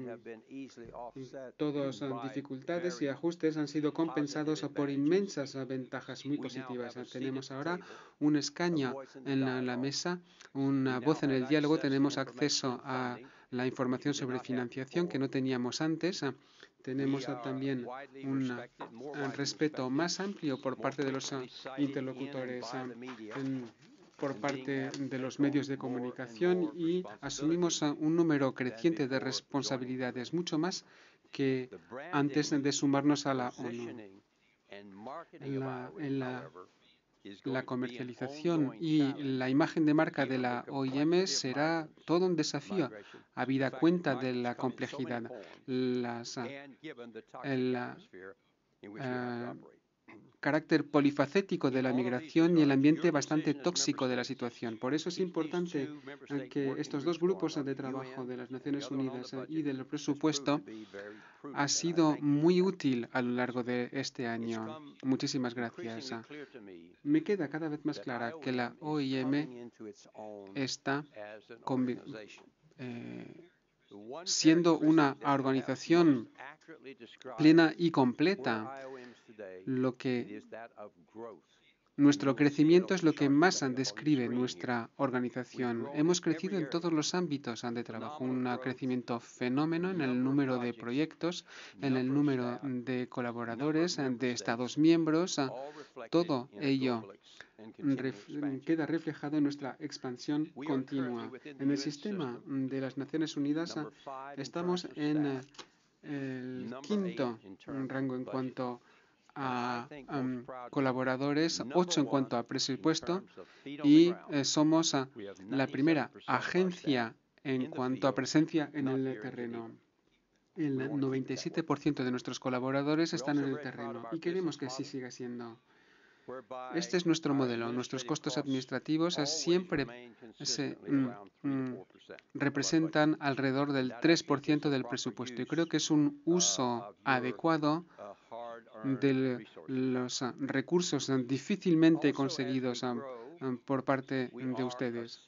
Todas las dificultades y ajustes han sido compensados por inmensas ventajas muy positivas. Tenemos ahora un escaño en la, la mesa, una voz en el diálogo, tenemos acceso a la información sobre financiación que no teníamos antes. Tenemos también un respeto más amplio por parte de los interlocutores, en, por parte de los medios de comunicación, y asumimos un número creciente de responsabilidades, mucho más que antes de sumarnos a la ONU. En la, en la, la comercialización y la imagen de marca de la O I M será todo un desafío, habida cuenta de la complejidad, las, el uh, carácter polifacético de la migración y el ambiente bastante tóxico de la situación. Por eso es importante que estos dos grupos de trabajo de las Naciones Unidas y del presupuesto ha sido muy útil a lo largo de este año. Muchísimas gracias. Me queda cada vez más clara que la O I M está con, eh, siendo una organización plena y completa. Lo que nuestro crecimiento es lo que más describe nuestra organización. Hemos crecido en todos los ámbitos de trabajo, un crecimiento fenómeno en el número de proyectos, en el número de colaboradores, de Estados miembros, todo ello ref, queda reflejado en nuestra expansión continua. En el sistema de las Naciones Unidas estamos en el quinto rango en cuanto a um, colaboradores, ocho en cuanto a presupuesto, y eh, somos uh, la primera agencia en cuanto a presencia en el terreno. El noventa y siete por ciento de nuestros colaboradores están en el terreno y queremos que así siga siendo. Este es nuestro modelo. Nuestros costos administrativos siempre se mm, mm, representan alrededor del tres por ciento del presupuesto y creo que es un uso adecuado de los recursos difícilmente conseguidos por parte de ustedes.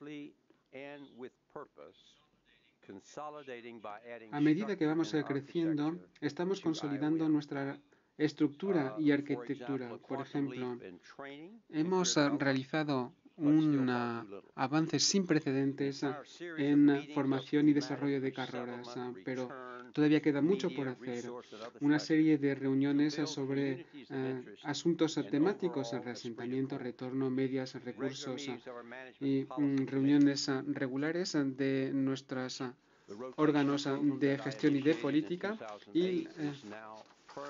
A medida que vamos creciendo, estamos consolidando nuestra estructura y arquitectura. Por ejemplo, hemos realizado un avance sin precedentes en formación y desarrollo de carreras, pero todavía queda mucho por hacer. Una serie de reuniones sobre uh, asuntos temáticos, reasentamiento, retorno, medias, recursos y um, reuniones regulares de nuestros uh, órganos de gestión y de política y uh,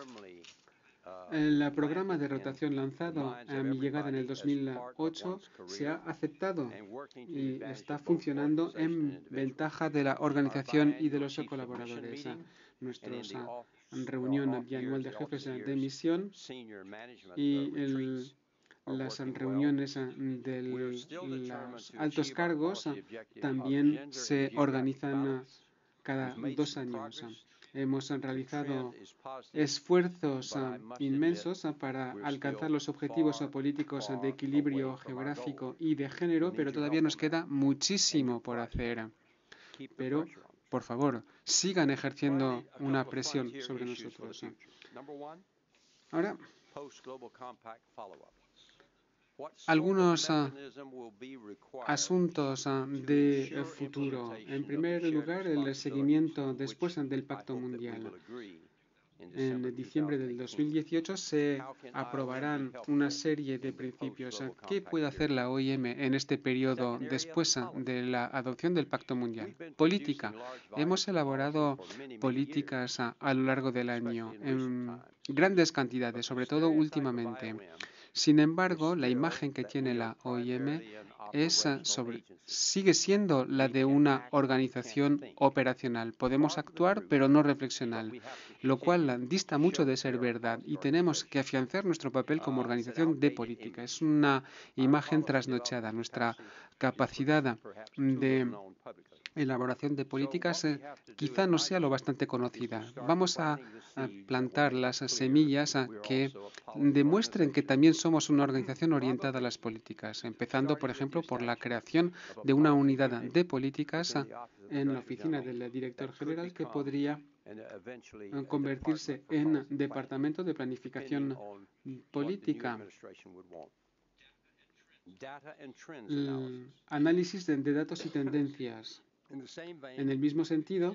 el programa de rotación lanzado a mi llegada en el dos mil ocho se ha aceptado y está funcionando en ventaja de la organización y de los colaboradores. Nuestra reunión bianual de jefes de misión y el, las reuniones de los altos cargos también se organizan cada dos años. Hemos realizado esfuerzos uh, inmensos uh, para alcanzar los objetivos uh, políticos de equilibrio geográfico y de género, pero todavía nos queda muchísimo por hacer. Pero, por favor, sigan ejerciendo una presión sobre nosotros. Ahora, algunos uh, asuntos uh, de futuro. En primer lugar, el seguimiento después del Pacto Mundial. En diciembre del dos mil dieciocho se aprobarán una serie de principios. ¿Qué puede hacer la O I M en este periodo después de la adopción del Pacto Mundial? Política. Hemos elaborado políticas a, a lo largo del año en grandes cantidades, sobre todo últimamente. Sin embargo, la imagen que tiene la O I M es sobre, sigue siendo la de una organización operacional. Podemos actuar, pero no reflexionar, lo cual dista mucho de ser verdad y tenemos que afianzar nuestro papel como organización de política. Es una imagen trasnochada. Nuestra capacidad de elaboración de políticas eh, quizá no sea lo bastante conocida. Vamos a, a plantar las semillas a que demuestren que también somos una organización orientada a las políticas, empezando, por ejemplo, por la creación de una unidad de políticas a, en la oficina del director general que podría convertirse en departamento de planificación política. El análisis de, de datos y tendencias. En el mismo sentido,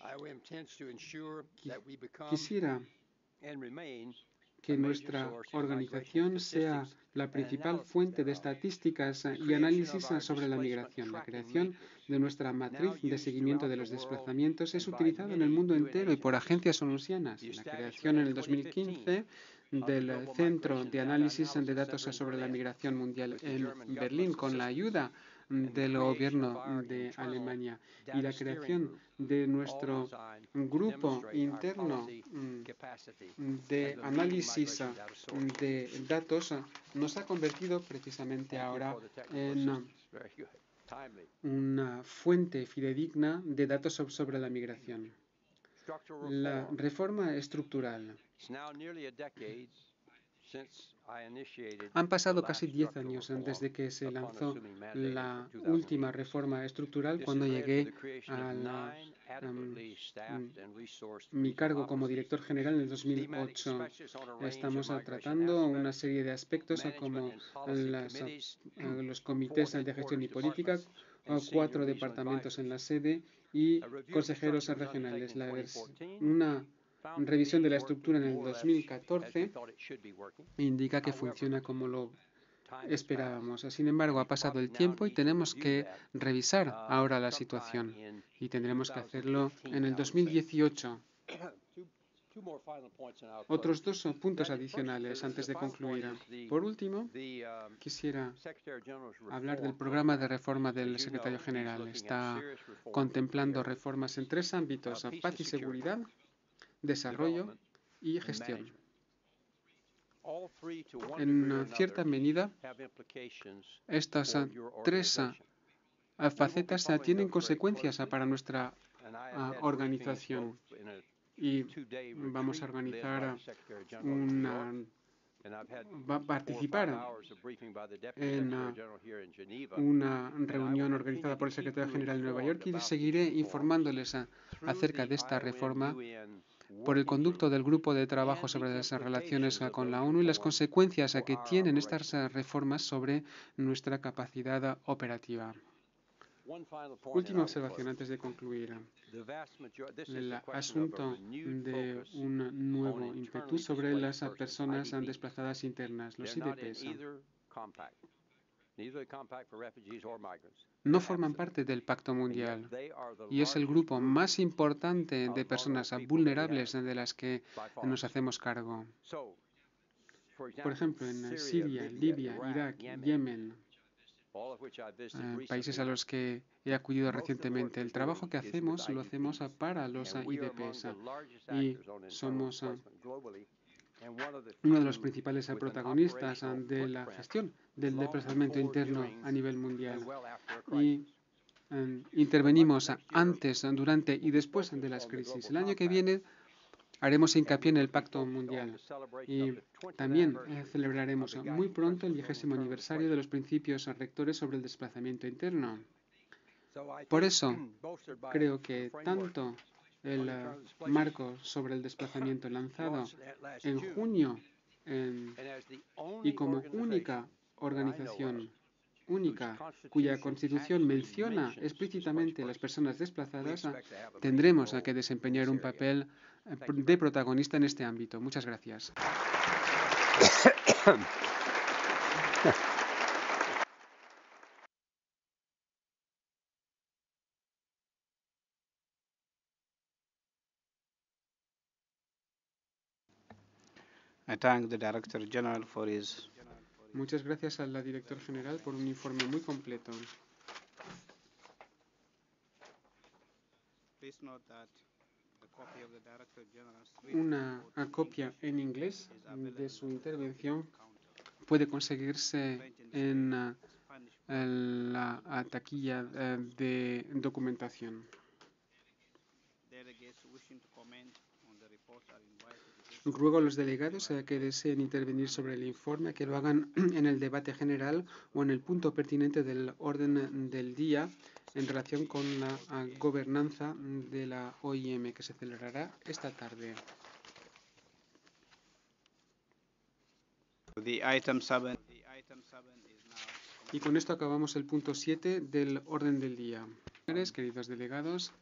quisiera que nuestra organización sea la principal fuente de estadísticas y análisis sobre la migración. La creación de nuestra matriz de seguimiento de los desplazamientos es utilizada en el mundo entero y por agencias onusianas. La creación en el dos mil quince del Centro de Análisis de Datos sobre la Migración Mundial en Berlín, con la ayuda del gobierno de Alemania, y la creación de nuestro grupo interno de análisis de datos nos ha convertido precisamente ahora en una fuente fidedigna de datos sobre la migración. La reforma estructural. Han pasado casi diez años desde que se lanzó la última reforma estructural cuando llegué a la, um, mi cargo como director general en el dos mil ocho. Estamos tratando una serie de aspectos como las, uh, los comités de gestión y política, cuatro departamentos en la sede y consejeros regionales. La una revisión de la estructura en el dos mil catorce indica que funciona como lo esperábamos. Sin embargo, ha pasado el tiempo y tenemos que revisar ahora la situación y tendremos que hacerlo en el dos mil dieciocho. Otros dos puntos adicionales antes de concluir. Por último, quisiera hablar del programa de reforma del secretario general. Está contemplando reformas en tres ámbitos: paz y seguridad, desarrollo y gestión. En cierta medida, estas tres facetas tienen consecuencias para nuestra organización. Y vamos a organizar una, va a participar en una reunión organizada por el secretario general de Nueva York y seguiré informándoles acerca de esta reforma por el conducto del grupo de trabajo sobre las relaciones con la ONU y las consecuencias que tienen estas reformas sobre nuestra capacidad operativa. Última observación antes de concluir. El asunto de un nuevo ímpetu sobre las personas desplazadas internas, los I D Ps. No forman parte del Pacto Mundial y es el grupo más importante de personas vulnerables de las que nos hacemos cargo. Por ejemplo, en Siria, Libia, Irak, Yemen, Eh, países a los que he acudido recientemente. El trabajo que hacemos lo hacemos para los I D Ps y somos uno de los principales protagonistas de la gestión del desplazamiento interno a nivel mundial. Y eh, intervenimos antes, durante y después de las crisis. El año que viene haremos hincapié en el Pacto Mundial y también eh, celebraremos muy pronto el vigésimo aniversario de los principios rectores sobre el desplazamiento interno. Por eso, creo que tanto el uh, marco sobre el desplazamiento lanzado en junio en, y como única organización única cuya constitución menciona explícitamente a las personas desplazadas, tendremos que desempeñar un papel de protagonista en este ámbito. Muchas gracias. I thank the Director General for his Muchas gracias al director general por un informe muy completo. Una copia en inglés de su intervención puede conseguirse en la taquilla de documentación. Ruego a los delegados a que deseen intervenir sobre el informe que lo hagan en el debate general o en el punto pertinente del orden del día en relación con la gobernanza de la O I M que se celebrará esta tarde. Y con esto acabamos el punto siete del orden del día. Queridos delegados,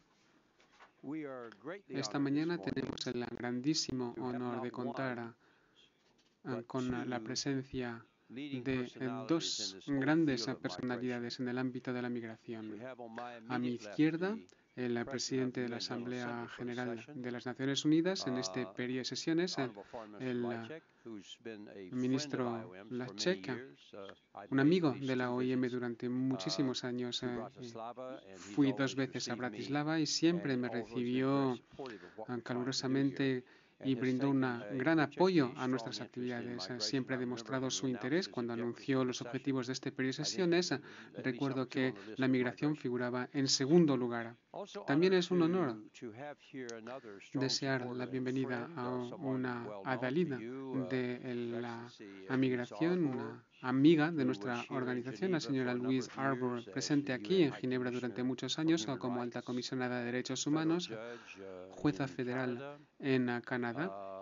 esta mañana tenemos el grandísimo honor de contar con la presencia de dos grandes personalidades en el ámbito de la migración. A mi izquierda, el presidente de la Asamblea General de las Naciones Unidas en este periodo de sesiones, el ministro Lacek, un amigo de la O I M durante muchísimos años. Fui dos veces a Bratislava y siempre me recibió calurosamente y brindó un gran apoyo a nuestras actividades. Siempre ha demostrado su interés cuando anunció los objetivos de este periodo de sesiones. Recuerdo que la migración figuraba en segundo lugar. También es un honor desear la bienvenida a una adalida de la migración, una amiga de nuestra organización, la señora Louise Arbour, presente aquí en Ginebra durante muchos años como alta comisionada de derechos humanos, jueza federal en Canadá.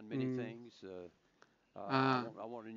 Ha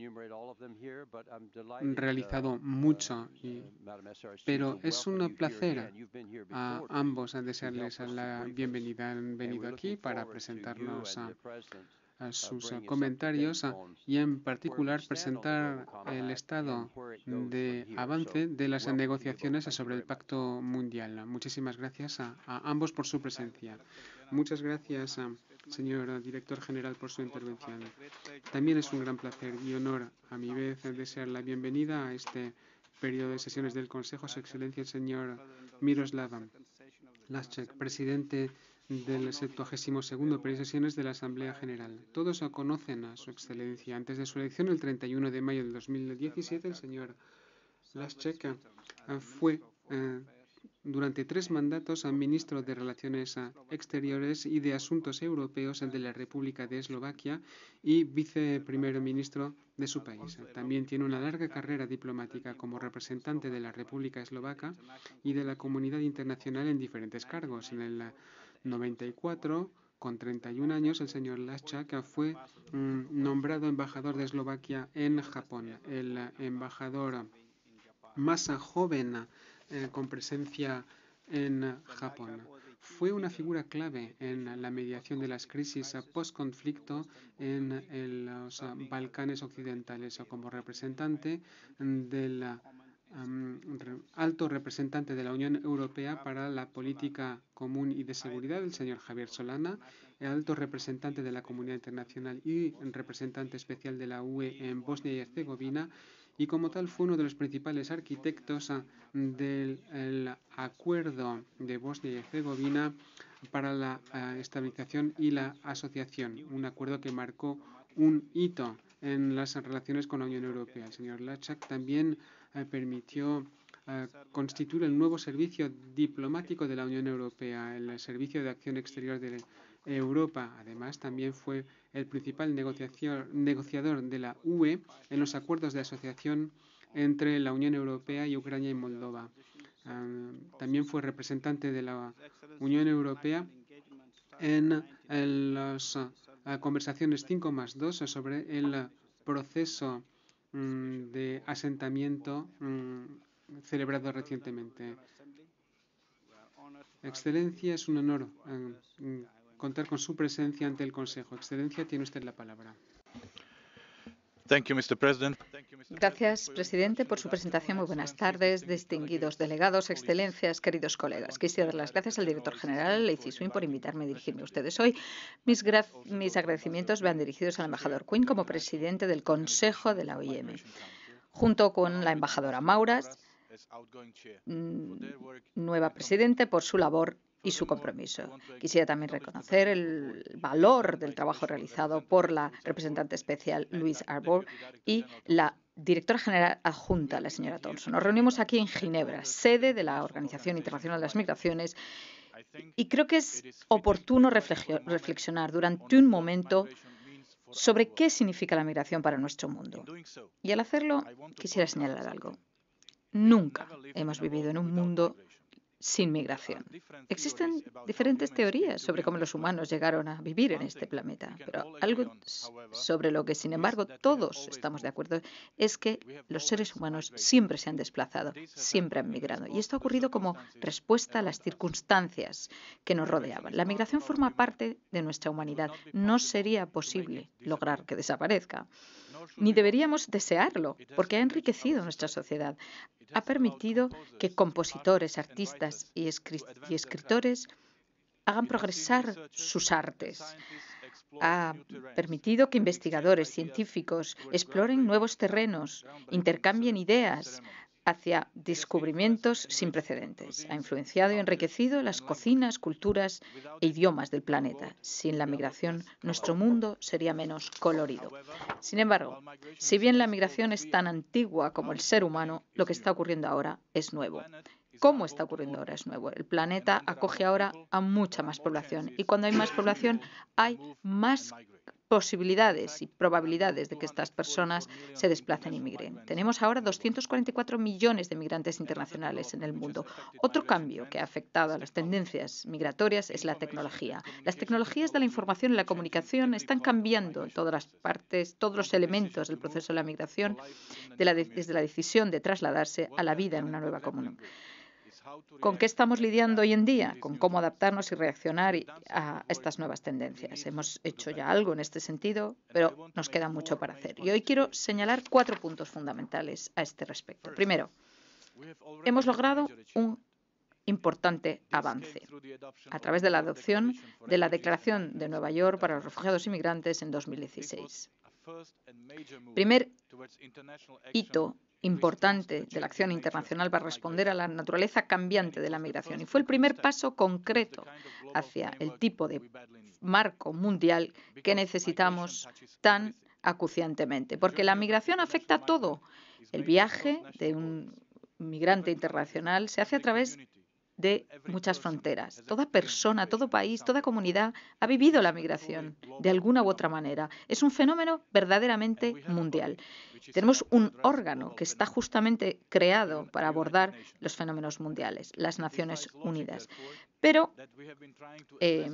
realizado mucho, y, pero es un placer a ambos a desearles la bienvenida. Han venido aquí para presentarnos a a sus uh, comentarios uh, y en particular presentar el estado de avance de las negociaciones sobre el Pacto Mundial. Muchísimas gracias a, a ambos por su presencia. Muchas gracias, uh, señor director general, por su intervención. También es un gran placer y honor a mi vez desear la bienvenida a este periodo de sesiones del Consejo a su excelencia el señor Miroslav Lajčák, presidente del septuagésimo segundo periodo de sesiones de la Asamblea General. Todos conocen a su excelencia. Antes de su elección, el treinta y uno de mayo de dos mil diecisiete, el señor Lajčák fue eh, durante tres mandatos ministro de Relaciones Exteriores y de Asuntos Europeos de la República de Eslovaquia y viceprimer ministro de su país. También tiene una larga carrera diplomática como representante de la República Eslovaca y de la comunidad internacional en diferentes cargos. En el noventa y cuatro, con treinta y un años, el señor Lajčák fue mm, nombrado embajador de Eslovaquia en Japón. El embajador más joven eh, con presencia en Japón. Fue una figura clave en la mediación de las crisis post-conflicto en el, los Balcanes occidentales, como representante del um, alto representante de la Unión Europea para la política común y de seguridad, el señor Javier Solana, el alto representante de la comunidad internacional y representante especial de la U E en Bosnia y Herzegovina, y como tal fue uno de los principales arquitectos del el acuerdo de Bosnia y Herzegovina para la uh, estabilización y la asociación, un acuerdo que marcó un hito en las relaciones con la Unión Europea. El señor Lajčák también uh, permitió uh, constituir el nuevo servicio diplomático de la Unión Europea, el Servicio de Acción Exterior de Europa. Además, también fue el principal negociador de la U E en los acuerdos de asociación entre la Unión Europea y Ucrania y Moldova. Uh, también fue representante de la Unión Europea en, en las uh, conversaciones cinco más dos sobre el proceso um, de asentamiento um, celebrado recientemente. Excelencia, es un honor uh, contar con su presencia ante el Consejo. Excelencia, tiene usted la palabra. Thank you, mister President. Gracias, presidente, por su presentación. Muy buenas tardes, distinguidos delegados, excelencias, queridos colegas. Quisiera dar las gracias al director general, Leicy Swin, por invitarme a dirigirme a ustedes hoy. Mis, mis agradecimientos van dirigidos al embajador Quinn como presidente del Consejo de la O I M, junto con la embajadora Mauras, nueva presidente, por su labor y su compromiso. Quisiera también reconocer el valor del trabajo realizado por la representante especial Louise Arbour y la directora general adjunta, la señora Thompson. Nos reunimos aquí en Ginebra, sede de la Organización Internacional de las Migraciones, y creo que es oportuno reflexionar durante un momento sobre qué significa la migración para nuestro mundo. Y al hacerlo, quisiera señalar algo. Nunca hemos vivido en un mundo sin migración. Existen diferentes teorías sobre cómo los humanos llegaron a vivir en este planeta, pero algo sobre lo que, sin embargo, todos estamos de acuerdo es que los seres humanos siempre se han desplazado, siempre han migrado. Y esto ha ocurrido como respuesta a las circunstancias que nos rodeaban. La migración forma parte de nuestra humanidad. No sería posible lograr que desaparezca. Ni deberíamos desearlo, porque ha enriquecido nuestra sociedad. Ha permitido que compositores, artistas y, escri y escritores hagan progresar sus artes. Ha permitido que investigadores, científicos exploren nuevos terrenos, intercambien ideas hacia descubrimientos sin precedentes. Ha influenciado y enriquecido las cocinas, culturas e idiomas del planeta. Sin la migración, nuestro mundo sería menos colorido. Sin embargo, si bien la migración es tan antigua como el ser humano, lo que está ocurriendo ahora es nuevo. ¿Cómo está ocurriendo ahora es nuevo? El planeta acoge ahora a mucha más población, y cuando hay más población hay más posibilidades y probabilidades de que estas personas se desplacen y migren. Tenemos ahora doscientos cuarenta y cuatro millones de migrantes internacionales en el mundo. Otro cambio que ha afectado a las tendencias migratorias es la tecnología. Las tecnologías de la información y la comunicación están cambiando en todas las partes, todos los elementos del proceso de la migración, de la de, desde la decisión de trasladarse a la vida en una nueva comunidad. ¿Con qué estamos lidiando hoy en día? Con cómo adaptarnos y reaccionar a estas nuevas tendencias. Hemos hecho ya algo en este sentido, pero nos queda mucho para hacer. Y hoy quiero señalar cuatro puntos fundamentales a este respecto. Primero, hemos logrado un importante avance a través de la adopción de la Declaración de Nueva York para los Refugiados y Migrantes en dos mil dieciséis. Primer hito importante de la acción internacional para responder a la naturaleza cambiante de la migración y fue el primer paso concreto hacia el tipo de marco mundial que necesitamos tan acuciantemente, porque la migración afecta a todo. El viaje de un migrante internacional se hace a través de muchas fronteras. Toda persona, todo país, toda comunidad ha vivido la migración de alguna u otra manera. Es un fenómeno verdaderamente mundial. Tenemos un órgano que está justamente creado para abordar los fenómenos mundiales, las Naciones Unidas. Pero eh,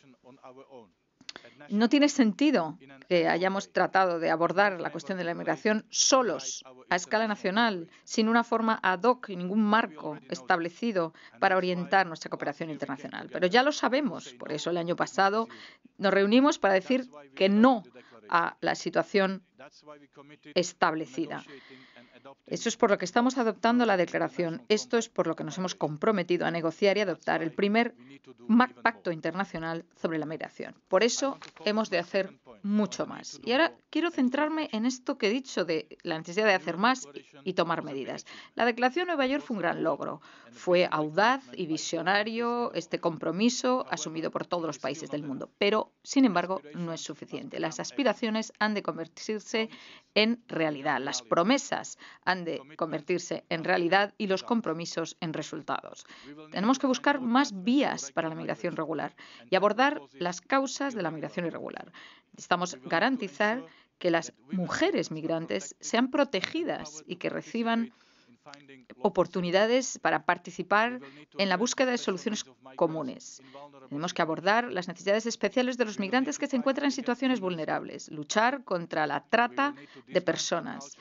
no tiene sentido que hayamos tratado de abordar la cuestión de la inmigración solos, a escala nacional, sin una forma ad hoc y ningún marco establecido para orientar nuestra cooperación internacional. Pero ya lo sabemos, por eso el año pasado nos reunimos para decir que no a la situación establecida. Eso es por lo que estamos adoptando la declaración. Esto es por lo que nos hemos comprometido a negociar y adoptar el primer pacto internacional sobre la migración. Por eso hemos de hacer mucho más. Y ahora quiero centrarme en esto que he dicho de la necesidad de hacer más y tomar medidas. La Declaración de Nueva York fue un gran logro. Fue audaz y visionario este compromiso asumido por todos los países del mundo. Pero, sin embargo, no es suficiente. Las aspiraciones han de convertirse en realidad. Las promesas han de convertirse en realidad y los compromisos en resultados. Tenemos que buscar más vías para la migración regular y abordar las causas de la migración irregular. Necesitamos garantizar que las mujeres migrantes sean protegidas y que reciban oportunidades para participar en la búsqueda de soluciones comunes. Tenemos que abordar las necesidades especiales de los migrantes que se encuentran en situaciones vulnerables, luchar contra la trata de personas,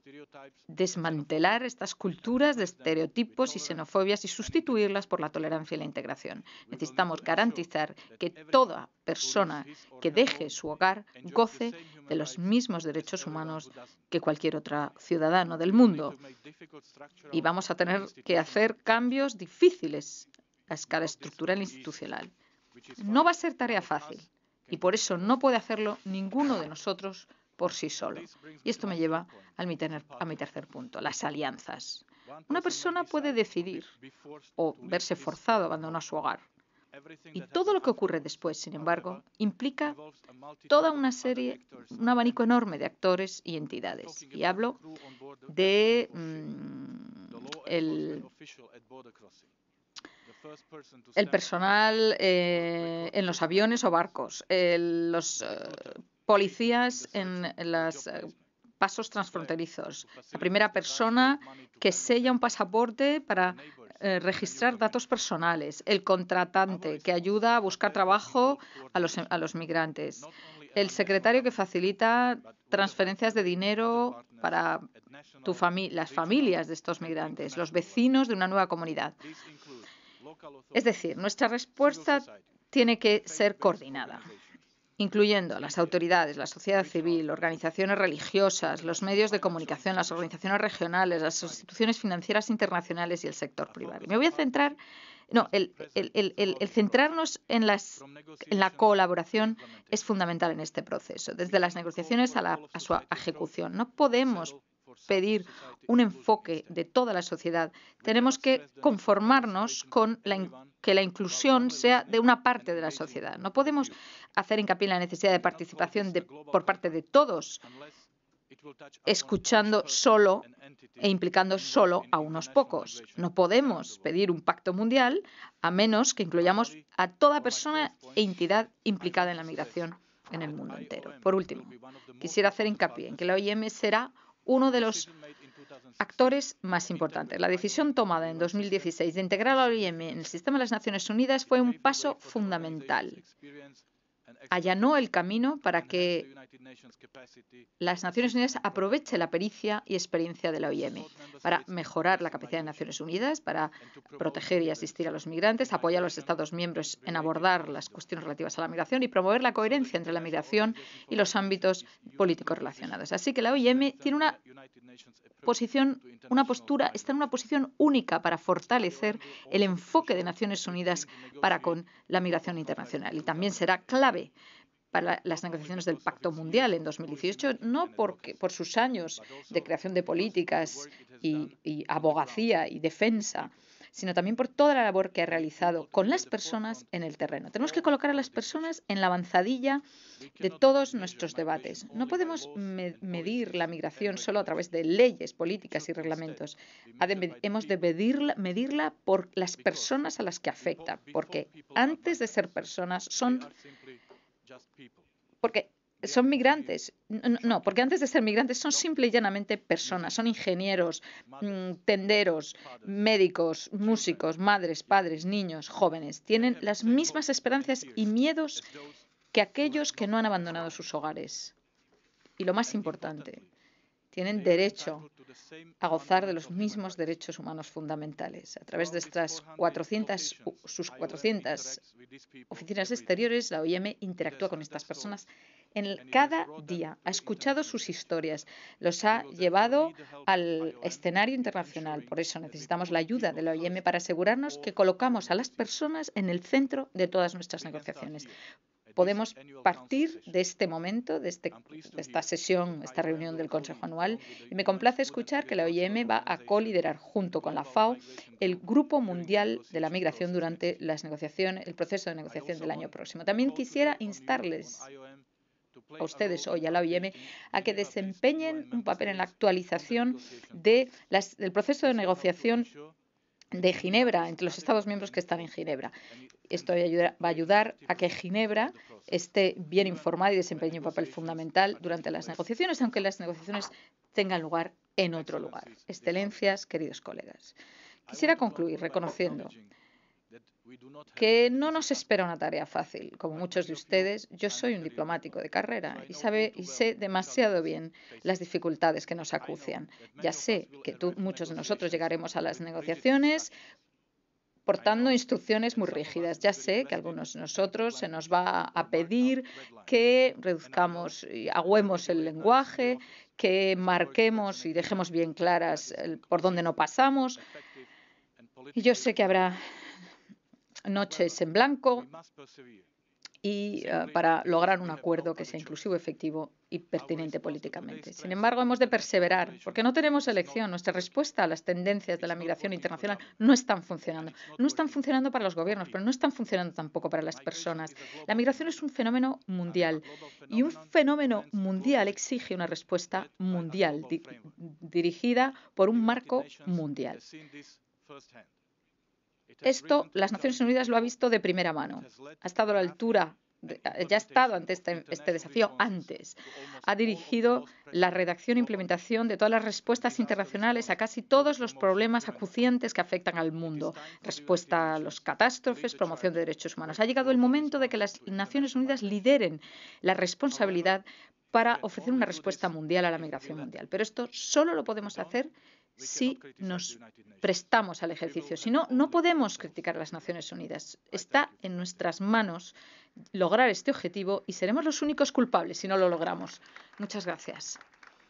desmantelar estas culturas de estereotipos y xenofobias y sustituirlas por la tolerancia y la integración. Necesitamos garantizar que toda persona que deje su hogar goce de los mismos derechos humanos que cualquier otro ciudadano del mundo. Y vamos a tener que hacer cambios difíciles a escala estructural e institucional. No va a ser tarea fácil y por eso no puede hacerlo ninguno de nosotros por sí solo. Y esto me lleva a mi, tener, a mi tercer punto, las alianzas. Una persona puede decidir o verse forzado a abandonar su hogar. Y todo lo que ocurre después, sin embargo, implica toda una serie, un abanico enorme de actores y entidades. Y hablo de mmm, el, el personal eh, en los aviones o barcos, el, los eh, policías en, en los eh, pasos transfronterizos, la primera persona que sella un pasaporte para eh, registrar datos personales, el contratante que ayuda a buscar trabajo a los, a los migrantes, el secretario que facilita transferencias de dinero para tu fami- las familias de estos migrantes, los vecinos de una nueva comunidad. Es decir, nuestra respuesta tiene que ser coordinada, incluyendo a las autoridades, la sociedad civil, organizaciones religiosas, los medios de comunicación, las organizaciones regionales, las instituciones financieras internacionales y el sector privado. Me voy a centrar, no, el, el, el, el, el centrarnos en, las, en la colaboración es fundamental en este proceso, desde las negociaciones a, la, a su ejecución. No podemos pedir un enfoque de toda la sociedad. Tenemos que conformarnos con la que la inclusión sea de una parte de la sociedad. No podemos hacer hincapié en la necesidad de participación de, por parte de todos, escuchando solo e implicando solo a unos pocos. No podemos pedir un pacto mundial a menos que incluyamos a toda persona e entidad implicada en la migración en el mundo entero. Por último, quisiera hacer hincapié en que la O I M será uno de los actores más importantes. La decisión tomada en dos mil dieciséis de integrar a la O I M en el sistema de las Naciones Unidas fue un paso fundamental. allanó el camino para que las Naciones Unidas aprovechen la pericia y experiencia de la O I M para mejorar la capacidad de Naciones Unidas, para proteger y asistir a los migrantes, apoyar a los Estados miembros en abordar las cuestiones relativas a la migración y promover la coherencia entre la migración y los ámbitos políticos relacionados. Así que la O I M tiene una posición, una postura, está en una posición única para fortalecer el enfoque de Naciones Unidas para con la migración internacional. Y también será clave para las negociaciones del Pacto Mundial en dos mil dieciocho, no porque, por sus años de creación de políticas y, y abogacía y defensa, sino también por toda la labor que ha realizado con las personas en el terreno. Tenemos que colocar a las personas en la avanzadilla de todos nuestros debates. No podemos me medir la migración solo a través de leyes, políticas y reglamentos. Hemos de medirla, medirla por las personas a las que afecta, porque antes de ser personas son... Porque son migrantes. No, no, porque antes de ser migrantes son simple y llanamente personas. Son ingenieros, tenderos, médicos, músicos, madres, padres, niños, jóvenes. Tienen las mismas esperanzas y miedos que aquellos que no han abandonado sus hogares. Y lo más importante, tienen derecho a gozar de los mismos derechos humanos fundamentales. A través de estas cuatrocientas, sus cuatrocientas oficinas exteriores, la O I M interactúa con estas personas en el, cada día. Ha escuchado sus historias, los ha llevado al escenario internacional. Por eso necesitamos la ayuda de la O I M para asegurarnos que colocamos a las personas en el centro de todas nuestras negociaciones. Podemos partir de este momento, de, este, de esta sesión, esta reunión del Consejo Anual, y me complace escuchar que la O I M va a coliderar junto con la FAO el Grupo Mundial de la Migración durante las negociaciones, el proceso de negociación del año próximo. También quisiera instarles a ustedes hoy, a la O I M, a que desempeñen un papel en la actualización de las, del proceso de negociación de Ginebra, entre los Estados miembros que están en Ginebra. Esto va a ayudar a que Ginebra esté bien informada y desempeñe un papel fundamental durante las negociaciones, aunque las negociaciones tengan lugar en otro lugar. Excelencias, queridos colegas. Quisiera concluir reconociendo que no nos espera una tarea fácil. Como muchos de ustedes, yo soy un diplomático de carrera y, sabe, y sé demasiado bien las dificultades que nos acucian. Ya sé que tú, muchos de nosotros llegaremos a las negociaciones portando instrucciones muy rígidas. Ya sé que a algunos de nosotros se nos va a pedir que reduzcamos y agüemos el lenguaje, que marquemos y dejemos bien claras el, por dónde no pasamos. Y yo sé que habrá noches en blanco y uh, para lograr un acuerdo que sea inclusivo, efectivo y pertinente políticamente. Sin embargo, hemos de perseverar, porque no tenemos elección. Nuestra respuesta a las tendencias de la migración internacional no están funcionando. No están funcionando para los gobiernos, pero no están funcionando tampoco para las personas. La migración es un fenómeno mundial y un fenómeno mundial exige una respuesta mundial, di dirigida por un marco mundial. Esto las Naciones Unidas lo ha visto de primera mano. Ha estado a la altura, de, ya ha estado ante este, este desafío antes. Ha dirigido la redacción e implementación de todas las respuestas internacionales a casi todos los problemas acuciantes que afectan al mundo. Respuesta a las catástrofes, promoción de derechos humanos. Ha llegado el momento de que las Naciones Unidas lideren la responsabilidad para ofrecer una respuesta mundial a la migración mundial. Pero esto solo lo podemos hacer si nos prestamos al ejercicio. Si no, no podemos criticar a las Naciones Unidas. Está en nuestras manos lograr este objetivo y seremos los únicos culpables si no lo logramos. Muchas gracias.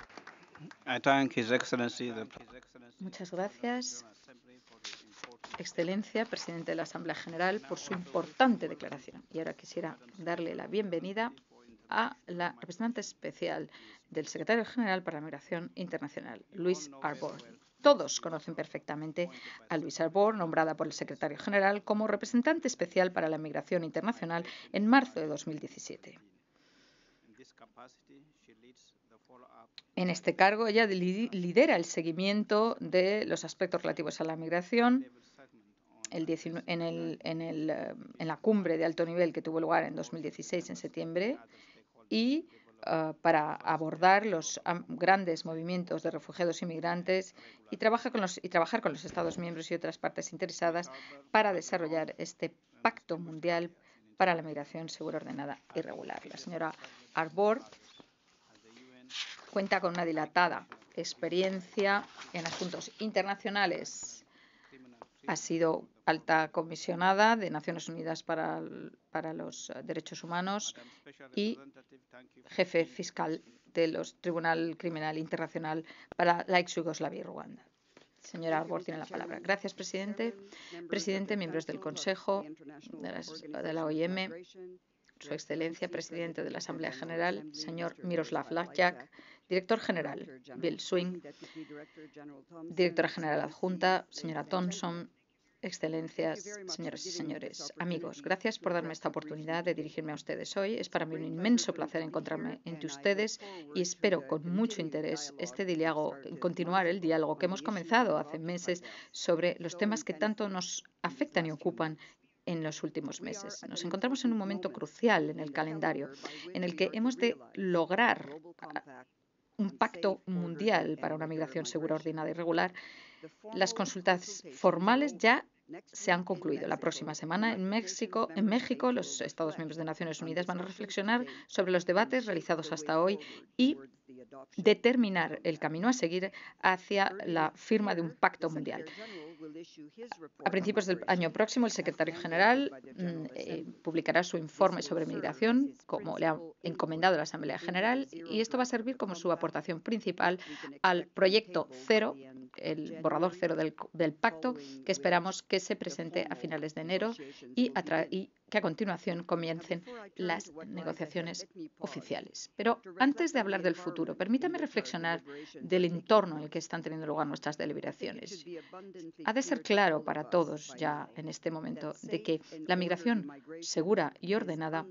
Muchas gracias, Excelencia, Presidente de la Asamblea General, por su importante declaración. Y ahora quisiera darle la bienvenida a la representante especial del Secretario General para la Migración Internacional, Louise Arbour. Todos conocen perfectamente a Louise Arbour, nombrada por el Secretario General como representante especial para la migración internacional en marzo de dos mil diecisiete. En este cargo, ella lidera el seguimiento de los aspectos relativos a la migración el en, el, en, el, en la cumbre de alto nivel que tuvo lugar en dos mil dieciséis, en septiembre, y uh, para abordar los um, grandes movimientos de refugiados y migrantes y, trabaja con los, y trabajar con los Estados miembros y otras partes interesadas para desarrollar este pacto mundial para la migración segura, ordenada y regular. La señora Arbor cuenta con una dilatada experiencia en asuntos internacionales. Ha sido alta comisionada de Naciones Unidas para, para los Derechos Humanos y jefe fiscal del Tribunal Criminal Internacional para la ex Yugoslavia y Ruanda. Señora Arbor tiene la palabra. Gracias, presidente. Presidente, miembros del Consejo, de, las, de la O I M, Su Excelencia, presidente de la Asamblea General, señor Miroslav Lajčák, director general Bill Swing, directora general adjunta, señora Thompson, excelencias, señoras y señores, amigos, gracias por darme esta oportunidad de dirigirme a ustedes hoy. Es para mí un inmenso placer encontrarme entre ustedes y espero con mucho interés este diálogo, continuar el diálogo que hemos comenzado hace meses sobre los temas que tanto nos afectan y ocupan en los últimos meses. Nos encontramos en un momento crucial en el calendario en el que hemos de lograr un pacto mundial para una migración segura, ordenada y regular. Las consultas formales ya se han concluido. La próxima semana en México, en México, los Estados miembros de Naciones Unidas van a reflexionar sobre los debates realizados hasta hoy y determinar el camino a seguir hacia la firma de un pacto mundial. A principios del año próximo, el secretario general eh, publicará su informe sobre migración, como le ha encomendado la Asamblea General, y esto va a servir como su aportación principal al proyecto cero, el borrador cero del, del pacto, que esperamos que se presente a finales de enero y, a y que a continuación comiencen las negociaciones oficiales. Pero antes de hablar del futuro, permítame reflexionar del entorno en el que están teniendo lugar nuestras deliberaciones. Ha de ser claro para todos ya en este momento de que la migración segura y ordenada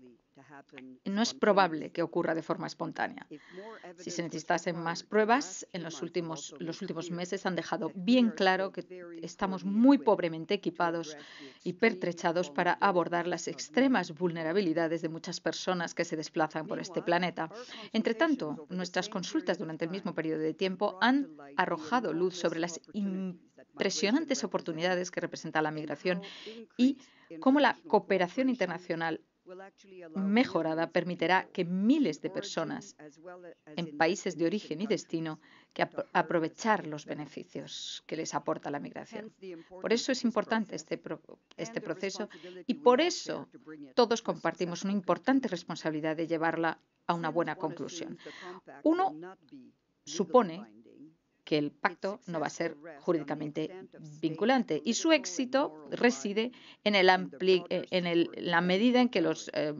no es probable que ocurra de forma espontánea. Si se necesitasen más pruebas, en los últimos, los últimos meses han dejado bien claro que estamos muy pobremente equipados y pertrechados para abordar las extremas vulnerabilidades de muchas personas que se desplazan por este planeta. Entre tanto, nuestras consultas durante el mismo periodo de tiempo han arrojado luz sobre las impresionantes oportunidades que representa la migración y cómo la cooperación internacional mejorada permitirá que miles de personas en países de origen y destino que ap aprovechar los beneficios que les aporta la migración. Por eso es importante este, pro este proceso y por eso todos compartimos una importante responsabilidad de llevarla a una buena conclusión. Uno supone que el pacto no va a ser jurídicamente vinculante y su éxito reside en, el ampli en el, la medida en que, los, eh,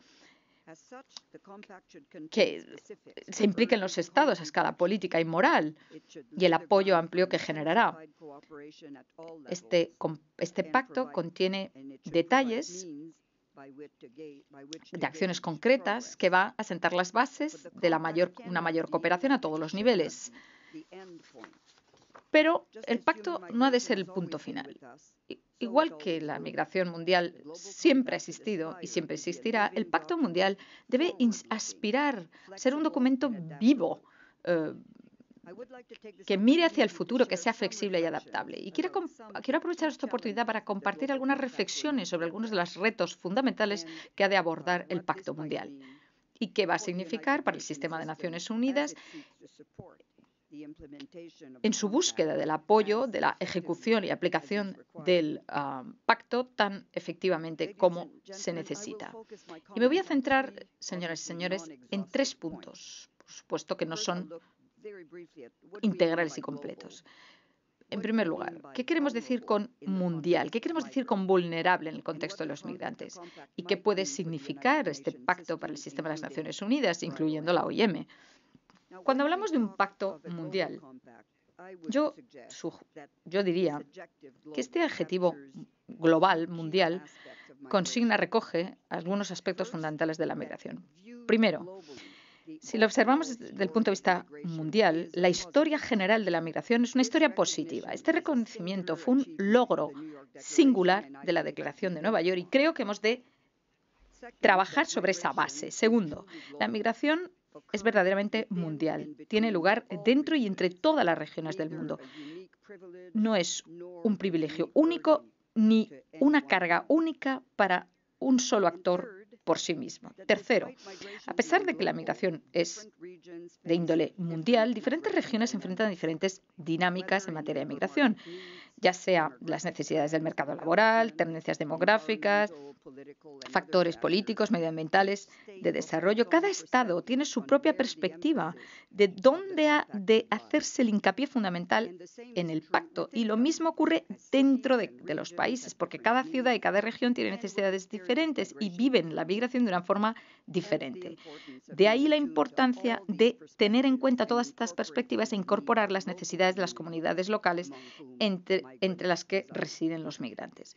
que se impliquen los estados a escala política y moral y el apoyo amplio que generará. Este, este pacto contiene detalles de acciones concretas que va a sentar las bases de la mayor, una mayor cooperación a todos los niveles. Pero el pacto no ha de ser el punto final. Igual que la migración mundial siempre ha existido y siempre existirá, el pacto mundial debe aspirar a ser un documento vivo, eh, que mire hacia el futuro, que sea flexible y adaptable. Y quiero, quiero aprovechar esta oportunidad para compartir algunas reflexiones sobre algunos de los retos fundamentales que ha de abordar el pacto mundial y qué va a significar para el sistema de Naciones Unidas en su búsqueda del apoyo, de la ejecución y aplicación del uh, pacto tan efectivamente como se necesita. Y me voy a centrar, señoras y señores, en tres puntos, por supuesto que no son integrales y completos. En primer lugar, ¿qué queremos decir con mundial? ¿Qué queremos decir con vulnerable en el contexto de los migrantes? ¿Y qué puede significar este pacto para el sistema de las Naciones Unidas, incluyendo la O I M? Cuando hablamos de un pacto mundial, yo, yo diría que este adjetivo global, mundial, consigna, recoge algunos aspectos fundamentales de la migración. Primero, si lo observamos desde el punto de vista mundial, la historia general de la migración es una historia positiva. Este reconocimiento fue un logro singular de la Declaración de Nueva York y creo que hemos de trabajar sobre esa base. Segundo, la migración es verdaderamente mundial. Tiene lugar dentro y entre todas las regiones del mundo. No es un privilegio único ni una carga única para un solo actor por sí mismo. Tercero, a pesar de que la migración es de índole mundial, diferentes regiones se enfrentan a diferentes dinámicas en materia de migración, ya sea las necesidades del mercado laboral, tendencias demográficas, factores políticos, medioambientales, de desarrollo. Cada Estado tiene su propia perspectiva de dónde ha de hacerse el hincapié fundamental en el pacto. Y lo mismo ocurre dentro de, de los países, porque cada ciudad y cada región tiene necesidades diferentes y viven la migración de una forma diferente. De ahí la importancia de tener en cuenta todas estas perspectivas e incorporar las necesidades de las comunidades locales entre, entre las que residen los migrantes.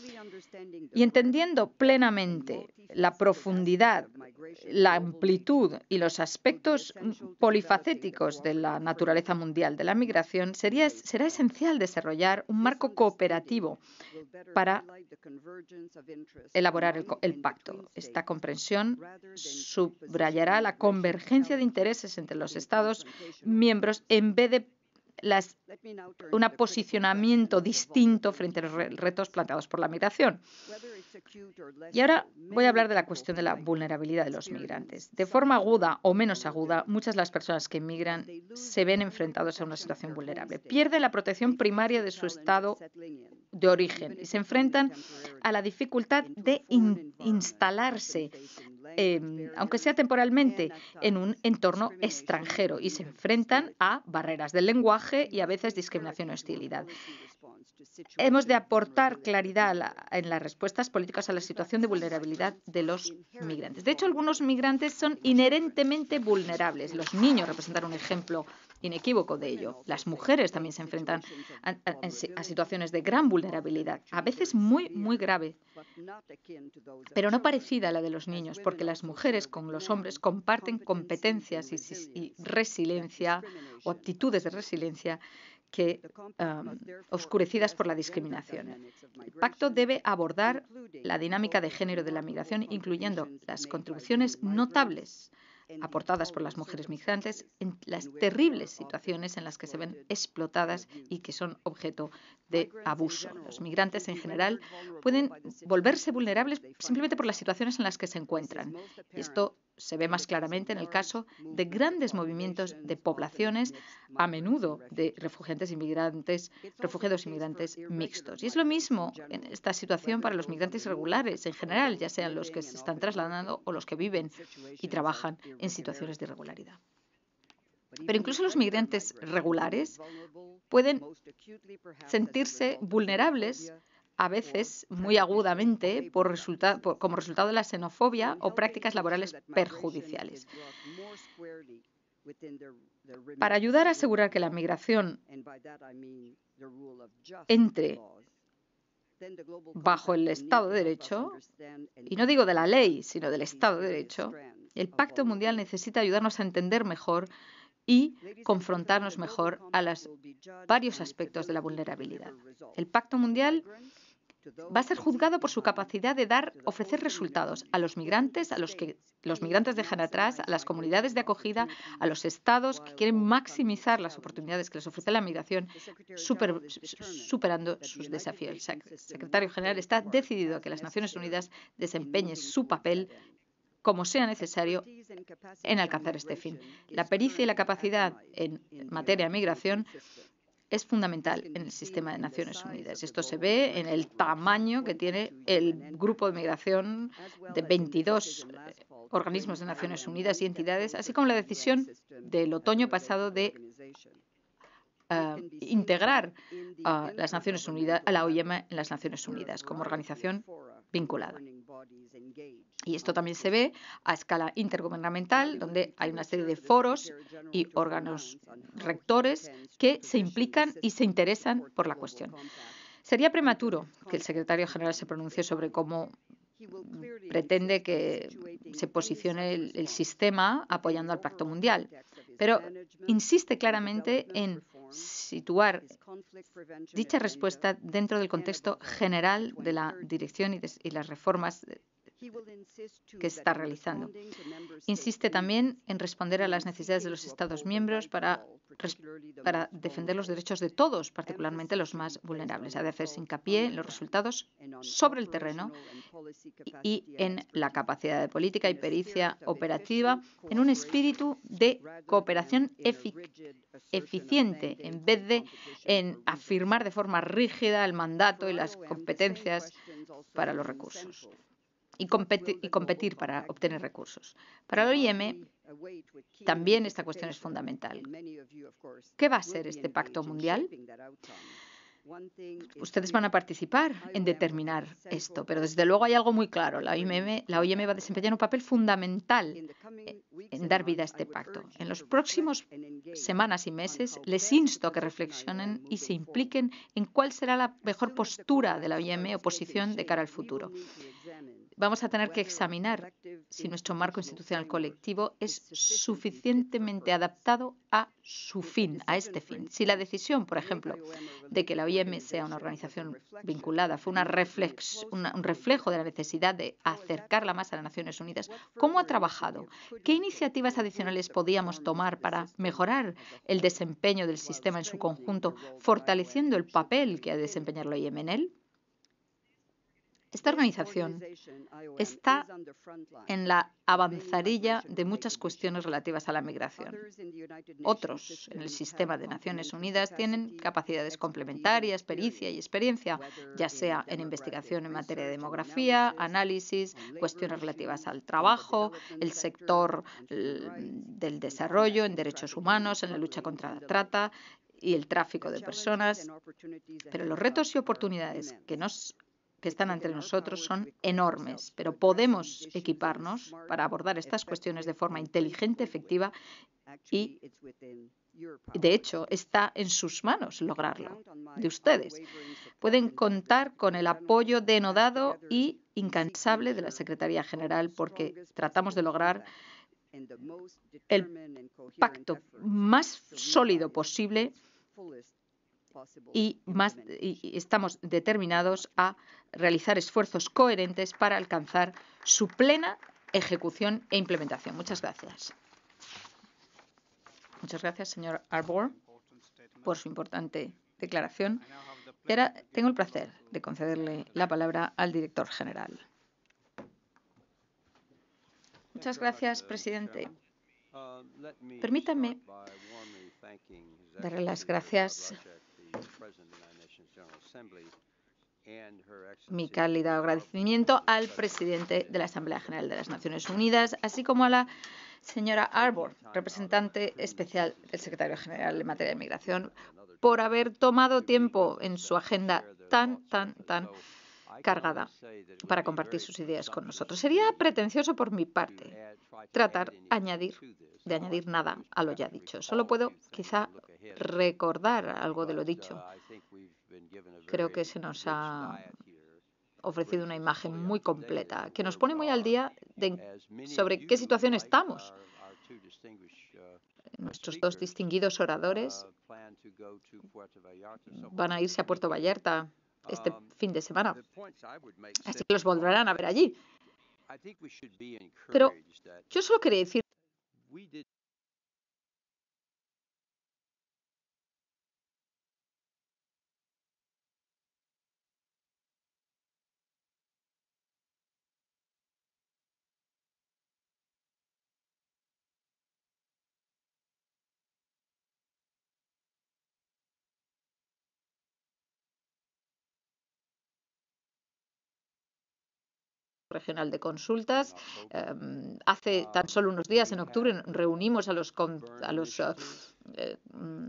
Y entendiendo plenamente la profundidad, la amplitud y los aspectos polifacéticos de la naturaleza mundial de la migración, sería, será esencial desarrollar un marco cooperativo para elaborar el, el pacto. Esta comprensión subrayará la convergencia de intereses entre los Estados miembros en vez de Las, un posicionamiento distinto frente a los retos planteados por la migración. Y ahora voy a hablar de la cuestión de la vulnerabilidad de los migrantes. De forma aguda o menos aguda, muchas de las personas que emigran se ven enfrentados a una situación vulnerable. Pierden la protección primaria de su estado de origen y se enfrentan a la dificultad de in, instalarse, eh, aunque sea temporalmente, en un entorno extranjero y se enfrentan a barreras del lenguaje y a veces discriminación y hostilidad. Hemos de aportar claridad a la, en las respuestas políticas a la situación de vulnerabilidad de los migrantes. De hecho, algunos migrantes son inherentemente vulnerables. Los niños representan un ejemplo inequívoco de ello. Las mujeres también se enfrentan a, a, a situaciones de gran vulnerabilidad, a veces muy, muy grave, pero no parecida a la de los niños, porque las mujeres con los hombres comparten competencias y, y resiliencia o aptitudes de resiliencia que um, oscurecidas por la discriminación. El pacto debe abordar la dinámica de género de la migración, incluyendo las contribuciones notables aportadas por las mujeres migrantes en las terribles situaciones en las que se ven explotadas y que son objeto de abuso. Los migrantes en general pueden volverse vulnerables simplemente por las situaciones en las que se encuentran. Y esto se ve más claramente en el caso de grandes movimientos de poblaciones, a menudo de refugiados inmigrantes, refugiados inmigrantes mixtos. Y es lo mismo en esta situación para los migrantes irregulares en general, ya sean los que se están trasladando o los que viven y trabajan en situaciones de irregularidad. Pero incluso los migrantes regulares pueden sentirse vulnerables a veces muy agudamente por resulta, por, como resultado de la xenofobia o prácticas laborales perjudiciales. Para ayudar a asegurar que la migración entre bajo el Estado de Derecho, y no digo de la ley, sino del Estado de Derecho, el Pacto Mundial necesita ayudarnos a entender mejor y confrontarnos mejor a los varios aspectos de la vulnerabilidad. El Pacto Mundial va a ser juzgado por su capacidad de dar, ofrecer resultados a los migrantes, a los que los migrantes dejan atrás, a las comunidades de acogida, a los estados que quieren maximizar las oportunidades que les ofrece la migración, super, superando sus desafíos. El secretario general está decidido a que las Naciones Unidas desempeñen su papel como sea necesario en alcanzar este fin. La pericia y la capacidad en materia de migración es fundamental en el sistema de Naciones Unidas. Esto se ve en el tamaño que tiene el grupo de migración de veintidós organismos de Naciones Unidas y entidades, así como la decisión del otoño pasado de uh, integrar a las Naciones Unidas, a la O I M en las Naciones Unidas como organización vinculada. Y esto también se ve a escala intergubernamental, donde hay una serie de foros y órganos rectores que se implican y se interesan por la cuestión. Sería prematuro que el secretario general se pronuncie sobre cómo pretende que se posicione el, el sistema apoyando al Pacto Mundial, pero insiste claramente en situar dicha respuesta dentro del contexto general de la dirección y, de, y las reformas que está realizando. Insiste también en responder a las necesidades de los Estados miembros para, para defender los derechos de todos, particularmente los más vulnerables. Ha de hacerse hincapié en los resultados sobre el terreno y en la capacidad de política y pericia operativa en un espíritu de cooperación efic eficiente, en vez de en afirmar de forma rígida el mandato y las competencias para los recursos. Y competir, y competir para obtener recursos. Para la O I M también esta cuestión es fundamental. ¿Qué va a ser este pacto mundial? Ustedes van a participar en determinar esto, pero desde luego hay algo muy claro. La O I M, la O I M va a desempeñar un papel fundamental en dar vida a este pacto. En los próximos semanas y meses les insto a que reflexionen y se impliquen en cuál será la mejor postura de la O I M o posición de cara al futuro. Vamos a tener que examinar si nuestro marco institucional colectivo es suficientemente adaptado a su fin, a este fin. Si la decisión, por ejemplo, de que la O I M sea una organización vinculada fue una reflex, una, un reflejo de la necesidad de acercarla más a las Naciones Unidas, ¿cómo ha trabajado? ¿Qué iniciativas adicionales podíamos tomar para mejorar el desempeño del sistema en su conjunto, fortaleciendo el papel que ha de desempeñar la O I M en él? Esta organización está en la avanzadilla de muchas cuestiones relativas a la migración. Otros en el sistema de Naciones Unidas tienen capacidades complementarias, pericia y experiencia, ya sea en investigación en materia de demografía, análisis, cuestiones relativas al trabajo, el sector del desarrollo, en derechos humanos, en la lucha contra la trata y el tráfico de personas. Pero los retos y oportunidades que nos que están ante nosotros son enormes, pero podemos equiparnos para abordar estas cuestiones de forma inteligente, efectiva y, de hecho, está en sus manos lograrlo, de ustedes. Pueden contar con el apoyo denodado y incansable de la Secretaría General porque tratamos de lograr el pacto más sólido posible y, más, y estamos determinados a realizar esfuerzos coherentes para alcanzar su plena ejecución e implementación. Muchas gracias. Muchas gracias, señor Arbour, por su importante declaración. Y ahora tengo el placer de concederle la palabra al director general. Muchas gracias, presidente. Permítame darle las gracias mi cálido agradecimiento al presidente de la Asamblea General de las Naciones Unidas, así como a la señora Arbour, representante especial del secretario general en materia de migración, por haber tomado tiempo en su agenda tan, tan, tan cargada para compartir sus ideas con nosotros. Sería pretencioso por mi parte tratar añadir, de añadir nada a lo ya dicho. Solo puedo quizá recordar algo de lo dicho. Creo que se nos ha ofrecido una imagen muy completa que nos pone muy al día de sobre qué situación estamos. Nuestros dos distinguidos oradores van a irse a Puerto Vallarta este fin de semana, así que los volverán a ver allí. Pero yo solo quería decir regional de consultas. Um, hace tan solo unos días, en octubre, reunimos a los, a los, uh, eh,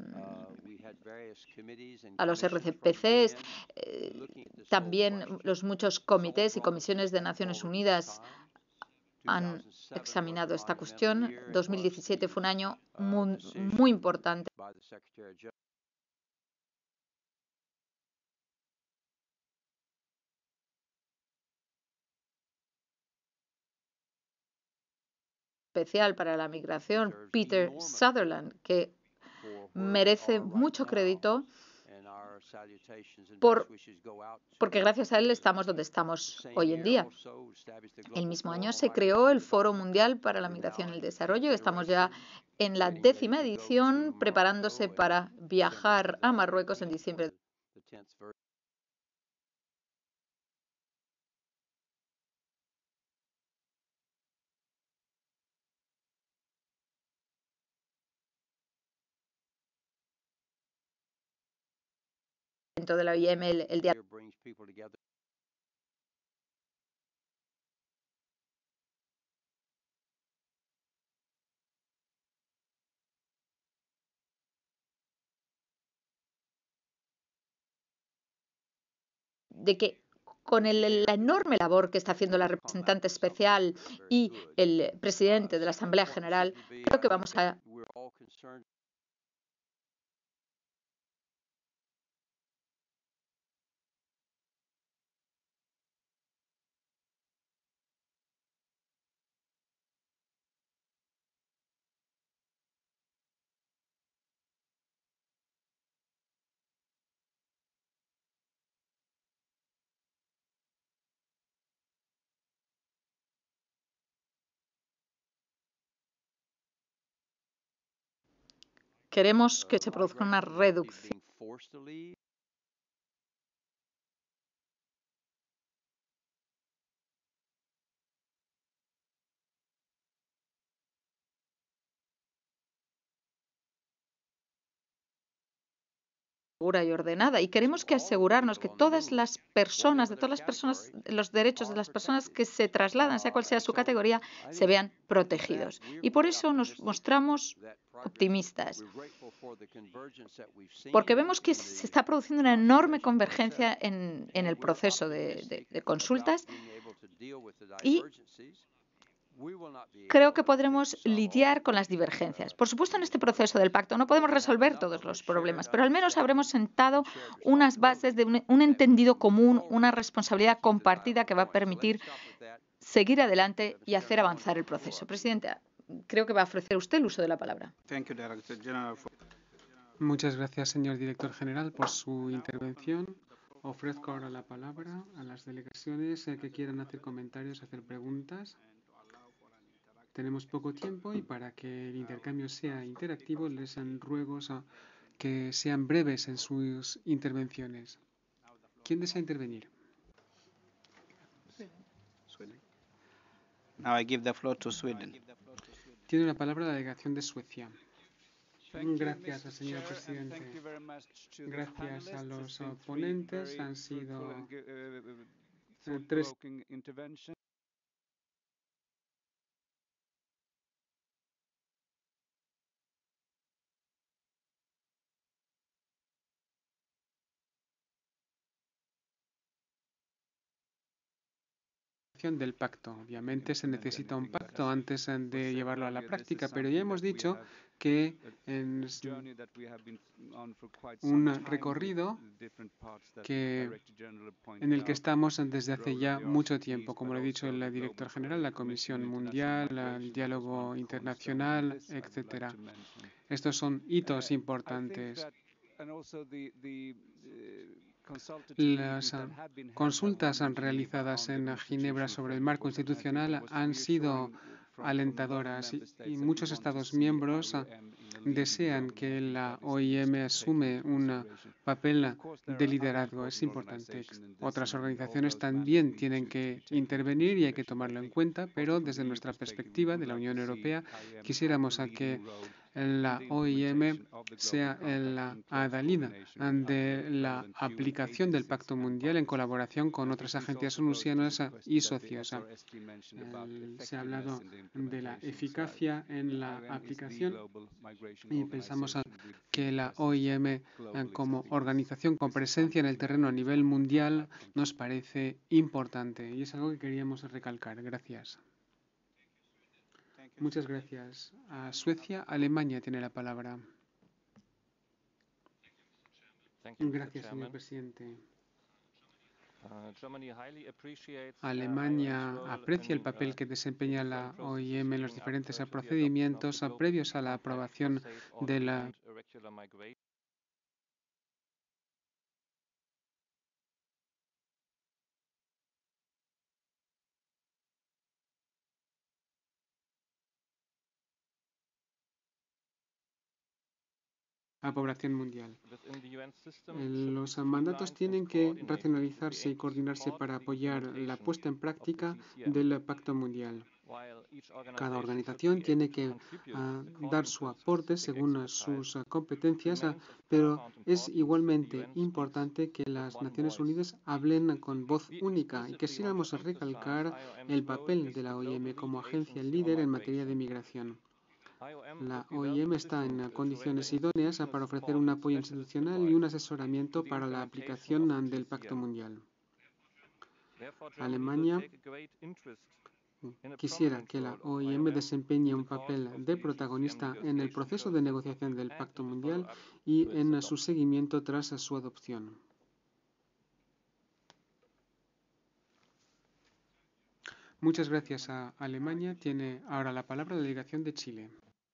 a los R C P Cs, eh, también los muchos comités y comisiones de Naciones Unidas han examinado esta cuestión. dos mil diecisiete fue un año muy, muy importante. Especial para la migración, Peter Sutherland, que merece mucho crédito por, porque gracias a él estamos donde estamos hoy en día. El mismo año se creó el Foro Mundial para la Migración y el Desarrollo. Estamos ya en la décima edición, preparándose para viajar a Marruecos en diciembre. De la O I M el, el día de que con el, la enorme labor que está haciendo la representante especial y el presidente de la Asamblea General, creo que vamos a queremos que se produzca una reducción. Segura y ordenada, y queremos que asegurarnos que todas las personas, de todas las personas, los derechos de las personas que se trasladan, sea cual sea su categoría, se vean protegidos. Y por eso nos mostramos optimistas, porque vemos que se está produciendo una enorme convergencia en, en el proceso de, de, de consultas y creo que podremos lidiar con las divergencias. Por supuesto, en este proceso del pacto no podemos resolver todos los problemas, pero al menos habremos sentado unas bases de un, un entendido común, una responsabilidad compartida que va a permitir seguir adelante y hacer avanzar el proceso. Presidenta, creo que va a ofrecer usted el uso de la palabra. Muchas gracias, señor director general, por su intervención. Ofrezco ahora la palabra a las delegaciones que quieran hacer comentarios, hacer preguntas. Tenemos poco tiempo y para que el intercambio sea interactivo les ruego a que sean breves en sus intervenciones. ¿Quién desea intervenir? Now I give the floor to Sweden. Tiene la palabra la delegación de Suecia. Gracias, señor presidente. Gracias a los ponentes. Han sido tres del pacto. Obviamente se necesita un pacto antes de llevarlo a la práctica, pero ya hemos dicho que en un recorrido que, en el que estamos desde hace ya mucho tiempo, como lo ha dicho el director general, la Comisión Mundial, el diálogo internacional, etcétera. Estos son hitos importantes. Las consultas realizadas en Ginebra sobre el marco institucional han sido alentadoras y, y muchos Estados miembros desean que la O I M asume un papel de liderazgo. Es importante. Otras organizaciones también tienen que intervenir y hay que tomarlo en cuenta, pero desde nuestra perspectiva de la Unión Europea quisiéramos a que la O I M sea la adalid de la aplicación del Pacto Mundial en colaboración con otras agencias onusianas y socios. Se ha hablado de la eficacia en la aplicación y pensamos que la O I M como organización con presencia en el terreno a nivel mundial nos parece importante y es algo que queríamos recalcar. Gracias. Muchas gracias. A Suecia, Alemania tiene la palabra. Gracias, señor presidente. Alemania aprecia el papel que desempeña la O I M en los diferentes procedimientos previos a la aprobación de la a población mundial. Los mandatos tienen que racionalizarse y coordinarse para apoyar la puesta en práctica del Pacto Mundial. Cada organización tiene que uh, dar su aporte según sus uh, competencias, uh, pero es igualmente importante que las Naciones Unidas hablen con voz única y quisiéramos recalcar el papel de la O I M como agencia líder en materia de migración. La O I M está en condiciones idóneas para ofrecer un apoyo institucional y un asesoramiento para la aplicación del Pacto Mundial. Alemania quisiera que la O I M desempeñe un papel de protagonista en el proceso de negociación del Pacto Mundial y en su seguimiento tras su adopción. Muchas gracias a Alemania. Tiene ahora la palabra la delegación de Chile.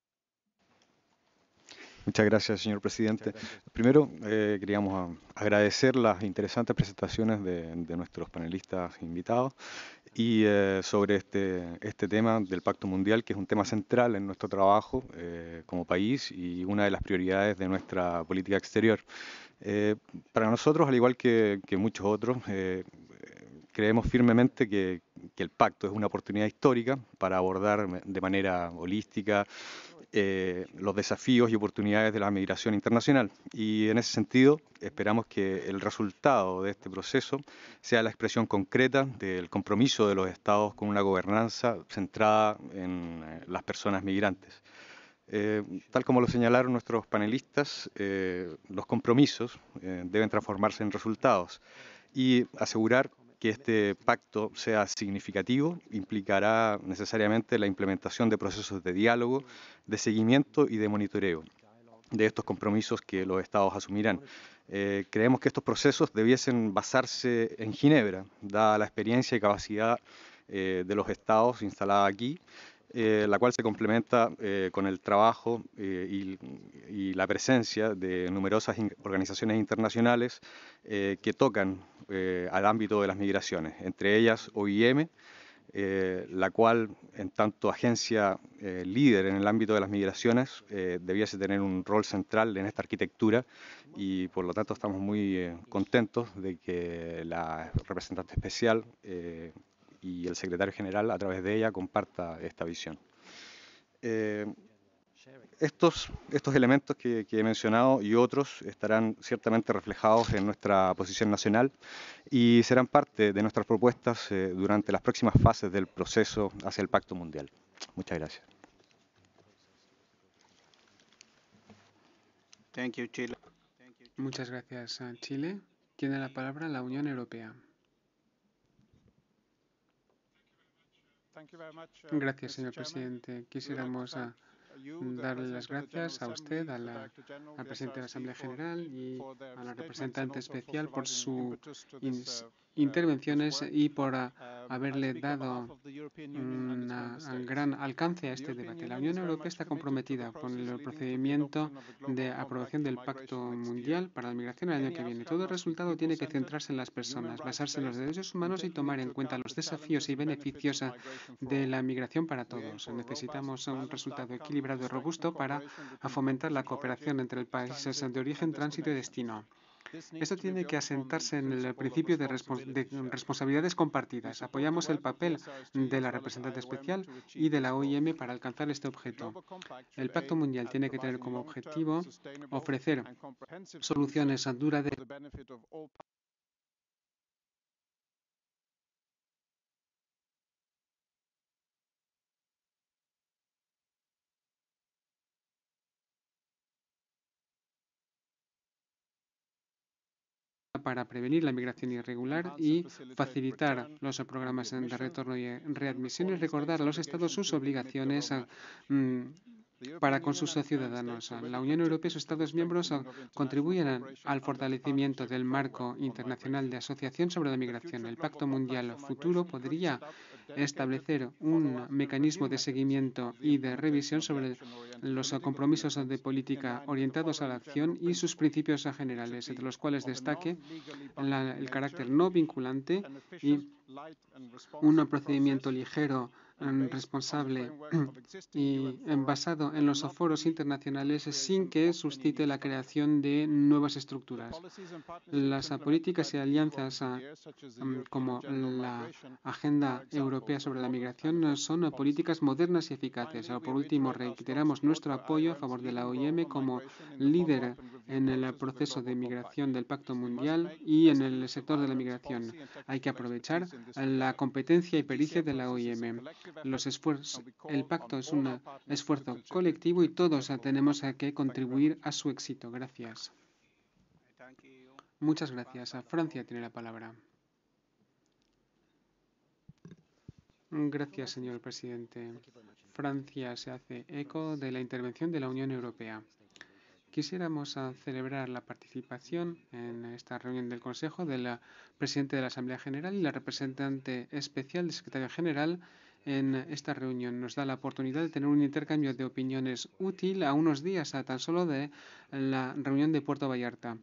Muchas gracias, señor presidente. Primero, eh, queríamos agradecer las interesantes presentaciones de, de nuestros panelistas invitados y eh, sobre este, este tema del Pacto Mundial, que es un tema central en nuestro trabajo eh, como país y una de las prioridades de nuestra política exterior. Eh, para nosotros, al igual que, que muchos otros, eh, creemos firmemente que, que el pacto es una oportunidad histórica para abordar de manera holística eh, los desafíos y oportunidades de la migración internacional. Y en ese sentido, esperamos que el resultado de este proceso sea la expresión concreta del compromiso de los Estados con una gobernanza centrada en eh, las personas migrantes. Eh, tal como lo señalaron nuestros panelistas, eh, los compromisos eh, deben transformarse en resultados y asegurar que este pacto sea significativo implicará necesariamente la implementación de procesos de diálogo, de seguimiento y de monitoreo de estos compromisos que los Estados asumirán. Eh, creemos que estos procesos debiesen basarse en Ginebra, dada la experiencia y capacidad eh, de los Estados instalada aquí, Eh, la cual se complementa eh, con el trabajo eh, y, y la presencia de numerosas in organizaciones internacionales eh, que tocan eh, al ámbito de las migraciones, entre ellas O I M, eh, la cual, en tanto agencia eh, líder en el ámbito de las migraciones, eh, debiese tener un rol central en esta arquitectura y, por lo tanto, estamos muy eh, contentos de que la representante especial eh, y el secretario general, a través de ella, comparta esta visión. Eh, estos, estos elementos que, que he mencionado y otros estarán ciertamente reflejados en nuestra posición nacional y serán parte de nuestras propuestas eh, durante las próximas fases del proceso hacia el Pacto Mundial. Muchas gracias. Thank you, Chile. Muchas gracias, Chile. Tiene la palabra la Unión Europea. Gracias, señor presidente. Quisiéramos uh, darle las gracias a usted, a la, al presidente de la Asamblea General y a la representante especial por sus intervenciones y por uh, haberle dado un gran alcance a este debate. La Unión Europea está comprometida con el procedimiento de aprobación del Pacto Mundial para la Migración el año que viene. Todo resultado tiene que centrarse en las personas, basarse en los derechos humanos y tomar en cuenta los desafíos y beneficios de la migración para todos. Necesitamos un resultado equilibrado y robusto para fomentar la cooperación entre los países de origen, tránsito y destino. Esto tiene que asentarse en el principio de, respons de responsabilidades compartidas. Apoyamos el papel de la representante especial y de la O I M para alcanzar este objeto. El Pacto Mundial tiene que tener como objetivo ofrecer soluciones duraderas para prevenir la migración irregular y facilitar los programas de retorno y readmisión y recordar a los Estados sus obligaciones a, mm, para con sus ciudadanos. La Unión Europea y sus Estados miembros contribuyen al fortalecimiento del marco internacional de asociación sobre la migración. El Pacto Mundial futuro podría establecer un mecanismo de seguimiento y de revisión sobre los compromisos de política orientados a la acción y sus principios generales, entre los cuales destaque la, el carácter no vinculante y un procedimiento ligero, responsable y basado en los foros internacionales sin que suscite la creación de nuevas estructuras. Las políticas y alianzas como la Agenda Europea sobre la Migración son políticas modernas y eficaces. Por último, reiteramos nuestro apoyo a favor de la O I M como líder en el proceso de migración del Pacto Mundial y en el sector de la migración. Hay que aprovechar la competencia y pericia de la O I M. Los esfuerzos, el pacto es un esfuerzo colectivo y todos tenemos que contribuir a su éxito. Gracias. Muchas gracias. Francia tiene la palabra. Gracias, señor presidente. Francia se hace eco de la intervención de la Unión Europea. Quisiéramos celebrar la participación en esta reunión del Consejo del presidente de la Asamblea General y la representante especial del secretario general en esta reunión. Nos da la oportunidad de tener un intercambio de opiniones útil a unos días a tan solo de la reunión de Puerto Vallarta.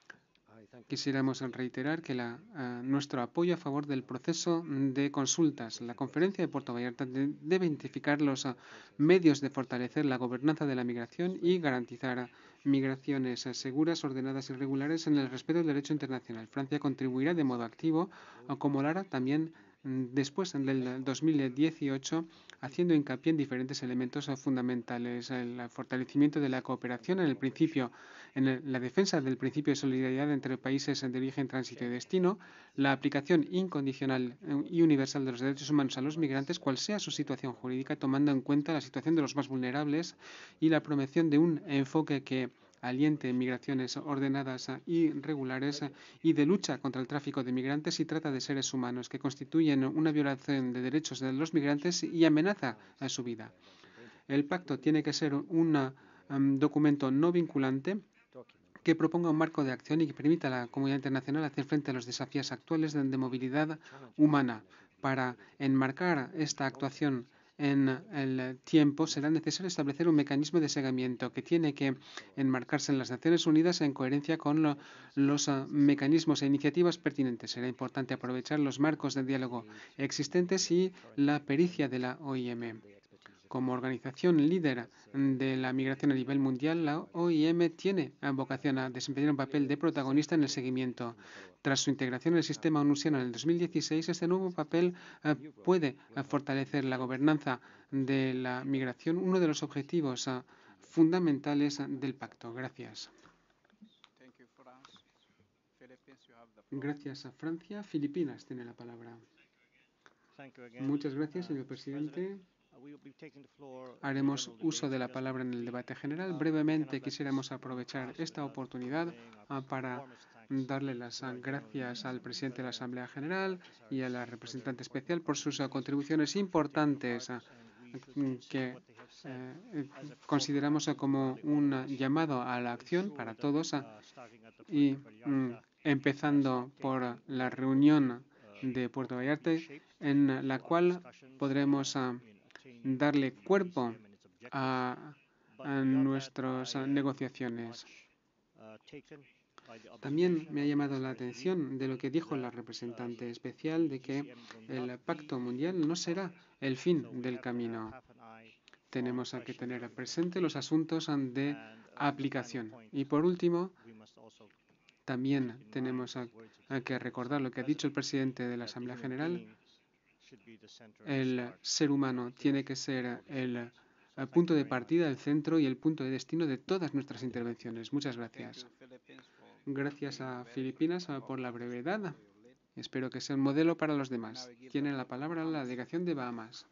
Quisiéramos reiterar que la, uh, nuestro apoyo a favor del proceso de consultas. La conferencia de Puerto Vallarta de, debe identificar los uh, medios de fortalecer la gobernanza de la migración y garantizar uh, migraciones uh, seguras, ordenadas y regulares en el respeto del derecho internacional. Francia contribuirá de modo activo, uh, como lo hará también después del dos mil dieciocho, haciendo hincapié en diferentes elementos fundamentales: el fortalecimiento de la cooperación en el principio, en el, la defensa del principio de solidaridad entre países de origen, tránsito y destino, la aplicación incondicional y universal de los derechos humanos a los migrantes, cual sea su situación jurídica, tomando en cuenta la situación de los más vulnerables, y la promoción de un enfoque que aliente migraciones ordenadas y regulares y de lucha contra el tráfico de migrantes y trata de seres humanos, que constituyen una violación de derechos de los migrantes y amenaza a su vida. El pacto tiene que ser un um, documento no vinculante que proponga un marco de acción y que permita a la comunidad internacional hacer frente a los desafíos actuales de, de movilidad humana. Para enmarcar esta actuación en el tiempo, será necesario establecer un mecanismo de seguimiento que tiene que enmarcarse en las Naciones Unidas en coherencia con lo, los uh, mecanismos e iniciativas pertinentes. Será importante aprovechar los marcos de diálogo existentes y la pericia de la O I M. Como organización líder de la migración a nivel mundial, la O I M tiene vocación a desempeñar un papel de protagonista en el seguimiento. Tras su integración en el sistema onusiano en el dos mil dieciséis, este nuevo papel uh, puede uh, fortalecer la gobernanza de la migración, uno de los objetivos uh, fundamentales uh, del pacto. Gracias. Gracias a Francia. Filipinas tiene la palabra. Muchas gracias, señor presidente. Haremos uso de la palabra en el debate general. Brevemente quisiéramos aprovechar esta oportunidad uh, para darle las uh, gracias al presidente de la Asamblea General y a la representante especial por sus uh, contribuciones importantes uh, que uh, consideramos uh, como un uh, llamado a la acción para todos uh, y um, empezando por la reunión de Puerto Vallarta, en la cual podremos uh, darle cuerpo a, a nuestras negociaciones. También me ha llamado la atención de lo que dijo la representante especial, de que el Pacto Mundial no será el fin del camino. Tenemos que tener presente los asuntos de aplicación. Y por último, también tenemos que recordar lo que ha dicho el presidente de la Asamblea General. El ser humano tiene que ser el, el punto de partida, el centro y el punto de destino de todas nuestras intervenciones. Muchas gracias. Gracias a Filipinas por la brevedad. Espero que sea un modelo para los demás. Tiene la palabra la delegación de Bahamas.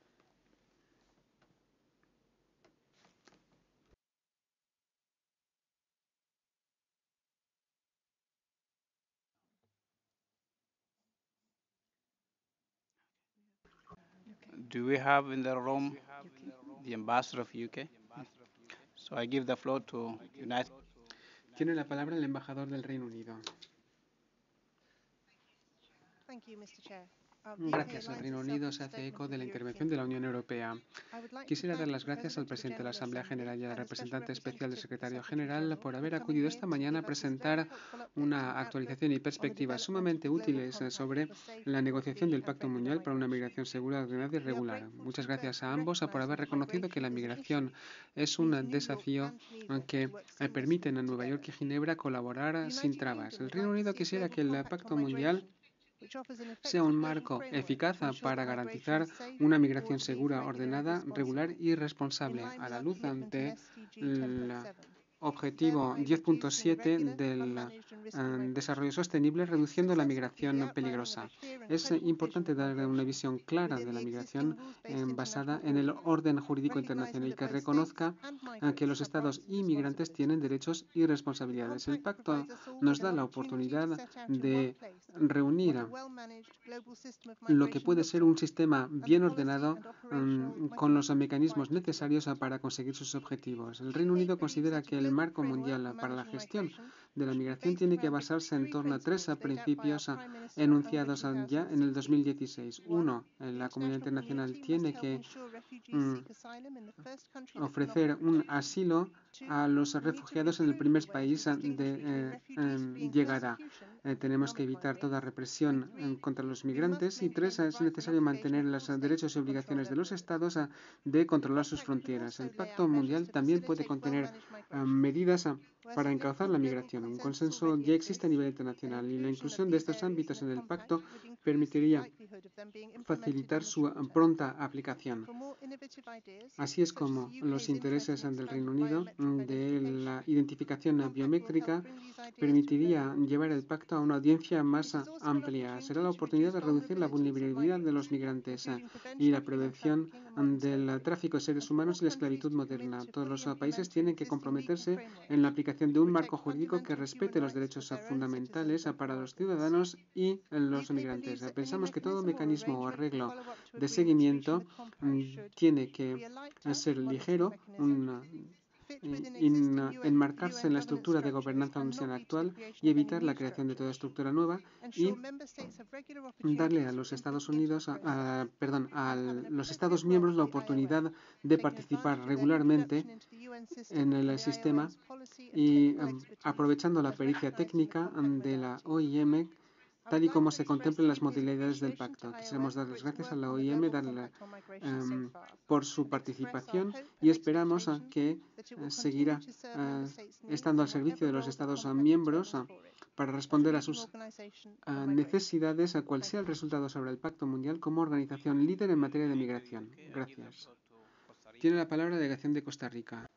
Do we have in the room the ambassador of U K? So I give the floor to United. Tiene la palabra el embajador del Reino Unido. Thank you, mister Chair. Gracias. El Reino Unido se hace eco de la intervención de la Unión Europea. Quisiera dar las gracias al presidente de la Asamblea General y al representante especial del secretario general por haber acudido esta mañana a presentar una actualización y perspectivas sumamente útiles sobre la negociación del Pacto Mundial para una migración segura, ordenada y regular. Muchas gracias a ambos por haber reconocido que la migración es un desafío que permiten a Nueva York y Ginebra colaborar sin trabas. El Reino Unido quisiera que el Pacto Mundial sea un marco eficaz para garantizar una migración segura, ordenada, regular y responsable a la luz de la objetivo diez punto siete del uh, desarrollo sostenible, reduciendo la migración peligrosa. Es importante dar una visión clara de la migración eh, basada en el orden jurídico internacional y que reconozca uh, que los estados inmigrantes tienen derechos y responsabilidades. El pacto nos da la oportunidad de reunir lo que puede ser un sistema bien ordenado um, con los mecanismos necesarios para conseguir sus objetivos. El Reino Unido considera que el marco mundial para la gestión de la migración tiene que basarse en torno a tres principios enunciados ya en el dos mil dieciséis. Uno, la comunidad internacional tiene que mm, ofrecer un asilo a los refugiados en el primer país de eh, eh, llegada. Eh, tenemos que evitar toda represión eh, contra los migrantes. Y tres, es necesario mantener los derechos y obligaciones de los estados eh, de controlar sus fronteras. El Pacto Mundial también puede contener eh, medidas eh, para encauzar la migración. Un consenso ya existe a nivel internacional y la inclusión de estos ámbitos en el pacto permitiría facilitar su pronta aplicación. Así es como los intereses del Reino Unido de la identificación biométrica permitiría llevar el pacto a una audiencia más amplia. Será la oportunidad de reducir la vulnerabilidad de los migrantes y la prevención del tráfico de seres humanos y la esclavitud moderna. Todos los países tienen que comprometerse en la aplicación de un marco jurídico que respete los derechos fundamentales para los ciudadanos y los migrantes. Pensamos que todo mecanismo o arreglo de seguimiento tiene que ser ligero, un, In, enmarcarse en la estructura de gobernanza nacional actual y evitar la creación de toda estructura nueva y darle a los Estados Unidos, a, a, perdón, a los Estados miembros la oportunidad de participar regularmente en el sistema y um, aprovechando la pericia técnica de la O I M tal y como se contemplan las modalidades del pacto. Quisiéramos dar las gracias a la O I M darle, um, por su participación y esperamos uh, que uh, seguirá uh, estando al servicio de los Estados uh, miembros uh, para responder a sus uh, necesidades, a cual sea el resultado sobre el Pacto Mundial como organización líder en materia de migración. Gracias. Tiene la palabra la delegación de Costa Rica.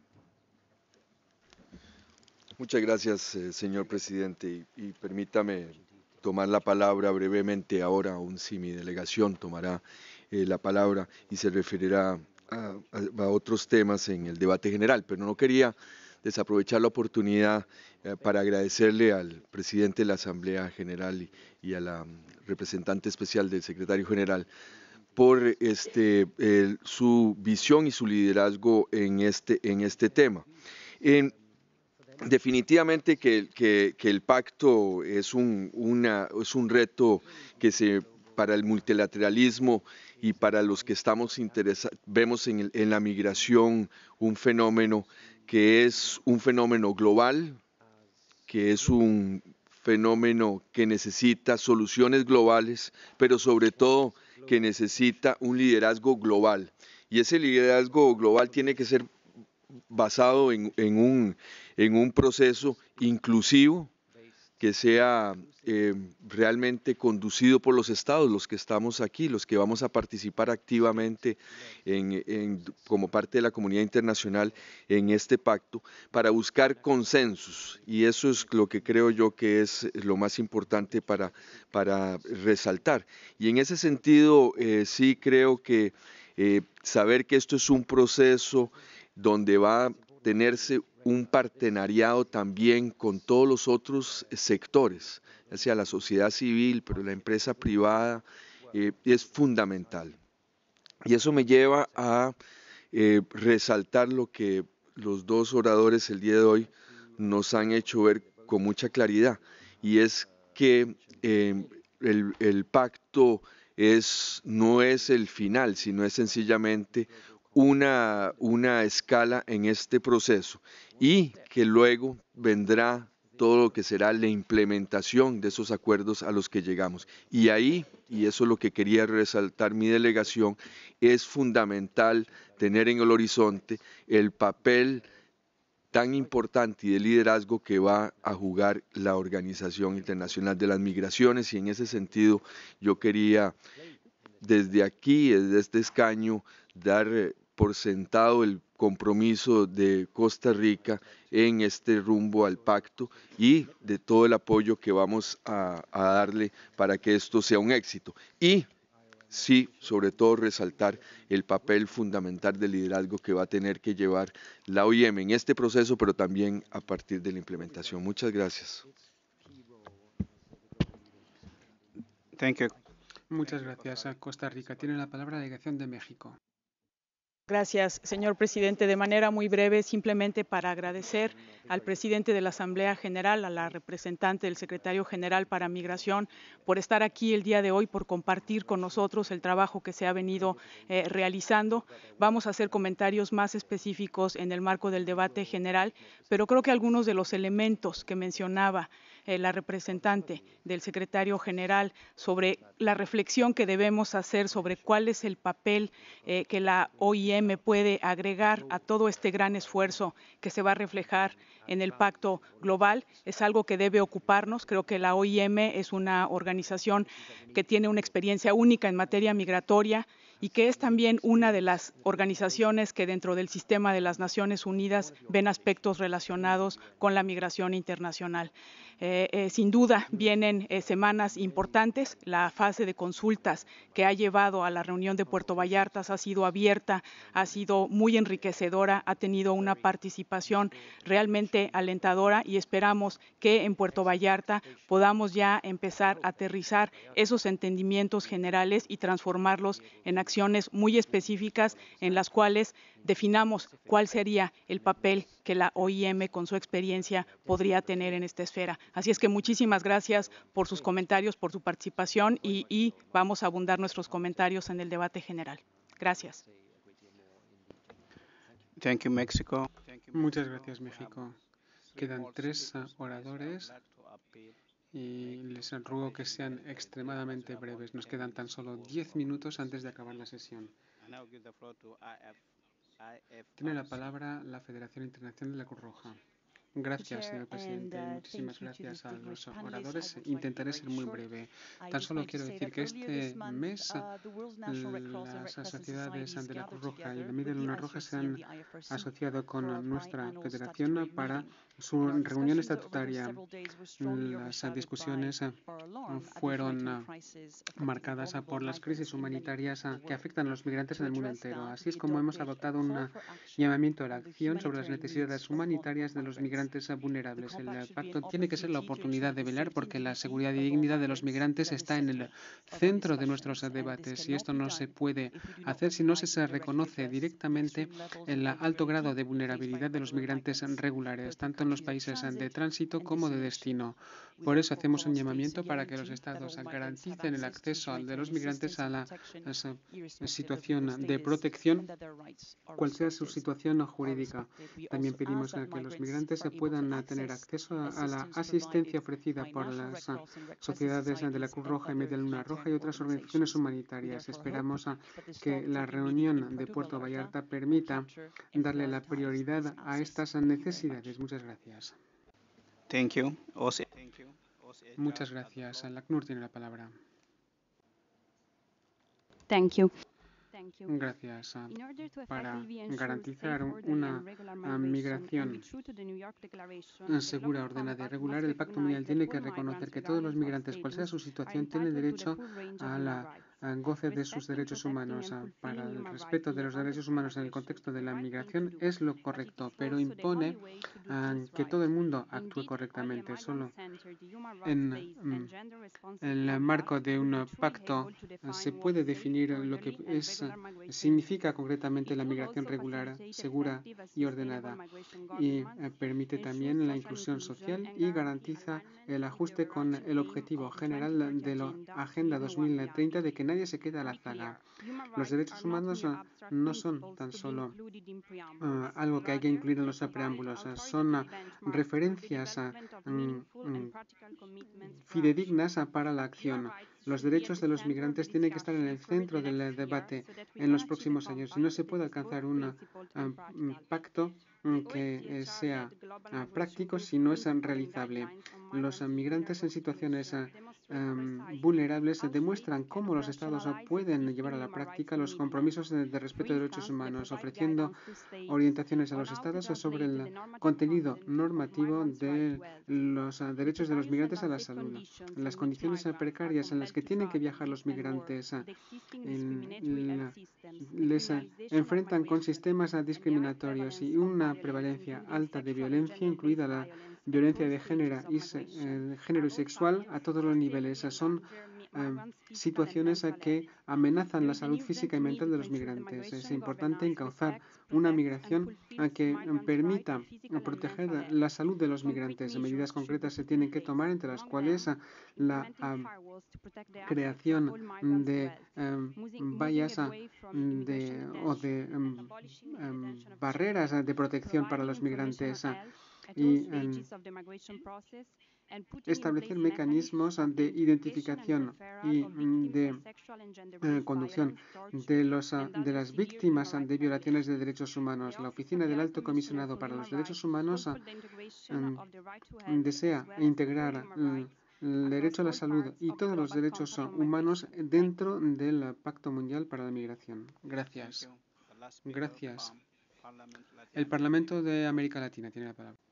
Muchas gracias, eh, señor presidente, y, y permítame tomar la palabra brevemente ahora, aún si mi delegación tomará eh, la palabra y se referirá a, a, a otros temas en el debate general, pero no quería desaprovechar la oportunidad eh, para agradecerle al presidente de la Asamblea General y, y a la representante especial del secretario general por este, eh, su visión y su liderazgo en este, en este tema. En, Definitivamente que, que, que el pacto es un, una, es un reto que se, para el multilateralismo y para los que estamos interesados, vemos en, el, en la migración un fenómeno que es un fenómeno global, que es un fenómeno que necesita soluciones globales, pero sobre todo que necesita un liderazgo global. Y ese liderazgo global tiene que ser basado en, en, un, en un proceso inclusivo que sea eh, realmente conducido por los estados, los que estamos aquí, los que vamos a participar activamente en, en, como parte de la comunidad internacional en este pacto, para buscar consensos. Y eso es lo que creo yo que es lo más importante para, para resaltar. Y en ese sentido, eh, sí creo que eh, saber que esto es un proceso donde va a tenerse un partenariado también con todos los otros sectores, ya sea la sociedad civil, pero la empresa privada, eh, es fundamental. Y eso me lleva a eh, resaltar lo que los dos oradores el día de hoy nos han hecho ver con mucha claridad, y es que eh, el, el pacto es, no es el final, sino es sencillamente una, una escala en este proceso y que luego vendrá todo lo que será la implementación de esos acuerdos a los que llegamos. Y ahí, y eso es lo que quería resaltar mi delegación, es fundamental tener en el horizonte el papel tan importante y de liderazgo que va a jugar la Organización Internacional de las Migraciones, y en ese sentido yo quería desde aquí, desde este escaño, dar por sentado el compromiso de Costa Rica en este rumbo al pacto y de todo el apoyo que vamos a, a darle para que esto sea un éxito. Y sí, sobre todo resaltar el papel fundamental de liderazgo que va a tener que llevar la O I M en este proceso, pero también a partir de la implementación. Muchas gracias. Thank you. Muchas gracias a Costa Rica. Tiene la palabra la delegación de México. Gracias, señor presidente. De manera muy breve, simplemente para agradecer al presidente de la Asamblea General, a la representante del secretario general para Migración, por estar aquí el día de hoy, por compartir con nosotros el trabajo que se ha venido eh, realizando. Vamos a hacer comentarios más específicos en el marco del debate general, pero creo que algunos de los elementos que mencionaba eh, la representante del secretario general sobre la reflexión que debemos hacer sobre cuál es el papel eh, que la O I M puede agregar a todo este gran esfuerzo que se va a reflejar en el pacto global, es algo que debe ocuparnos. Creo que la O I M es una organización que tiene una experiencia única en materia migratoria y que es también una de las organizaciones que dentro del sistema de las Naciones Unidas ven aspectos relacionados con la migración internacional. Eh, eh, sin duda vienen eh, semanas importantes. La fase de consultas que ha llevado a la reunión de Puerto Vallarta ha sido abierta, ha sido muy enriquecedora, ha tenido una participación realmente alentadora y esperamos que en Puerto Vallarta podamos ya empezar a aterrizar esos entendimientos generales y transformarlos en acciones muy específicas en las cuales definamos cuál sería el papel que la O I M con su experiencia podría tener en esta esfera. Así es que muchísimas gracias por sus comentarios, por su participación y, y vamos a abundar nuestros comentarios en el debate general. Gracias. Thank you, Mexico. Muchas gracias, México. Quedan tres oradores y les ruego que sean extremadamente breves. Nos quedan tan solo diez minutos antes de acabar la sesión. Tiene la palabra la Federación Internacional de la Cruz Roja. Gracias, señor presidente. Muchísimas gracias a los oradores. Intentaré ser muy breve. Tan solo quiero decir que este mes las sociedades de la Cruz Roja y de Media Luna Roja se han asociado con nuestra federación para su reunión estatutaria. Las discusiones fueron marcadas por las crisis humanitarias que afectan a los migrantes en el mundo entero. Así es como hemos adoptado un llamamiento a la acción sobre las necesidades humanitarias de los migrantes vulnerables. El pacto tiene que ser la oportunidad de velar porque la seguridad y dignidad de los migrantes está en el centro de nuestros debates y esto no se puede hacer si no se reconoce directamente el alto grado de vulnerabilidad de los migrantes regulares, tanto en los países de tránsito como de destino. Por eso hacemos un llamamiento para que los Estados garanticen el acceso de los migrantes a la situación de protección, cual sea su situación jurídica. También pedimos que los migrantes se puedan tener acceso a la asistencia ofrecida por las sociedades de la Cruz Roja y Media Luna Roja y otras organizaciones humanitarias. Esperamos que la reunión de Puerto Vallarta permita darle la prioridad a estas necesidades. Muchas gracias. Thank you. Muchas gracias. La C N U R tiene la palabra. Thank you. Gracias. Para garantizar una migración segura, ordenada y regular, el Pacto Mundial tiene que reconocer que todos los migrantes, cual sea su situación, tienen derecho a la goce de sus derechos humanos, para el respeto de los derechos humanos en el contexto de la migración es lo correcto, pero impone que todo el mundo actúe correctamente. Solo en el marco de un pacto se puede definir lo que es, significa concretamente la migración regular, segura y ordenada, y permite también la inclusión social y garantiza el ajuste con el objetivo general de la Agenda dos mil treinta de que nadie se quede a la zaga. Los derechos humanos no son tan solo uh, algo que hay que incluir en los preámbulos, uh, son uh, referencias uh, um, um, fidedignas uh, para la acción. Los derechos de los migrantes tienen que estar en el centro del debate en los próximos años y no se puede alcanzar un uh, pacto que eh, sea uh, práctico si no es uh, realizable. Los uh, migrantes en situaciones uh, um, vulnerables demuestran cómo los estados uh, pueden llevar a la práctica los compromisos de, de respeto de derechos humanos, ofreciendo orientaciones a los estados sobre el contenido normativo de los uh, derechos de los migrantes a la salud, las condiciones uh, precarias en las que tienen que viajar los migrantes, uh, en, la, les uh, enfrentan con sistemas uh, discriminatorios y una prevalencia alta de violencia, incluida la violencia de género y, eh, género y sexual a todos los niveles. Son eh, situaciones eh, que amenazan la salud física y mental de los migrantes. Es importante encauzar una migración eh, que permita proteger la salud de los migrantes. Medidas concretas se tienen que tomar, entre las cuales eh, la eh, creación de eh, vallas de, o de um, um, barreras de protección para los migrantes y um, establecer mecanismos de identificación y de eh, conducción de, los, de las víctimas de violaciones de derechos humanos. La Oficina del Alto Comisionado para los Derechos Humanos um, desea integrar um, el derecho a la salud y todos los derechos humanos dentro del Pacto Mundial para la Migración. Gracias. Gracias. El Parlamento de América Latina tiene la palabra.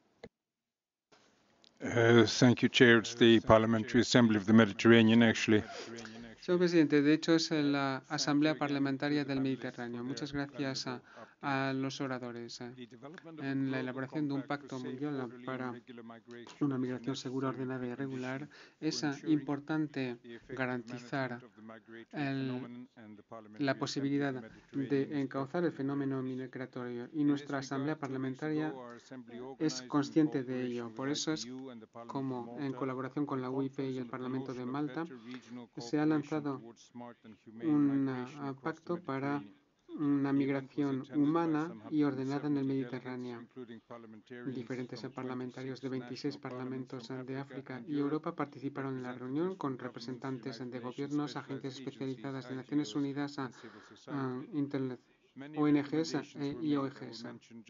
Uh, thank you, Chair. It's the Parliamentary Assembly of the Mediterranean, actually. Señor presidente, de hecho es la Asamblea Parlamentaria del Mediterráneo. Muchas gracias a, a los oradores en la elaboración de un pacto mundial para una migración segura, ordenada y regular. Es importante garantizar el, la posibilidad de encauzar el fenómeno migratorio y nuestra Asamblea Parlamentaria es consciente de ello. Por eso es como en colaboración con la U I P y el Parlamento de Malta se ha lanzado un uh, pacto para una migración humana y ordenada en el Mediterráneo. Diferentes parlamentarios de veintiséis parlamentos de África y Europa participaron en la reunión con representantes de gobiernos, agencias especializadas de Naciones Unidas, a, a Internet, O N Ges y O E Ges.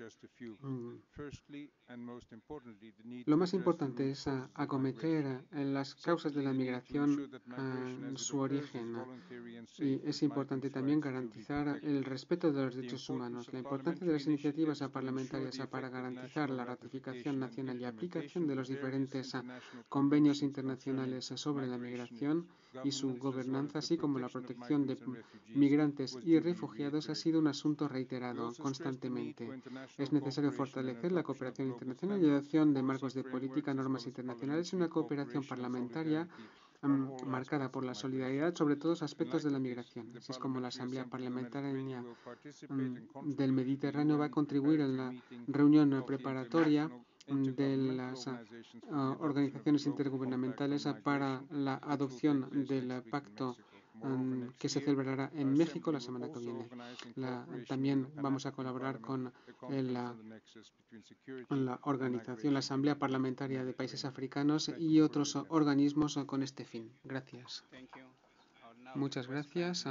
Lo más importante es acometer las causas de la migración en su origen y es importante también garantizar el respeto de los derechos humanos. La importancia de las iniciativas parlamentarias para garantizar la ratificación nacional y aplicación de los diferentes convenios internacionales sobre la migración y su gobernanza, así como la protección de migrantes y refugiados, ha sido un asunto reiterado constantemente. Es necesario fortalecer la cooperación internacional y la adopción de marcos de política, normas internacionales y una cooperación parlamentaria um, marcada por la solidaridad sobre todos los aspectos de la migración. Así es como la Asamblea Parlamentaria um, del Mediterráneo va a contribuir en la reunión preparatoria de las uh, organizaciones intergubernamentales para la adopción del pacto um, que se celebrará en México la semana que viene. La, también vamos a colaborar con la, la organización, la Asamblea Parlamentaria de Países Africanos y otros organismos con este fin. Gracias. Muchas gracias.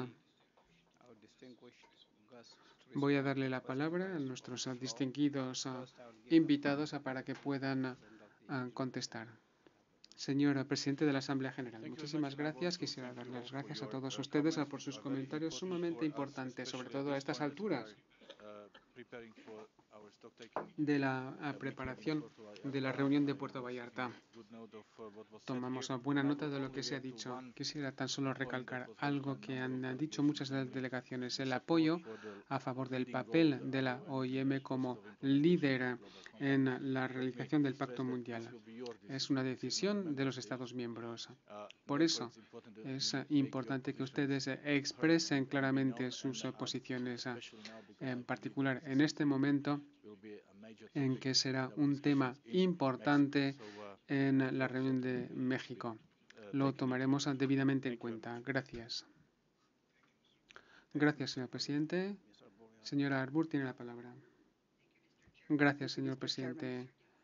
Voy a darle la palabra a nuestros distinguidos invitados para que puedan contestar. Señora Presidente de la Asamblea General, muchísimas gracias. Quisiera dar las gracias a todos ustedes por sus comentarios sumamente importantes, sobre todo a estas alturas. de la uh, preparación de la reunión de Puerto Vallarta. Tomamos buena nota de lo que se ha dicho. Quisiera tan solo recalcar algo que han dicho muchas de las delegaciones, el apoyo a favor del papel de la O I M como líder en la realización del Pacto Mundial. Es una decisión de los Estados miembros. Por eso es importante que ustedes expresen claramente sus posiciones, en particular en este momento en que será un tema importante en la reunión de México. Lo tomaremos debidamente en cuenta. Gracias. Gracias, señor presidente. Señora Arbour tiene la palabra. Gracias, señor presidente.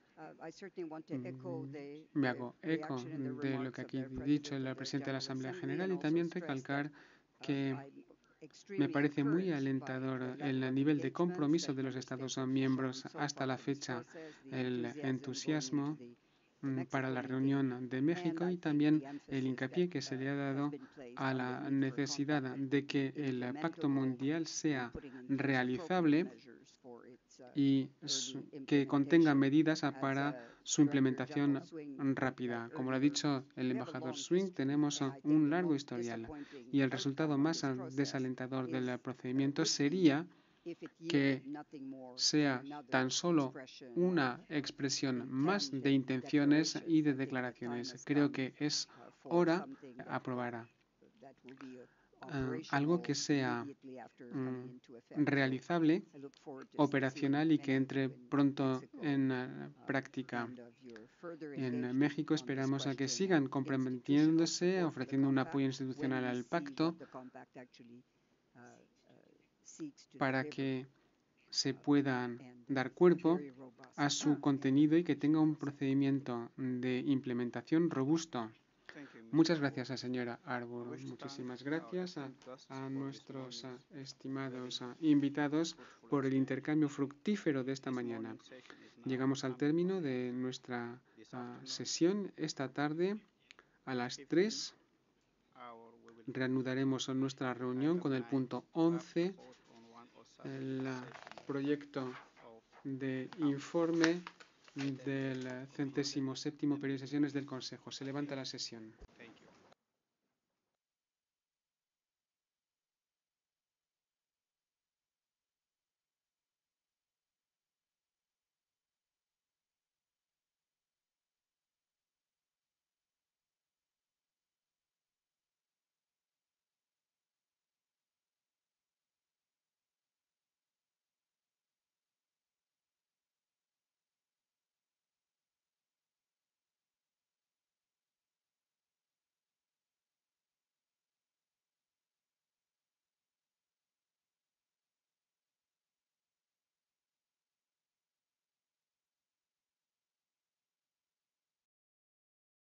Me hago eco de lo que aquí ha dicho el presidente de la Asamblea General y también recalcar que me parece muy alentador el nivel de compromiso de los Estados miembros hasta la fecha, el entusiasmo para la reunión de México y también el hincapié que se le ha dado a la necesidad de que el Pacto Mundial sea realizable y que contenga medidas para su implementación rápida. Como lo ha dicho el embajador Swing, tenemos un largo historial y el resultado más desalentador del procedimiento sería que sea tan solo una expresión más de intenciones y de declaraciones. Creo que es hora de aprobar Uh, algo que sea um, realizable, operacional y que entre pronto en uh, práctica. En México esperamos a que sigan comprometiéndose, ofreciendo un apoyo institucional al pacto para que se puedan dar cuerpo a su contenido y que tenga un procedimiento de implementación robusto. Muchas gracias, a señora Arbour. Muchísimas gracias a, a nuestros a, estimados a, invitados por el intercambio fructífero de esta mañana. Llegamos al término de nuestra a, sesión esta tarde a las tres. Reanudaremos nuestra reunión con el punto once, el proyecto de informe del centésimo séptimo periodo de sesiones del Consejo. Se levanta la sesión.